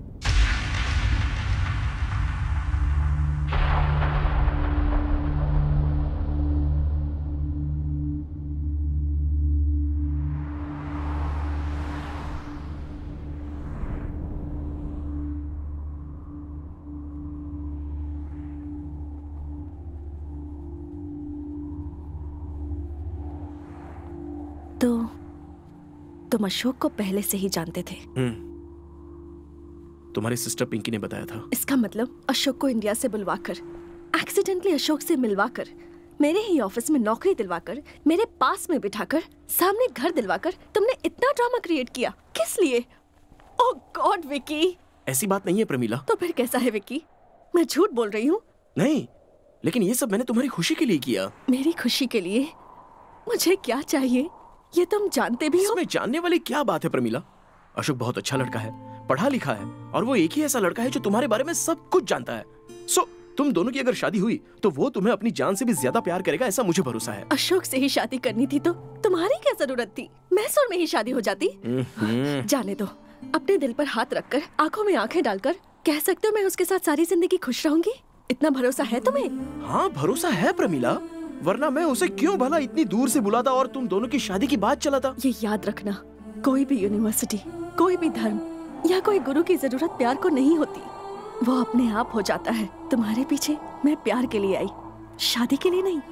तो तुम अशोक को पहले से ही जानते थे? तुम्हारी सिस्टर पिंकी ने बताया था। इसका मतलब अशोक को इंडिया से बुलवाकर, एक्सीडेंटली अशोक से मिलवाकर मेरे ही ऑफिस में नौकरी दिलवाकर, मेरे पास में बिठाकर, सामने घर दिलवाकर तुमने इतना ड्रामा क्रिएट किया, किस लिए? Oh God Vicky. ऐसी बात नहीं है प्रमीला। तो फिर कैसा है विकी? मैं झूठ बोल रही हूँ? नहीं, लेकिन ये सब मैंने तुम्हारी खुशी के लिए किया। मेरी खुशी के लिए? मुझे क्या चाहिए ये तुम जानते भी हो? इसमें जानने वाली क्या बात है प्रमीला? अशोक बहुत अच्छा लड़का है, पढ़ा लिखा है, और वो एक ही ऐसा लड़का है जो तुम्हारे बारे में सब कुछ जानता है। सो तुम दोनों की अगर शादी हुई तो वो तुम्हें अपनी जान से भी ज्यादा प्यार करेगा, ऐसा मुझे भरोसा है। अशोक से ही शादी करनी थी तो तुम्हारी क्या जरूरत थी? मैसूर में ही शादी हो जाती। जाने दो। अपने दिल पर हाथ रखकर, आंखों में आंखें डालकर कह सकते हो मैं उसके साथ सारी जिंदगी खुश रहूंगी? इतना भरोसा है तुम्हें? हाँ भरोसा है प्रमीला, वरना मैं उसे क्यों भला इतनी दूर से बुलाता और तुम दोनों की शादी की बात चलाता। ये याद रखना, कोई भी यूनिवर्सिटी, कोई भी धर्म या कोई गुरु की जरूरत प्यार को नहीं होती, वो अपने आप हो जाता है। तुम्हारे पीछे मैं प्यार के लिए आई, शादी के लिए नहीं।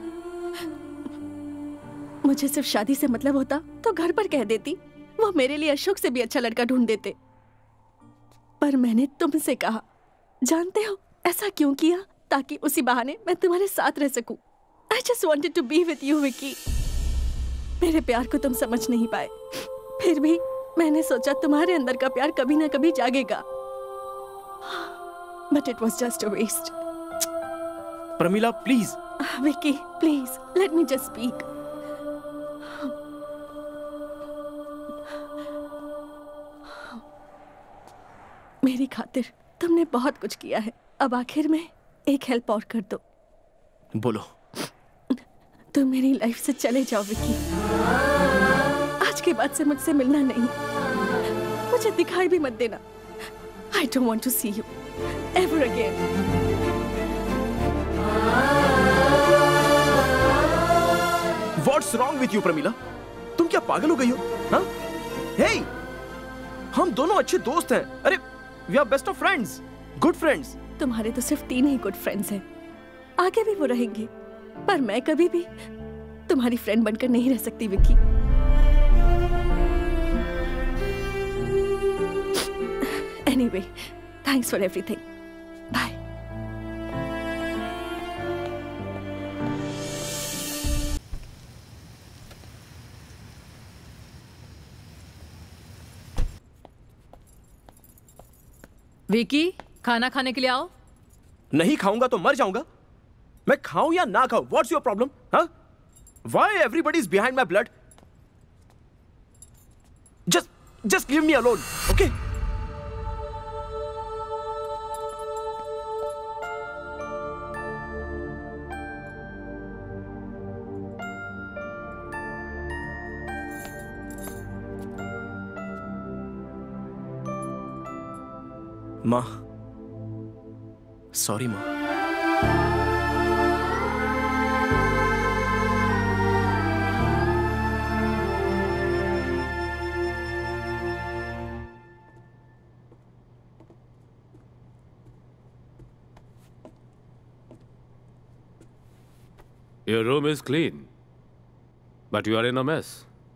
मुझे सिर्फ शादी से मतलब होता तो घर पर कह देती, वो मेरे लिए अशोक से भी अच्छा लड़का ढूंढ देते। पर मैंने तुमसे कहा, जानते हो ऐसा क्यों किया? ताकि उसी बहाने मैं तुम्हारे साथ रह सकूं। I just wanted to be with you, Vicky. मेरे प्यार को तुम समझ नहीं पाए, फिर भी मैंने सोचा तुम्हारे अंदर का प्यार कभी ना कभी जागेगा। But it was just a waste. Pramila please. Vicky please, let me just speak. मेरी खातिर तुमने बहुत कुछ किया है, अब आखिर में एक हेल्प और कर दो। बोलो। तुम मेरी लाइफ से चले जाओ विकी। आज के बाद से मुझसे मिलना नहीं, मुझे दिखाई भी मत देना। I don't want to see you ever again. What's wrong with you Pramila? तुम क्या पागल हो गई हो? हाँ? Hey, हम दोनों अच्छे दोस्त हैं। अरे, we are best of friends, good friends. तुम्हारे तो सिर्फ तीन ही गुड फ्रेंड्स हैं, आगे भी वो रहेंगे, पर मैं कभी भी तुम्हारी फ्रेंड बनकर नहीं रह सकती Vicky. Anyway, thanks for everything. Bye. Vicky, खाना खाने के लिए आओ। नहीं खाऊंगा तो मर जाऊंगा। मैं खाऊं या ना खाऊं, व्हाट्स योर प्रॉब्लम? हाँ? Why everybody is behind my blood? Just, just leave me alone, okay? माँ, सॉरी माँ। Your room is clean, but you are in a mess.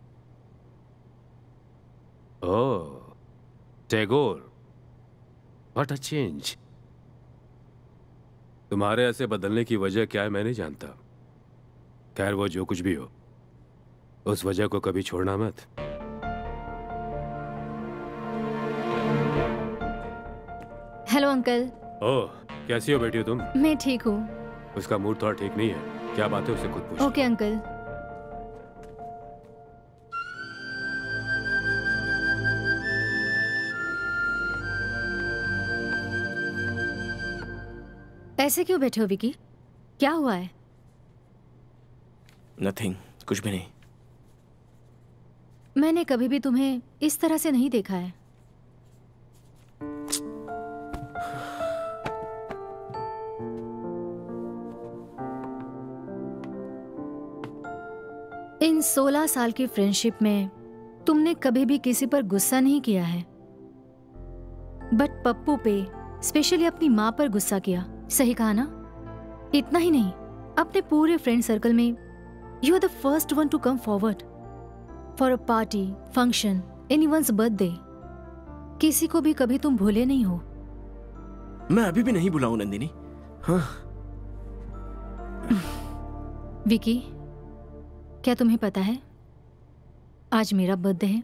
Oh, Tagore, what a change. तुम्हारे ऐसे बदलने की वजह क्या है मैं नहीं जानता। खैर वो जो कुछ भी हो, उस वजह को कभी छोड़ना मत। Hello uncle. ओह, कैसी हो बेटी हो तुम? मैं ठीक हूँ। उसका मूड थोड़ा ठीक नहीं है, क्या बात है उसे खुद पूछ। Okay uncle. ऐसे क्यों बैठे हो विकी? क्या हुआ है? नथिंग, कुछ भी नहीं। मैंने कभी भी तुम्हें इस तरह से नहीं देखा है। इन सोलह साल की फ्रेंडशिप में तुमने कभी भी किसी पर गुस्सा नहीं किया है, बट पप्पू पे, स्पेशली अपनी माँ पर गुस्सा किया। सही कहा ना? इतना ही नहीं, अपने पूरे फ्रेंड सर्कल में you are the first one to come forward for a party, function, anyone's birthday. किसी को भी कभी तुम भूले नहीं हो। मैं अभी भी नहीं भुला हूं नंदिनी। हाँ। विकी, क्या तुम्हें पता है आज मेरा बर्थडे है?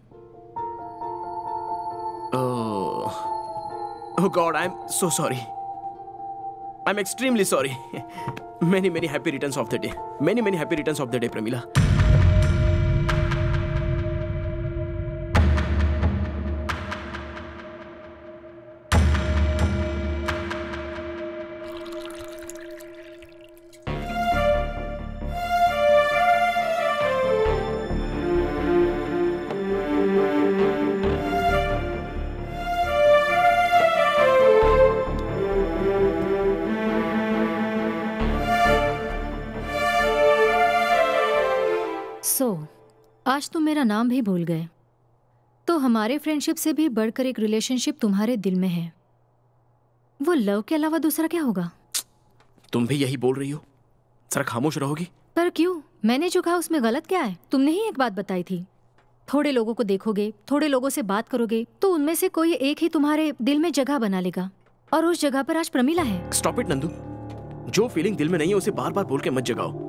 Oh, oh God, I'm so sorry. I'm extremely sorry. Many, many happy returns of the day. Many, many happy returns of the day, Pramila. आज तुम मेरा नाम भी भूल गए, तो हमारे फ्रेंडशिप से भी बढ़कर एक रिलेशनशिप तुम्हारे दिल में है। वो लव के अलावा दूसरा क्या होगा? तुम भी यही बोल रही हो? जरा खामोश रहोगी? पर क्यों? मैंने जो कहा उसमें गलत क्या है? तुमने ही एक बात बताई थी, थोड़े लोगों को देखोगे, थोड़े लोगों से बात करोगे, तो उनमें से कोई एक ही तुम्हारे दिल में जगह बना लेगा, और उस जगह पर आज प्रमिला है। स्टॉप इट नंदू, जो फीलिंग दिल में नहीं है उसे बार बार बोल के मत जगाओ।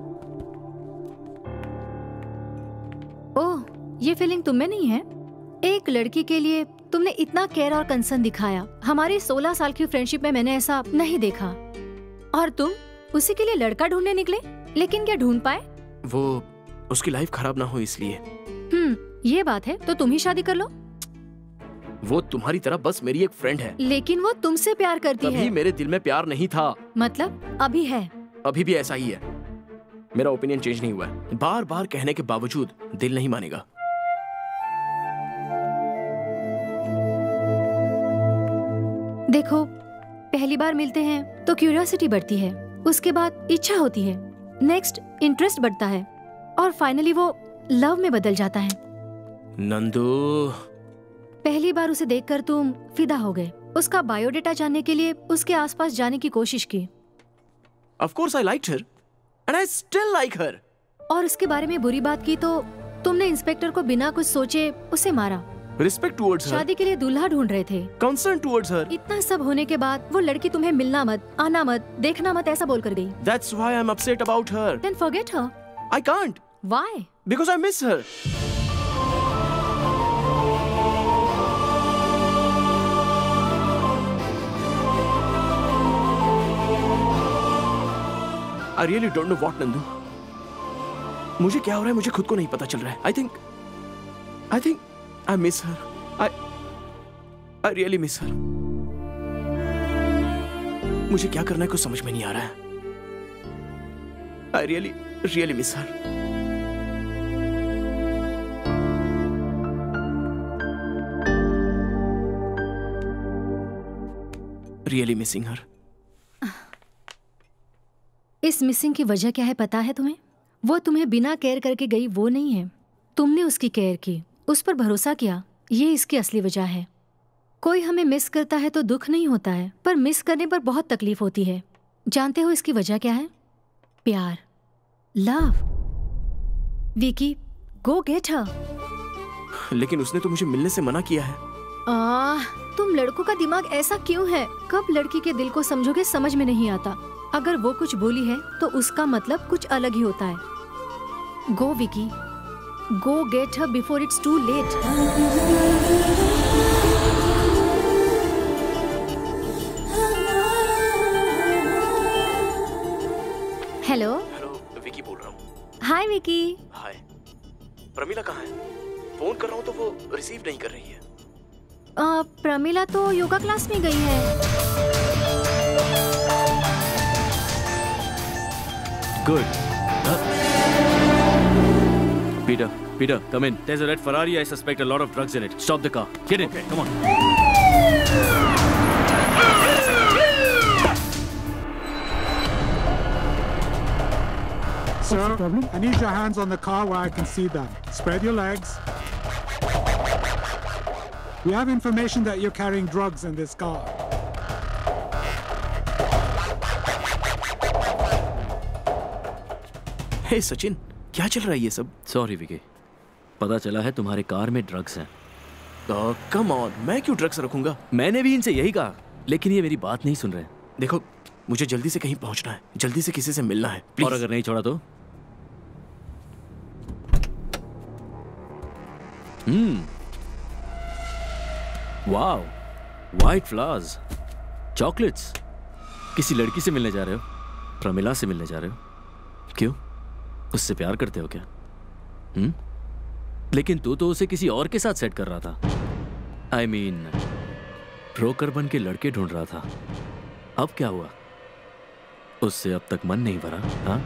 ओह, ये फीलिंग तुम में नहीं है? एक लड़की के लिए तुमने इतना केयर और कंसर्न दिखाया। हमारी सोलह साल की फ्रेंडशिप में मैंने ऐसा नहीं देखा। और तुम उसी के लिए लड़का ढूंढने निकले, लेकिन क्या ढूंढ पाए? वो उसकी लाइफ खराब ना हो इसलिए। हम्म, ये बात है तो तुम ही शादी कर लो। वो तुम्हारी तरह बस मेरी एक फ्रेंड है। लेकिन वो तुमसे प्यार करती है। कभी मेरे दिल में प्यार नहीं था। मतलब अभी है? अभी भी ऐसा ही है। मेरा ओपिनियन चेंज नहीं हुआ है। बार बार कहने के बावजूद दिल नहीं मानेगा। देखो, पहली बार मिलते हैं तो क्यूरियोसिटी बढ़ती है, उसके बाद इच्छा होती है, नेक्स्ट इंटरेस्ट बढ़ता है, और फाइनली वो लव में बदल जाता है। नंदू, पहली बार उसे देखकर तुम फिदा हो गए, उसका बायोडेटा जानने के लिए उसके आसपास जाने की कोशिश की। Of course I liked her and I still like her. और उसके बारे में बुरी बात की तो तुमने इंस्पेक्टर को बिना कुछ सोचे उसे मारा। Respect towards her. शादी के लिए दूल्हा ढूंढ रहे थे। Concern towards her. इतना सब होने के बाद वो लड़की तुम्हें मिलना मत, आना मत, देखना मत ऐसा बोल कर गई। That's why I'm upset about her. Then forget her. I can't. Why? Because I miss her. I really don't know what, Nandu. मुझे क्या हो रहा है मुझे खुद को नहीं पता चल रहा है। I think, I think I miss her. I, I really miss her. मुझे क्या करना है कुछ समझ में नहीं आ रहा है। I really, really miss her. Really missing her. इस मिसिंग की वजह क्या है पता है तुम्हें? वो तुम्हें बिना केयर करके गई वो नहीं है, तुमने उसकी केयर की, उस पर भरोसा किया, ये इसकी असली वजह है। कोई हमें मिस करता है तो दुख नहीं होता है, पर मिस करने पर बहुत तकलीफ होती है। जानते हो इसकी वजह क्या है? प्यार, love. Vicky, go get her. लेकिन उसने तो मुझे मिलने से मना किया है। आह, तुम लड़कों का दिमाग ऐसा क्यों है? कब लड़की के दिल को समझोगे समझ में नहीं आता। अगर वो कुछ बोली है तो उसका मतलब कुछ अलग ही होता है। Go Vicky, go get her before it's too late. Hello hello, Vicky बोल रहा हूँ। हाय विकी। हाय, प्रमिला कहाँ है? फोन कर रहा हूँ तो वो रिसीव नहीं कर रही है। आ, प्रमिला तो योगा क्लास में गई है। Good. Huh? Peter, Peter, come in. There's a red Ferrari. I suspect a lot of drugs in it. Stop the car. Get in. Okay. Come on. Sir, I need your hands on the car where I can see them. Spread your legs. We have information that you're carrying drugs in this car. हे सचिन, क्या चल रहा है ये सब? Sorry Vicky, पता चला है तुम्हारे कार में ड्रग्स हैं। कम ऑन, मैं क्यों ड्रग्स रखूंगा? मैंने भी इनसे यही कहा, लेकिन ये मेरी बात नहीं सुन रहे। देखो, मुझे जल्दी से कहीं पहुंचना है, जल्दी से किसी से मिलना है, और अगर नहीं छोड़ा तो? Hmm, wow, white flowers, chocolates. किसी लड़की से मिलने जा रहे हो? प्रमिला से मिलने जा रहे हो? क्यों? उससे प्यार करते हो क्या? हम्म? लेकिन तू तो उसे किसी और के साथ सेट कर रहा था। I I mean mean, broker बन के लड़के ढूंढ रहा था। अब क्या हुआ? उससे अब तक मन नहीं भरा? हाँ?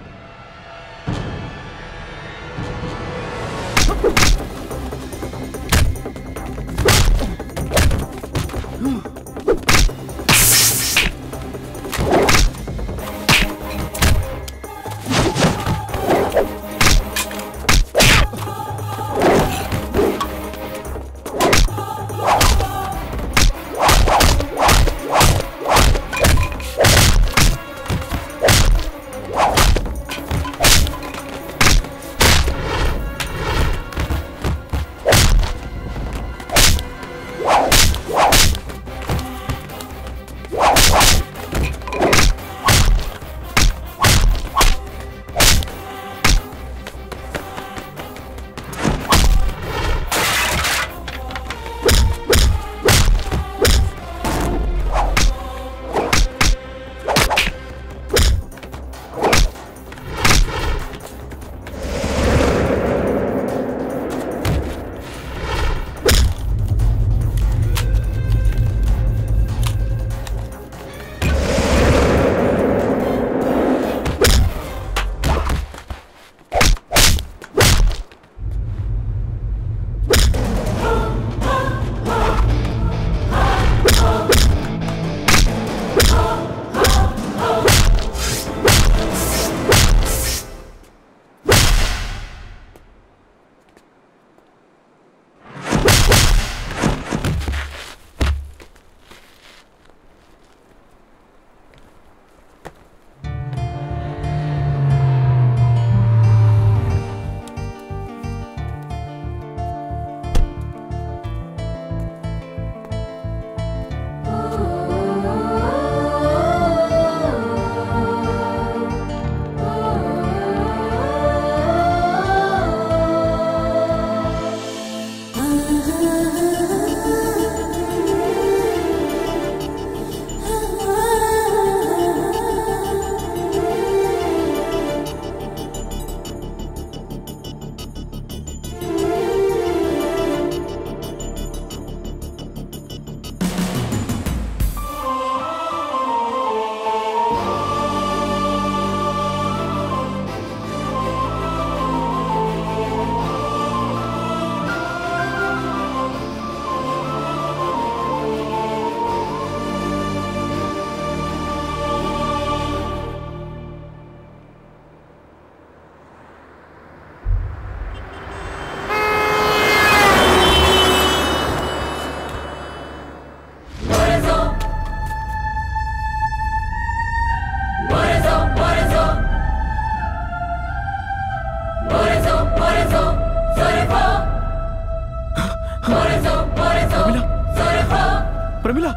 प्रमिला,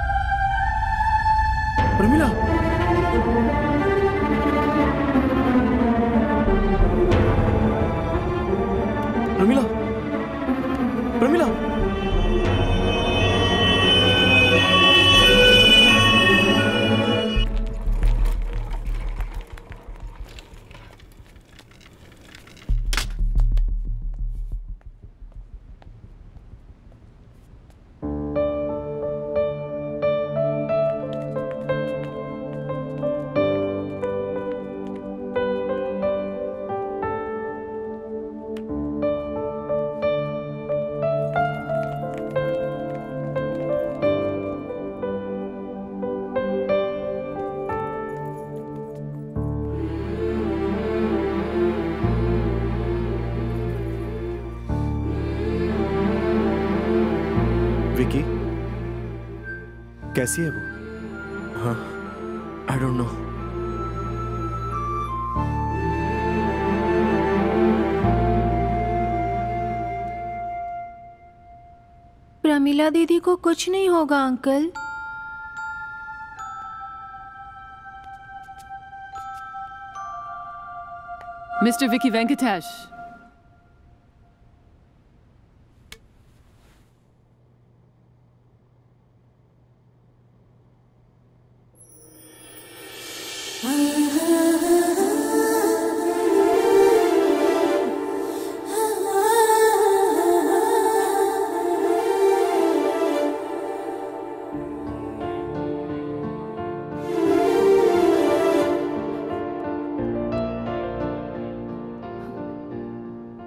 प्रमिला, प्रमिला, प्रमिला, विकी कैसी है वो? हाँ, आई डोंट नो। प्रमिला दीदी को कुछ नहीं होगा अंकल। Mister Vicky Venkatesh.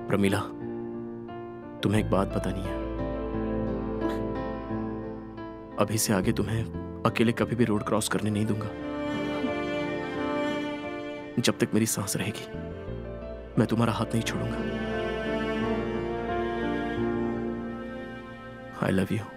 प्रमिला, तुम्हें एक बात बतानी है। अभी से आगे तुम्हें अकेले कभी भी रोड क्रॉस करने नहीं दूंगा। जब तक मेरी सांस रहेगी मैं तुम्हारा हाथ नहीं छोड़ूंगा। I love you.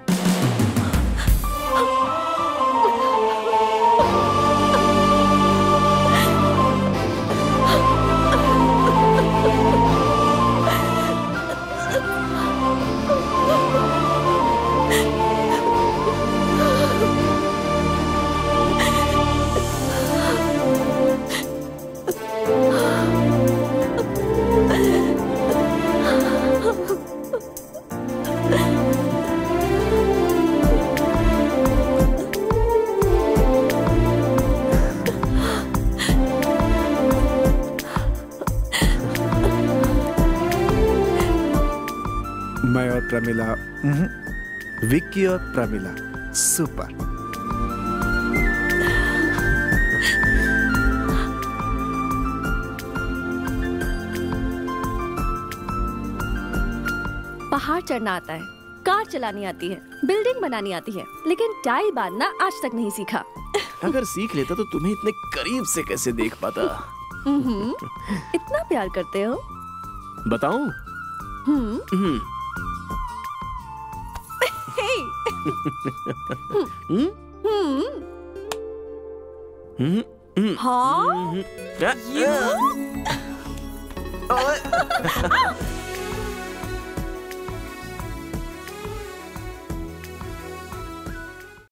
मैं और प्रमिला, विक्की और प्रमिला, सुपर। पहाड़ चढ़ना आता है, कार चलानी आती है, बिल्डिंग बनानी आती है, लेकिन टाई बांधना आज तक नहीं सीखा। अगर सीख लेता तो तुम्हें इतने करीब से कैसे देख पाता। हम्म, इतना प्यार करते हो? बताऊं? हम्म। हम्म। हम्म। हम्म। हाँ? हम्म।